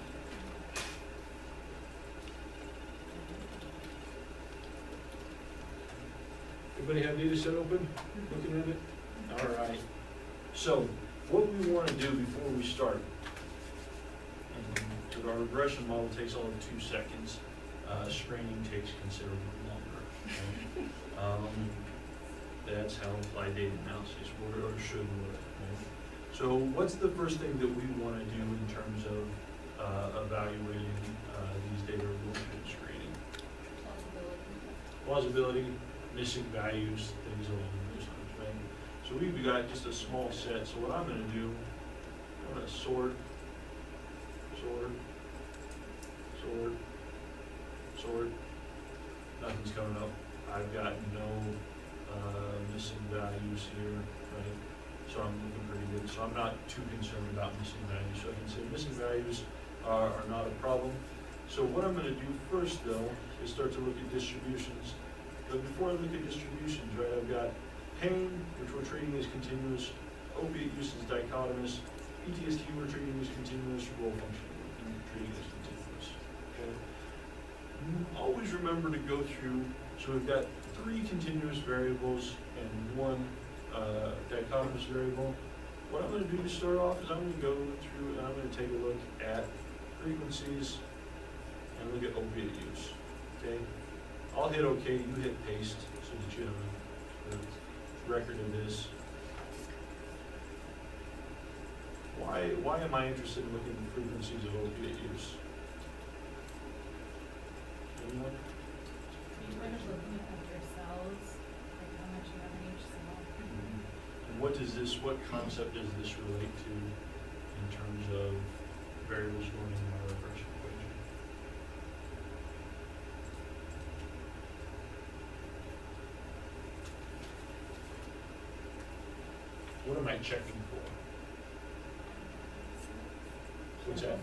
Everybody have data set open? Looking at it? All right. So, what we want to do before we start, because our regression model takes all of two seconds, uh, screening takes considerably longer. Okay? Um, that's how applied data analysis work or should work. Right? So, what's the first thing that we want to do in terms of uh, evaluating uh, these data related screening? Plausibility. Plausibility, missing values, things along those lines, right? So we've got just a small set. So what I'm going to do, I'm going to sort, sort, sort, sort. Nothing's coming up. I've got no uh, missing values here, right? So I'm looking pretty good. So I'm not too concerned about missing values. So I can say missing values are, are not a problem. So what I'm going to do first, though, is start to look at distributions. But before I look at distributions, right, I've got pain, which we're treating as continuous, opiate use is dichotomous, P T S D we're treating as continuous, role functioning we're treating as continuous. Okay? Always remember to go through, so we've got three continuous variables and one uh, dichotomous variable. What I'm going to do to start off is I'm going to go through and I'm going to take a look at frequencies and look at opiate use. Okay? I'll hit OK, you hit paste so that you have a, a record of this. Why, why am I interested in looking at the frequencies of opiate use? Anyone? You kind of looking at your cells, like how much you have in each cell. And what does this, what concept does this relate to in terms of variables going in my regression equation? What am I checking for? What's that?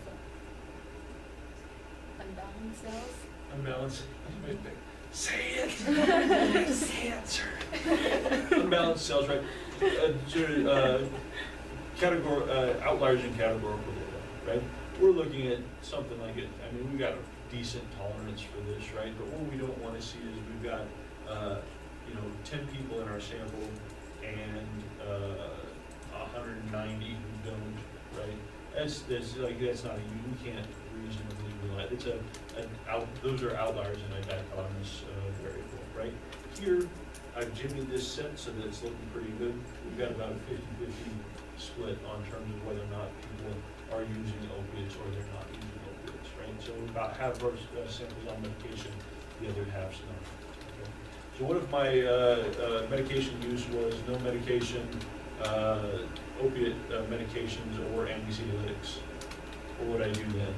Unbalanced cells? Unbalanced. Say it! Say it, sir. Unbalanced cells, right? Uh, so, uh, categor- uh, outliers in categorical data, right? We're looking at something like it. I mean, we've got a decent tolerance for this, right? But what we don't want to see is we've got, uh, you know, ten people in our sample and uh, one hundred ninety who don't, right? That's that's like that's not a we can't reasonably rely. It's a an out. Those are outliers in a dichotomous uh, variable, right? Here, I've jimmied this set so that it's looking pretty good. We've got about a fifty-fifty split on terms of whether or not people are using opiates or they're not using opiates, right? So about half of our uh, samples on medication, the other half's not. Okay. So what if my uh, uh, medication use was no medication, uh, opiate uh, medications, or anxiolytics? What would I do then?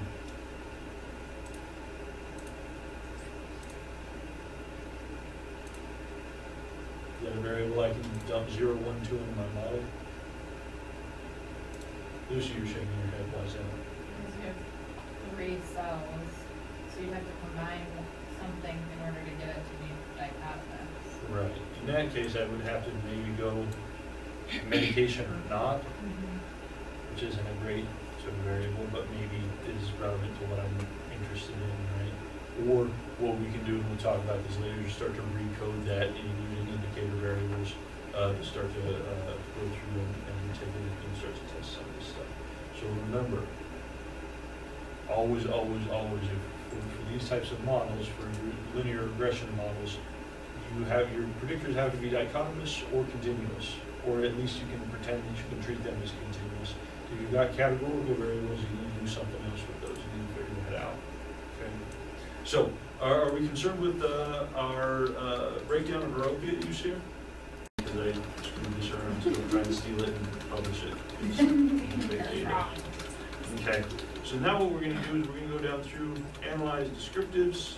Is that a variable I can dump zero, one, two into my model? Lucy, you're shaking your head. Why is that? Because you have three cells, so you have to combine something in order to get it to be dichotomous. Right. In that case, I would have to maybe go medication or not, which isn't a great sort of variable, but maybe is relevant to what I'm interested in, right? Or what we can do, and we'll talk about this later, is start to recode that in using indicator variables uh, to start to uh, go through and, and take it and start to test some of this stuff. So remember, always, always, always, if, for, for these types of models, for linear regression models, you have your predictors have to be dichotomous or continuous, or at least you can pretend that you can treat them as continuous. If you've got categorical variables, you need to do something else with those. You need to figure that out. Okay. So, are, are we concerned with uh, our uh, breakdown of our opiate use here? Because I screwed this around, so I'm trying to steal it and publish it. It's, it's big data. Okay. So now what we're going to do is we're going to go down through analyze descriptives.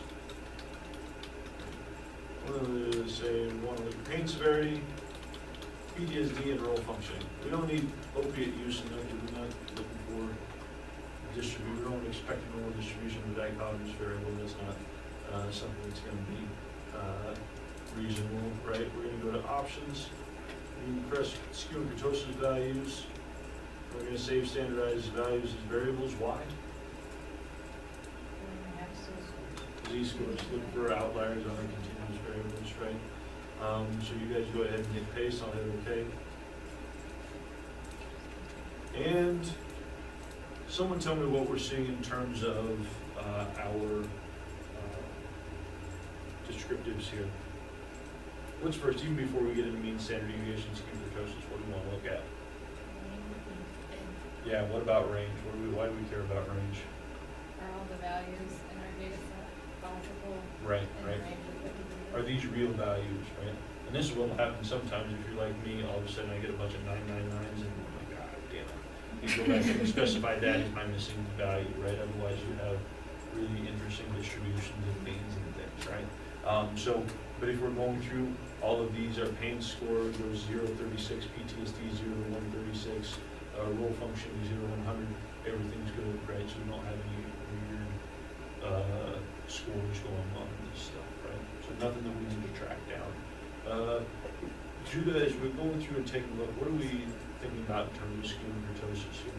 We're going to say we want to look at pain severity, P T S D, and role functioning. We don't need opiate use in that because we're not looking for distribution. We don't expect a normal distribution of the dichotomous variable. That's not uh, something that's going to be uh, reasonable, right? We're going to go to options. We press skew and kurtosis values. We're going to save standardized values as variables. Why? Z-scores, look for outliers on our continuous variables, right? Um, so you guys go ahead and hit paste, I'll hit OK. And someone tell me what we're seeing in terms of uh, our uh, descriptives here. What's first, even before we get into mean standard deviation, skew kurtosis, what do we want to look at? Yeah, what about range? What do we, why do we care about range? Are all the values in our data set possible? Right, in right. the range of what you can do? Are these real values, right? And this is what will happen sometimes if you're like me, all of a sudden I get a bunch of nine nine nines and oh my God, damn it. You go back and specify that as my missing value, right? Otherwise you have really interesting distributions of means and things, right? Um, so, but if we're going through, all of these are pain score goes zero to thirty-six, P T S D zero to one thirty-six, uh, role function zero to one hundred, everything's good, right? So we don't have any weird uh, scores going on in this stuff, right? So nothing that we need to track down. Uh, Judah, as we're going through and taking a look, what are we thinking about in terms of skew and kurtosis here?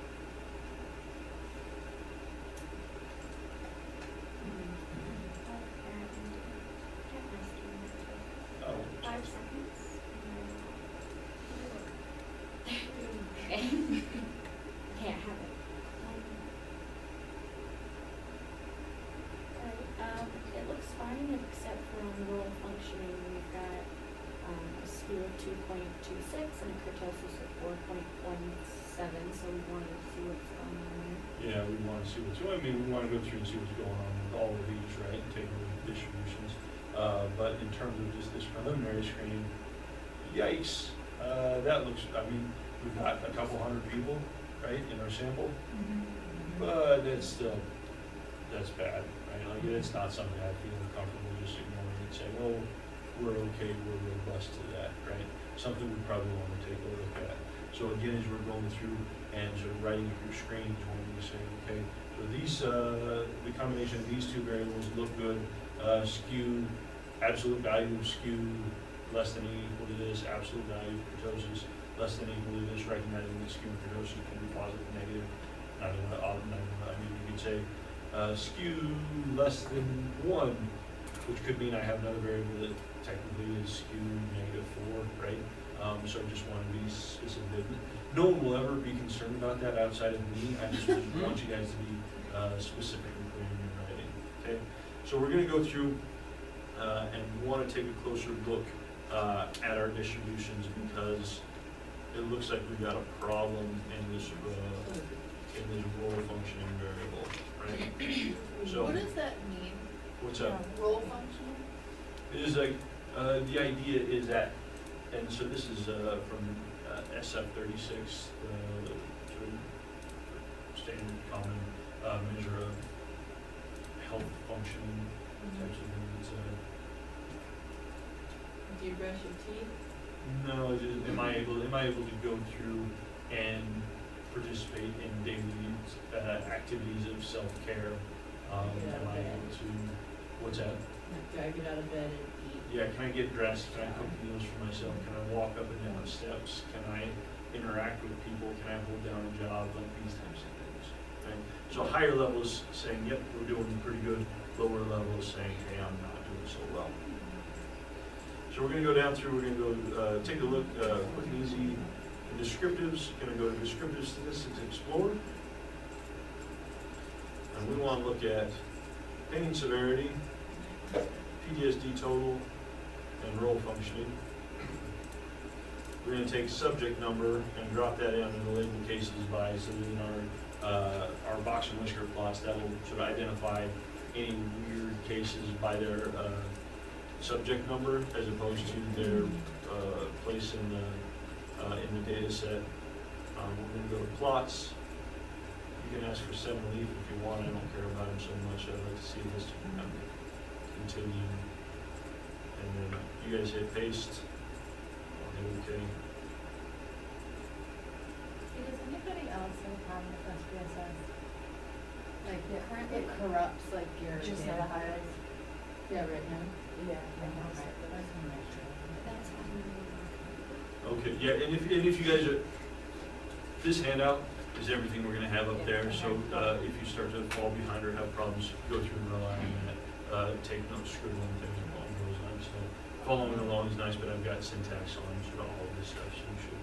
Oh, Five seconds. Okay. Okay, I have it. Alright, um, it looks fine except for on the role functioning, we've got, um, a skew of two point two six and a kurtosis of four point one seven, so we wanted to see what's going on there. yeah, we want to see what's going on. I mean, we want to go through and see what's going on with all of these, right, and take a look at distributions. Uh, but in terms of just this preliminary screening, yikes, uh, that looks, I mean, we've got a couple hundred people, right, in our sample, but it's still, that's bad, right? Like, it's not something I feel comfortable just ignoring and saying, oh, we're okay, we're robust to that, right? Something we probably want to take a look at. So again, as we're going through and sort of writing through screens, when we say, okay, so these, uh, the combination of these two variables look good, uh, skew, absolute value of skew less than or equal to this, absolute value of kurtosis less than or equal to this, recognizing that skew and kurtosis can be positive and negative. Not even, uh, not even, I mean, you could say uh, skew less than one, which could mean I have another variable that technically is skew negative four, right? Um, so I just want to be specific. No one will ever be concerned about that outside of me. I just want you guys to be uh, specific and clear in your writing. Okay, so we're going to go through uh, and we want to take a closer look uh, at our distributions because it looks like we've got a problem in this uh, in this role functioning variable, right? So What does that mean? what's up? Role functioning? It is like uh, the idea is that, and so this is uh, from uh, S F thirty-six, the sort of standard common uh, measure of health functioning types of things. It's, uh, Do you brush your teeth? no, it's just, am I able am I able to go through and partic- participate in daily, uh, activities of self-care? Um, Yeah, am I okay. able to, what's that? Do I get out of bed and eat? Yeah, can I get dressed? Can I cook meals for myself? Can I walk up and down steps? Can I interact with people? Can I hold down a job? Like these types of things, right? So higher levels saying, yep, we're doing pretty good. Lower levels saying, hey, I'm not doing so well. So we're gonna go down through, we're gonna go, uh, take a look, uh, quick and easy in descriptives. Gonna go to descriptive statistics explore. And we wanna look at pain severity, P T S D total, and role functioning. We're gonna take subject number and drop that in and label cases by, so in our, uh, our box and whisker plots, that'll sort of identify any weird cases by their, uh, subject number as opposed to their, uh, place in the, uh, in the data set. Um, we're gonna go to plots. You can ask for seven leaf if you want, I don't care about them so much, I'd like to see a histogram continue. And then you guys hit paste, I'll hit okay. Does anybody else have a problem with S P S S? Like, Yeah. current, it corrupts like your Just data the files? highlights. Yeah, right now. Yeah. Okay, yeah, and if, and if you guys are, this handout is everything we're gonna have up there, so, uh, if you start to fall behind or have problems, go through and rely on that, uh, take notes, scribble and things along those lines, so following along is nice, but I've got syntax on sort of all of this stuff, so you should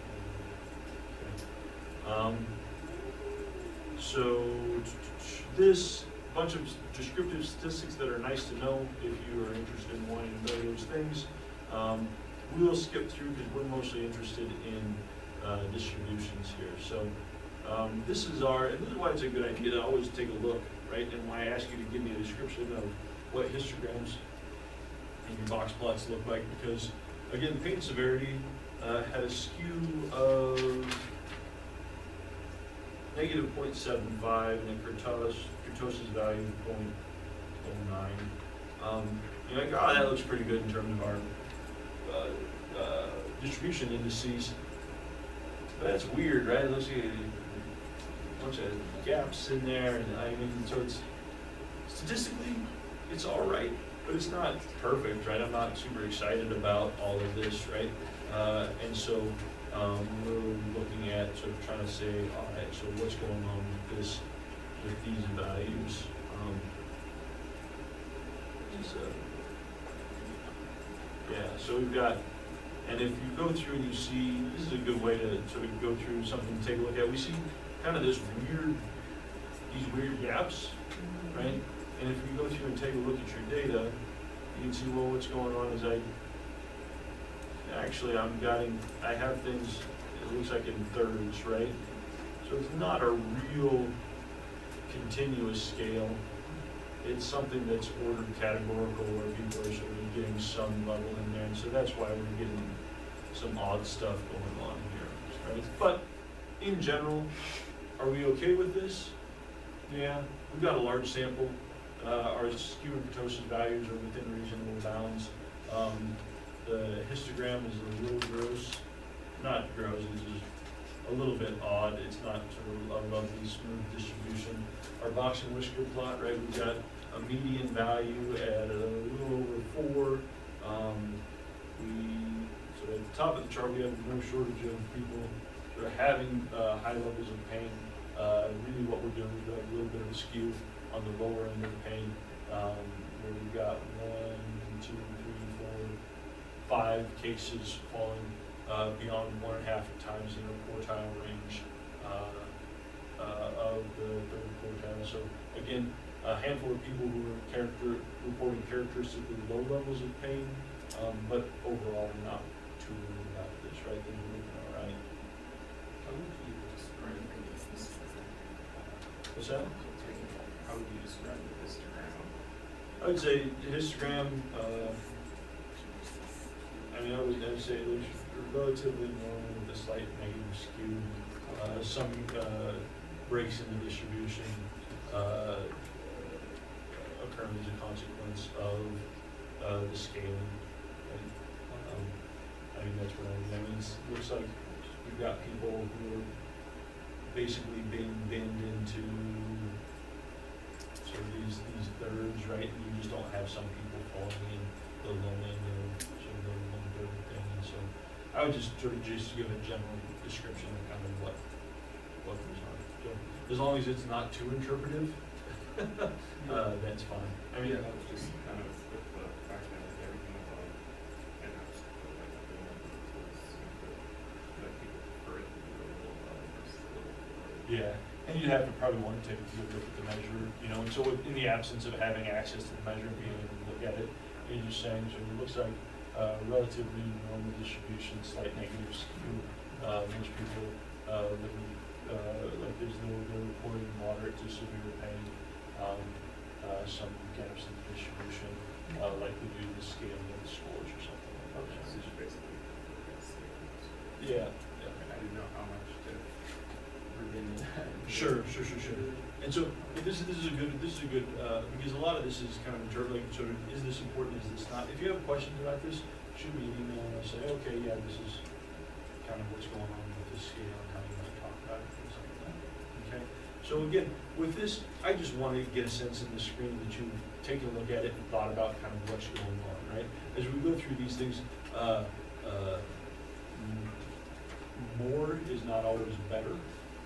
be, okay. Um, so, this bunch of descriptive statistics that are nice to know if you are interested in wanting to know those things. Um, we'll skip through because we're mostly interested in uh, distributions here. So um, this is our, and this is why it's a good idea to always take a look, right? And why I ask you to give me a description of what histograms and your box plots look like, because again, pain severity uh, had a skew of negative zero point seven five and a kurtosis, kurtosis value of zero point zero nine. Um, you're like, oh, that looks pretty good in terms of our uh, uh, distribution indices. But that's weird, right? It looks like a bunch of gaps in there, and I mean, so it's statistically, it's all right, but it's not perfect, right? I'm not super excited about all of this, right? Uh, and so um, we're looking at sort of trying to say, all right, so what's going on with this, with these values? Um, so, yeah, so we've got, and if you go through and you see, this is a good way to sort of go through something to take a look at. We see kind of this weird, these weird gaps, right? And if you go through and take a look at your data, you can see, well, what's going on is I, actually I'm getting, I have things, it looks like in thirds, right? So it's not a real continuous scale. It's something that's ordered categorical where people are sort of getting some level in there. And so that's why we're getting some odd stuff going on here, right? But in general, are we okay with this? Yeah, we've got a large sample. Uh, our skew and kurtosis values are within reasonable bounds. Um, the histogram is a little gross, not gross, it's just a little bit odd. It's not sort of a lovely smooth distribution. Our box and whisker plot, right, we've got a median value at a little over four. Um, we, so at the top of the chart, we have no shortage of people who are having uh, high levels of pain. Uh, really what we're doing, we've got a little bit of a skew on the lower end of the pain, um, where we've got one, two, three, four, five cases falling uh, beyond one and a half times in the quartile range uh, uh, of the third quartile. So again, a handful of people who are character, reporting characteristically low levels of pain, um, but overall not too worried about this, right? Things are moving all right. How would you describe this? What's that? How would you describe the histogram? I would say histogram, uh, I mean, I would, I would say it looks relatively normal with a slight negative skew. Uh, some uh, breaks in the distribution uh, occur as a consequence of uh, the scaling. Right? Um, I mean, that's what I mean. I mean, it looks like we've got people who are basically been binned into sort of these, these thirds, right? And you just don't have some people falling in the low end of sort of the one third thing. And so I would just sort of just give a general description of kind of what, what goes on. So as long as it's not too interpretive, uh, that's fine. I mean, Yeah, that was just kind of with the fact that like everything above and that's like a thing that was seemed to that people prefer it to be a little above versus a little below. yeah, and you'd have to probably want to take a good look at the measure, you know, and so with- in the absence of having access to the measure and being able to look at it, you're just saying, so it looks like uh, relatively normal distribution, slight negative skew. Uh, most people uh, live in, uh, like there's no, they're reporting moderate to severe pain. Um, uh, some gaps in the distribution, uh, like we do the scaling of the scores or something like Okay, that. so you basically, that's the, Yeah, yeah. I didn't know how much to read into that. Sure, sure, sure, sure. And so, but this is, this is a good, this is a good, uh, because a lot of this is kind of interpreting, sort of, is this important, is this not? If you have questions about this, shoot me an email and I'll say, okay, yeah, this is kind of what's going on with this scale and how you might talk about it, things like that, okay? So again, with this, I just want to get a sense in the screen that you've taken a look at it and thought about kind of what's going on, right? As we go through these things, uh, uh, more is not always better.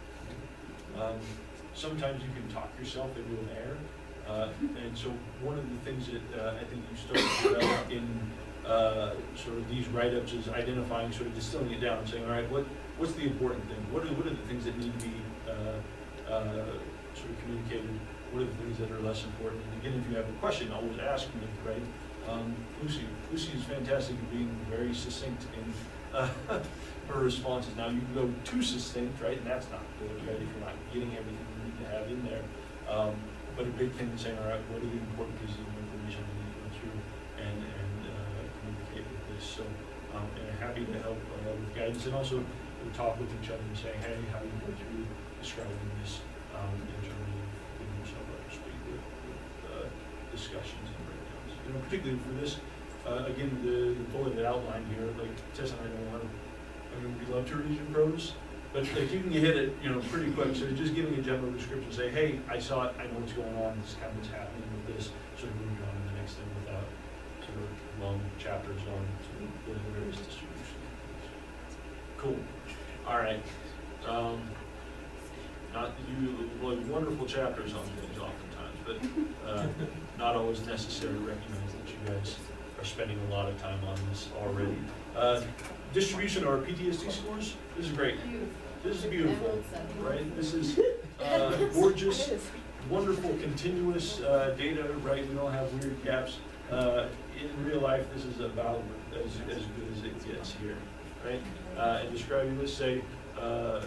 Um, sometimes you can talk yourself into an error. Uh, and so one of the things that uh, I think you start to develop in uh, sort of these write-ups is identifying, sort of distilling it down and saying, all right, what, what's the important thing? What are, what are the things that need to be uh, uh, sort of communicated? What are the things that are less important? And again, if you have a question, always ask me, right? Um, Lucy, Lucy is fantastic at being very succinct in uh, her responses. Now you can go too succinct, right? And that's not good, right? If you're not getting everything you need to have in there. Um, but a big thing is saying, all right, what are the important pieces of information we need to go through and, and uh, communicate with this? So, um, and I'm happy to help uh, with guidance, and also we talk with each other and say, hey, how do you go through describing this um, in terms of getting yourself up to speed with, with uh, discussions and breakdowns. You know, particularly for this, uh, again, the, the bulleted outline here, like Tess and I don't want to, I mean, we love to read your prose, but like you can hit it, you know, pretty quick. So just giving a general description, say, hey, I saw it, I know what's going on, this is kind of what's happening with this, sort of moving on to the next thing without sort of long chapters on sort of the various distributions. Cool. All right. Um, not you, well, wonderful chapters on things oftentimes, but uh, not always necessary to recognize that you guys are spending a lot of time on this already. Uh, distribution or P T S D scores, this is great. This is beautiful, right? This is uh, gorgeous, wonderful, continuous uh, data, right? We don't have weird gaps. Uh, in real life, this is about as, as good as it gets here, right? Uh, and describing this, say, uh,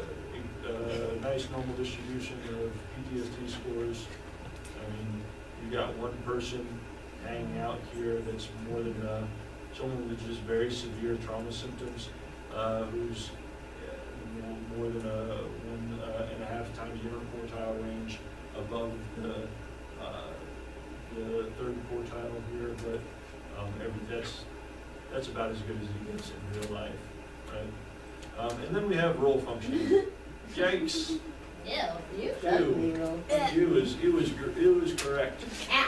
a nice normal distribution of P T S D scores. I mean, you got one person hanging out here that's more than uh, someone with just very severe trauma symptoms, uh, who's uh, you know, more than a one uh, and a half times unit quartile range above the uh, the third quartile here, but um, every that's that's about as good as it gets in real life, right? Um, and then we have roll function. Yikes! Ew, you Ew. ugly roll. It was it was it was correct.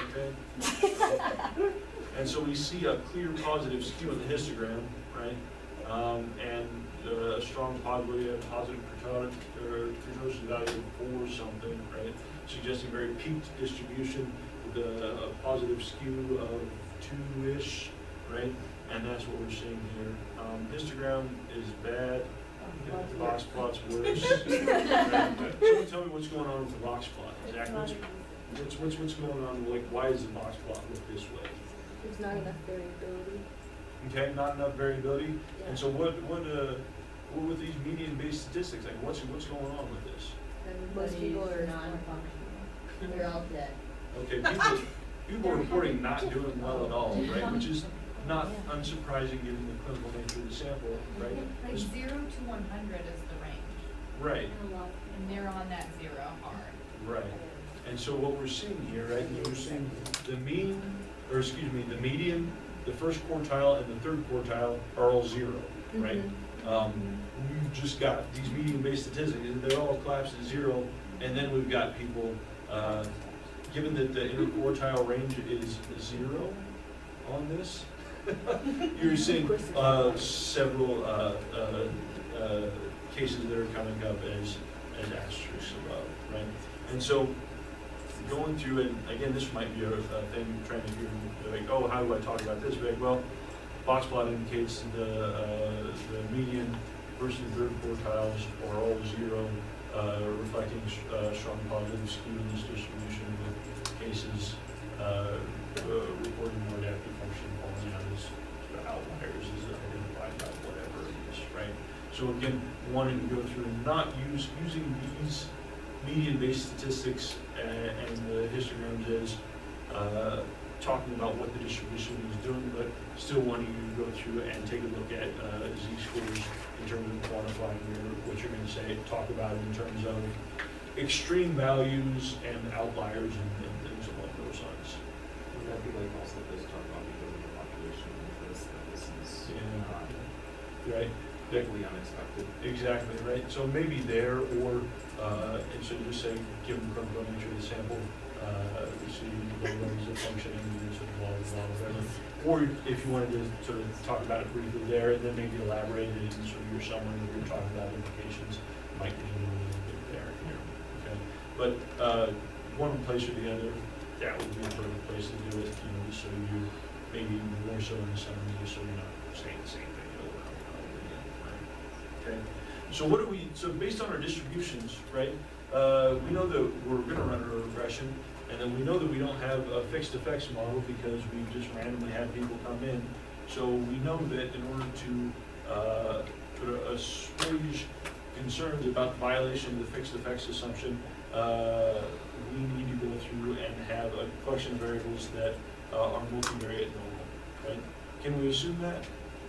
Okay. And so we see a clear positive skew in the histogram, right? Um, and uh, a strong probability of positive kurtosis or kurtosis value of four something, right? Suggesting very peaked distribution with a, a positive skew of two-ish, right? And that's what we're seeing here. Um, histogram is bad. The box plot's worse. Right? Someone tell me what's going on with the box plot. Zach, what's, what's, what's, what's going on? Like, why does the box plot look this way? There's not enough variability. Okay, not enough variability. Yeah. And so what, what, uh, what with these median-based statistics? Like, what's, what's going on with this? Most people are non-functional. They're all dead. Okay, people, people are reporting not doing well at all, right? Which is not unsurprising given the clinical nature of the sample, right? Like This- zero to one hundred is the range, Right, and they're on that zero hard. right. And so what we're seeing here, right, is we're seeing the mean, or excuse me, the median, the first quartile, and the third quartile are all zero, right? Mhm. Um, we've just got these median-based statistics, and they're all collapsed to zero, and then we've got people, uh, given that the interquartile range is zero on this, you're seeing, uh, several, uh, uh, uh, cases that are coming up as, as asterisks above, right? And so, going through, and again, this might be a, a thing, trying to hear, like, oh, how do I talk about this? Like, well, box plot indicates the, uh, the median first and third quartiles are all zero, uh, reflecting, uh, strong positive skew in this distribution with cases, uh, uh, reporting more adaptive function falling out as sort of outliers as identified by whatever it is, right? So again, wanting to go through and not use, using these median-based statistics and, and the histograms as, uh, talking about what the distribution is doing, but still wanting you to go through and take a look at uh, z-scores in terms of quantifying your, what you're going to say, talk about in terms of extreme values and outliers and, and things along those lines. Would that be like also this talk about because of the population interest, that this is Yeah. not Right? totally unexpected? Exactly, right? So maybe there, or uh, instead of just saying, give them clinical nature of the sample, uh, we see low levels of functioning, and sort of blah, blah, blah, whatever. Or if you wanted to sort of talk about it briefly there, and then maybe elaborate it in sort of your summary where you're talking about implications, might get into a little bit there, here, okay? But uh, one place or the other, that would be a perfect place to do it, you know, just so you, maybe more so in the summary, just so you're not saying the same thing over and over again, right? Okay, so what do we, so based on our distributions, right, uh, we know that we're gonna run a regression, and then we know that we don't have a fixed effects model because we just randomly had people come in. So we know that in order to uh, sort of assuage concerns about the violation of the fixed effects assumption, uh, we need to go through and have a collection of variables that uh, are multivariate normal, right? Can we assume that?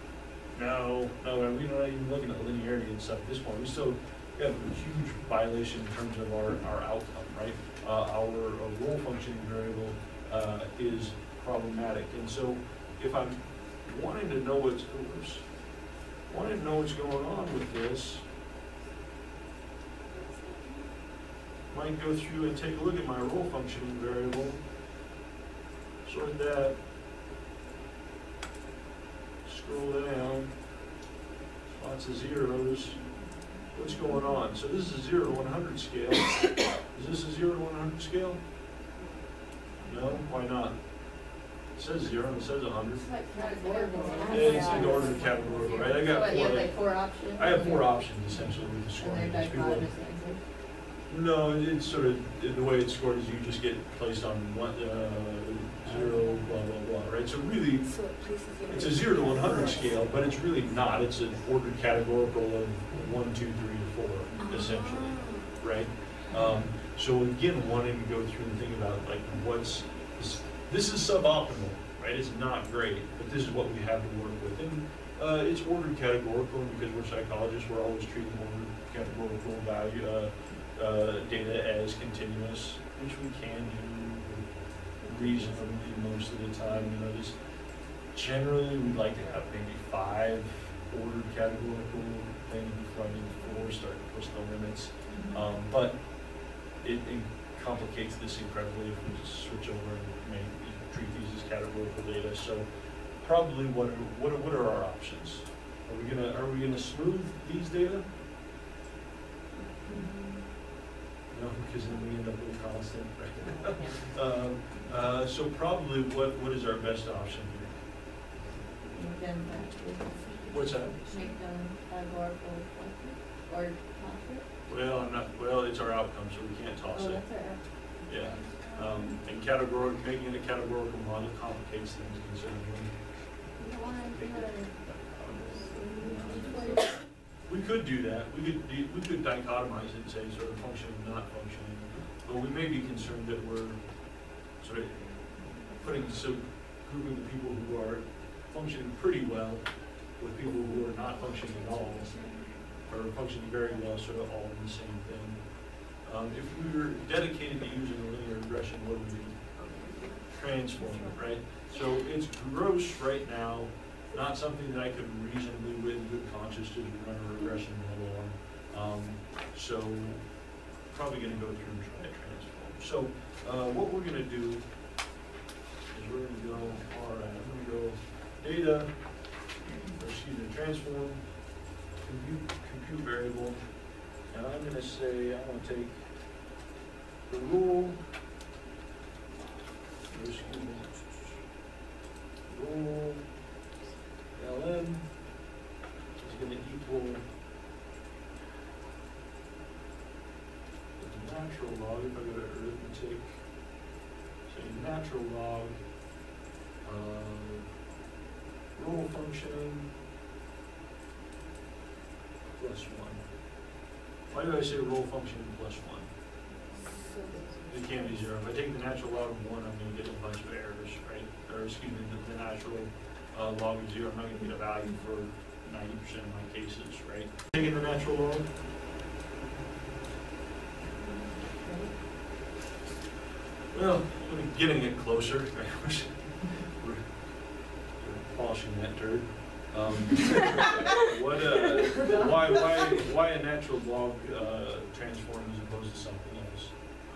No, no, we're not even looking at linearity and stuff at this point. We still have a huge violation in terms of our, our outcome, right? Uh, our uh, role functioning variable uh, is problematic. And so if I'm wanting to know what's, oops, wanting to know what's going on with this, might go through and take a look at my role functioning variable, sort that, scroll down, lots of zeros. What's going on? So this is a zero to one hundred scale. Is this a zero to one hundred scale? No? Why not? It says zero and it says one hundred. It's like categorical. Yeah, it's like ordered categorical, right? I got What, you four, have like four options? I have four options essentially with the scoring. And they're These people- dichotomous answers? No, it's sort of, the way it's scored is you just get placed on one, uh, zero, blah, blah, blah, right? So really, So it places you. it's a zero to one hundred scale, but it's really not. It's an ordered categorical of one, two, three, or four, essentially, right? Um, so again, wanting to go through and think about like what's, this, this is suboptimal, right? It's not great, but this is what we have to work with. And uh, it's ordered categorical, and because we're psychologists, we're always treating ordered categorical value, uh, uh, data as continuous, which we can do reasonably most of the time. You know, just generally we'd like to have maybe five ordered categorical things before I need four, start to push the limits. Um, but it, it complicates this incredibly if we just switch over and make, treat these as categorical data. So probably what are, what are, what are our options? Are we gonna are we gonna smooth these data? No, because then we end up with a constant, right? um, uh, so probably what what is our best option here? Make them factors. What's that? Make them categorical or toss Well, I'm not. Well, it's our outcome, so we can't it? toss Oh, it. that's our, Yeah. Um, and categorical, making it a categorical model complicates things considerably. We could do that. We could do, we could dichotomize it and say sort of functioning, not functioning. But we may be concerned that we're sort of putting so grouping the people who are functioning pretty well with people who are not functioning at all, or functioning very well, sort of all in the same thing. Um, if we were dedicated to using a linear regression, what would we do? Transform it, right? So it's gross right now not something that I could reasonably, with good conscience, just run a regression model on. Um, so, probably gonna go through and try to transform. So, uh, what we're gonna do is we're gonna go, all right, I'm gonna go data, or excuse me, transform, compute, compute variable, and I'm gonna say, I wanna take the rule, or excuse me, rule ln is gonna equal the natural log, if I go to arithmetic, say natural log, uh, rule function plus one. Why do I say rule function plus one? It can't be zero. If I take the natural log of one, I'm gonna get a bunch of errors, right? Or excuse me, the, the natural uh, log of zero, I'm not gonna get a value for ninety percent of my cases, right? Taking the natural log. Well, we're getting it closer. I wish we're, we're polishing that turd. Um, what, uh, why, why, why a natural log uh, transform as opposed to something else?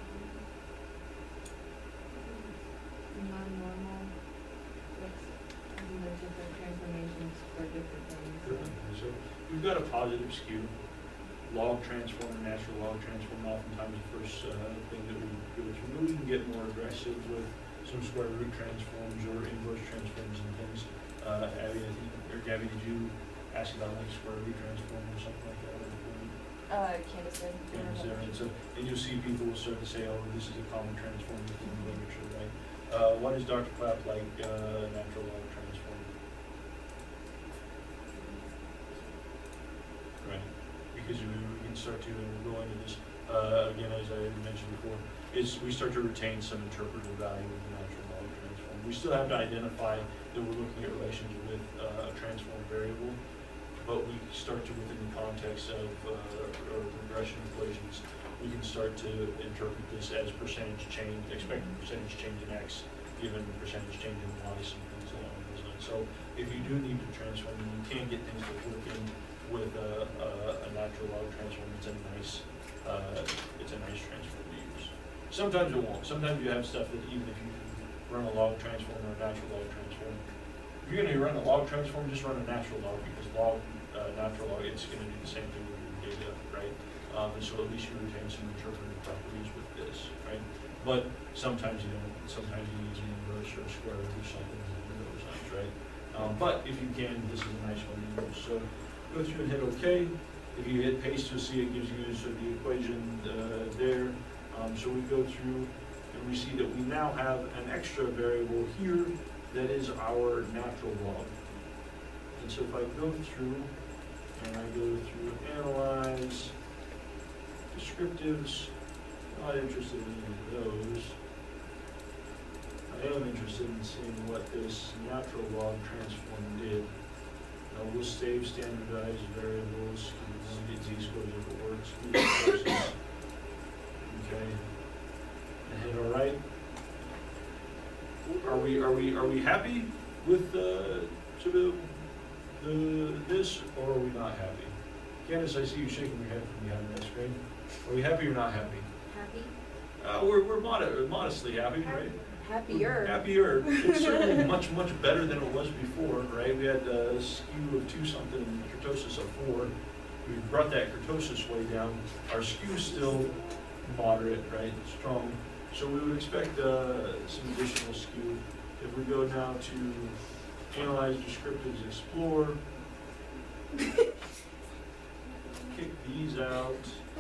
Non-normal, what's, there's different transformations for different things. So we've got a positive skew. Log transform and natural log transform, oftentimes the first uh, thing that we go through. But we can get more aggressive with some square root transforms or inverse transforms and things. Uh, Abby, I think, or Gabby, did you ask about like square root transform or something like that? Uh, Candace did. Candace there, and so, and you'll see people will start to say, oh, this is a common transform within the literature, right? Uh, what is Doctor Clapp like uh, natural log transform? Right, because we, we can start to, and we'll go into this, uh, again, as I mentioned before, is we start to retain some interpretive value of the natural log transform. We still have to identify that we're looking at relations with uh, a transform variable, but we start to, within the context of uh, or regression equations, we can start to interpret this as percentage change, expected percentage change in X, given percentage change in Y, some things along those lines. So if you do need to transform, you can get things that work in with a, a, a natural log transform. It's a nice, uh, it's a nice transform to use. Sometimes it won't. Sometimes you have stuff that even if you run a log transform or a natural log transform, if you're going to run a log transform, just run a natural log, because log, uh, natural log, it's going to do the same thing with your data, right? Um, and so at least you retain some interpretive properties with this, right? But sometimes you don't. Sometimes you need an inverse or a square root or something along those lines, right? Um, but if you can, this is a nice one to use. So go through and hit OK. If you hit paste, you'll see it gives you sort of the equation uh, there. Um, so we go through and we see that we now have an extra variable here that is our natural log. And so if I go through and I go through analyze descriptives, not interested in any of those. I am interested in seeing what this natural log transform did. Now we'll save standardized variables, we'll get z-scores if it works, courses. Okay, and hit all right. Are we are we are we happy with uh, sort of the this, or are we not happy? Candace, I see you shaking your head from behind that screen. Are we happy or not happy? Happy? Uh, we're we're mod modestly happy, right? Happier. Happier. It's certainly much much better than it was before, right? We had a skew of two something and kurtosis of four. We brought that kurtosis way down. Our skew still moderate, right? Strong. So we would expect uh, some additional skew. If we go now to analyze descriptives, explore, kick these out.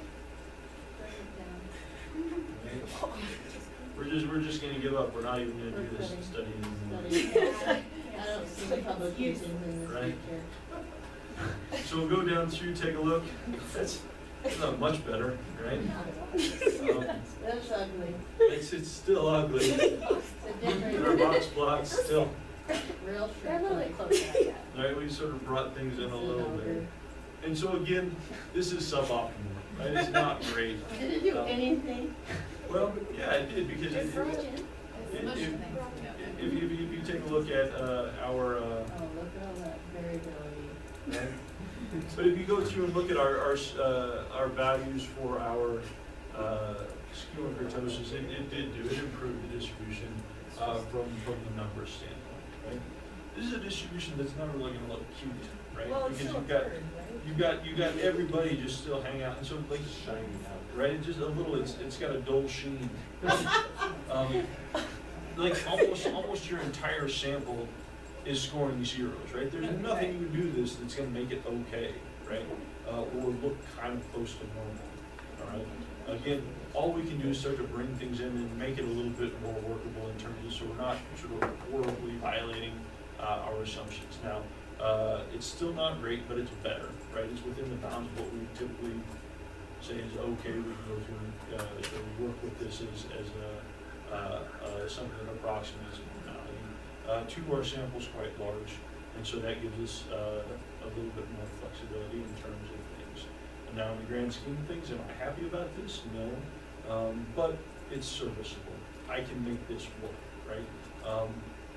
Right. We're just we're just gonna give up. We're not even gonna do this study anymore. I don't see the publications in this Right. picture. So we'll go down through, take a look. That's, that's not much better, right? Um, That's ugly. it's it's still ugly. It's a And our different, box plots still. real They're a little shrink. bit closer. Right, we sort of brought things in a little bit. And so again, this is suboptimal, right? It's not great. Did it do Um, anything? Well, yeah, it did because it, It's it, Roger. It's It- mushing it- things together. if you, if you take a look at, uh, our, uh, Oh, look at all that variability. and, but if you go through and look at our, our, s- uh, our values for our, uh, skew and kurtosis, it, it did do, it improved the distribution, uh, from, from the numbers standpoint, right? This is a distribution that's never really gonna look cute, right? Well, it's Because still a you've got, third, right? you've got, you got everybody just still hanging out, and so like, Shining out. right, it just a little, it's, it's got a dull sheen. Um, like almost, almost your entire sample is scoring zeros, right? There's nothing you can do to this that's gonna make it okay, right? Uh, or look kind of close to normal, all right? Again, all we can do is start to bring things in and make it a little bit more workable in terms of, so we're not sort of horribly violating, uh, our assumptions. Now, uh, it's still not great, but it's better, right? It's within the bounds of what we typically say is okay, we can go through, and, uh, so we work with this as, as a, uh, uh, something that approximates normality. Uh, two, our sample's quite large, and so that gives us, uh, a little bit more flexibility in terms of things. And now, in the grand scheme of things, am I happy about this? No, um, but it's serviceable. I can make this work, right? Um,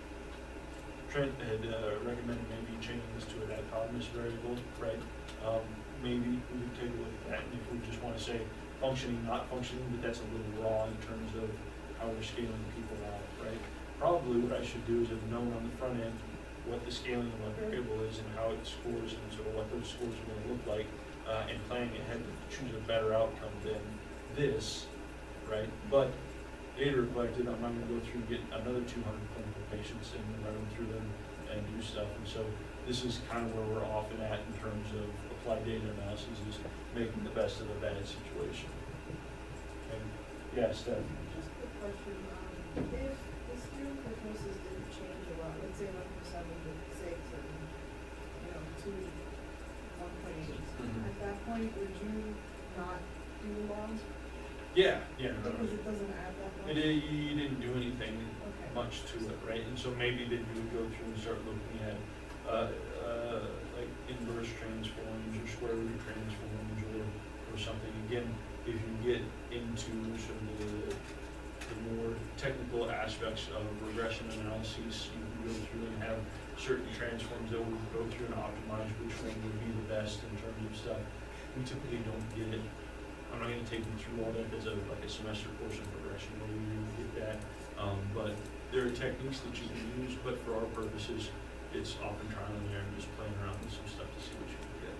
Trent had, uh, recommended maybe changing this to an autonomous variable, right? Um, maybe we could take a look at that, and if we just wanna say functioning, not functioning, but that's a little raw in terms of how we're scaling people out, right? Probably what I should do is have known on the front end what the scaling of a variable is and how it scores and sort of what those scores are gonna look like, uh, and planning ahead to choose a better outcome than this, right? But data collected, I'm not gonna go through and get another two hundred clinical patients and run them through them and do stuff, and so this is kind of where we're often at in terms of applied data analysis, is making the best of a bad situation. And, yeah, Steph? Just a quick question, um, if the skew kurtosis didn't change a lot, let's say it went from seven to six or, you know, two, one point eight, Mhm. at that point, would you not do the logs? Yeah, yeah, no, no. Because it doesn't add that much? It, i- you didn't do anything Okay. much to it, right? And so maybe then you would go through and start looking at, uh, uh, like inverse transforms or square root transforms or, or something. Again, if you get into sort of the, the more technical aspects of regression analyses, you can go through and have certain transforms that will go through and optimize which one would be the best in terms of stuff. We typically don't get it. I'm not gonna take you through all that as a, like a semester course of progression where we really get that. Um, but there are techniques that you can use, but for our purposes, it's often trial and error and just playing around with some stuff to see what you can get.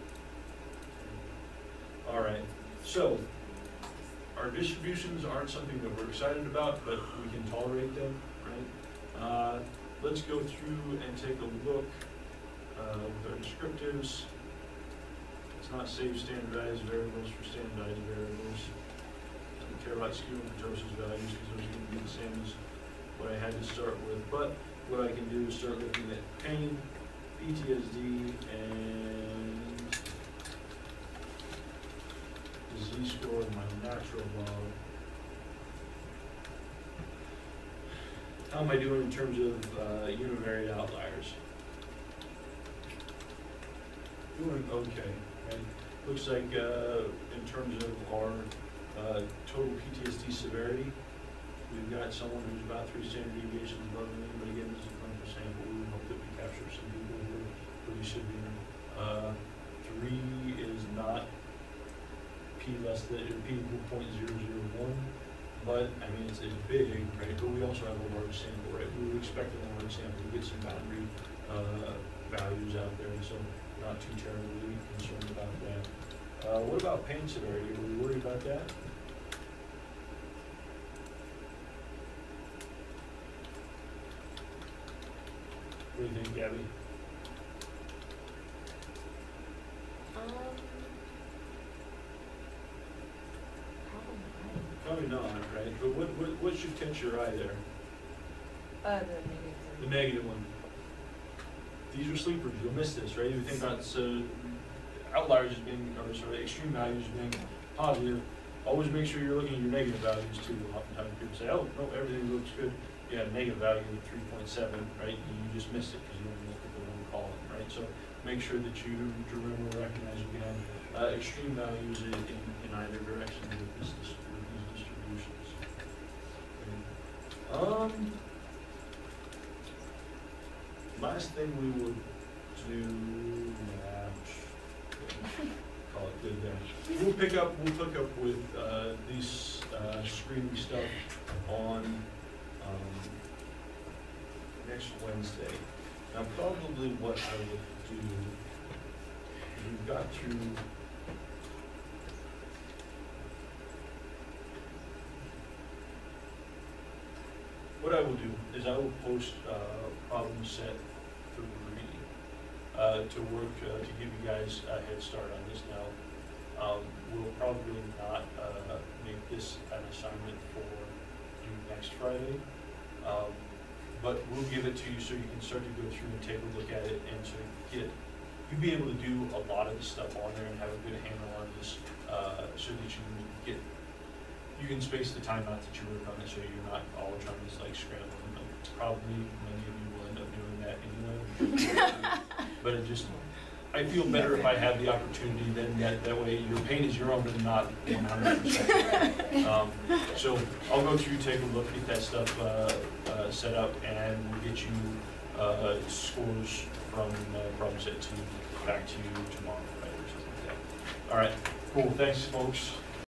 All right, so our distributions aren't something that we're excited about, but we can tolerate them, right? Uh, let's go through and take a look, uh, with our descriptives. It's not save standardized variables for standardized variables. I don't care about skew and kurtosis values because those are going to be the same as what I had to start with. But what I can do is start looking at pain, P T S D, and the Z-score in my natural log. How am I doing in terms of uh, univariate outliers? Doing okay. And looks like uh, in terms of our uh, total P T S D severity, we've got someone who's about three standard deviations above the mean, but again, this is a clinical sample. We would hope that we capture some people who are pretty severe. Uh, three is not P less than, or P equal point zero zero one, but I mean, it's, it's big, right? But we also have a large sample, right? We would expect in a large sample to get some boundary uh, values out there, and so not too terribly concerned about that. Uh, what about pain severity? Are we worried about that? What do you think, Gabby? Um, Probably probably not. not, right? But what, what, what should catch your eye there? Uh, the negative. The negative one. These are sleepers. You'll miss this, right? You think about so outliers as being, or sort of extreme values being positive. Always make sure you're looking at your negative values too. Oftentimes people say, "Oh, no, everything looks good." Yeah, negative value of three point seven, right? And you just missed it because you didn't look at the wrong column, right? So make sure that you remember, recognize we have uh, extreme values in, in, in either direction with, this, with these distributions. Okay. Um. last thing we will do, nah, call it good then. We'll pick up, we'll pick up with, uh, these, uh, screening stuff on, um, next Wednesday. Now, probably what I would do, we've got through what I will do is I will post, uh, problem set three, uh, to work, uh, to give you guys a head start on this now. Um, we'll probably not, uh, make this an assignment for you next Friday. Um, but we'll give it to you so you can start to go through and take a look at it and so get, you'll be able to do a lot of the stuff on there and have a good handle on this, uh, so that you can get, you can space the time out that you work on it, so you're not all trying to like scramble. And probably many of you will end up doing that anyway. But it just, I feel better if I have the opportunity, then that, that way your pain is your own and not one hundred percent. Um, so I'll go through, take a look, get that stuff, uh, uh, set up, and we'll get you, uh, scores from, uh, problem set two back to you tomorrow, right, or something like that. All right, cool, thanks, folks.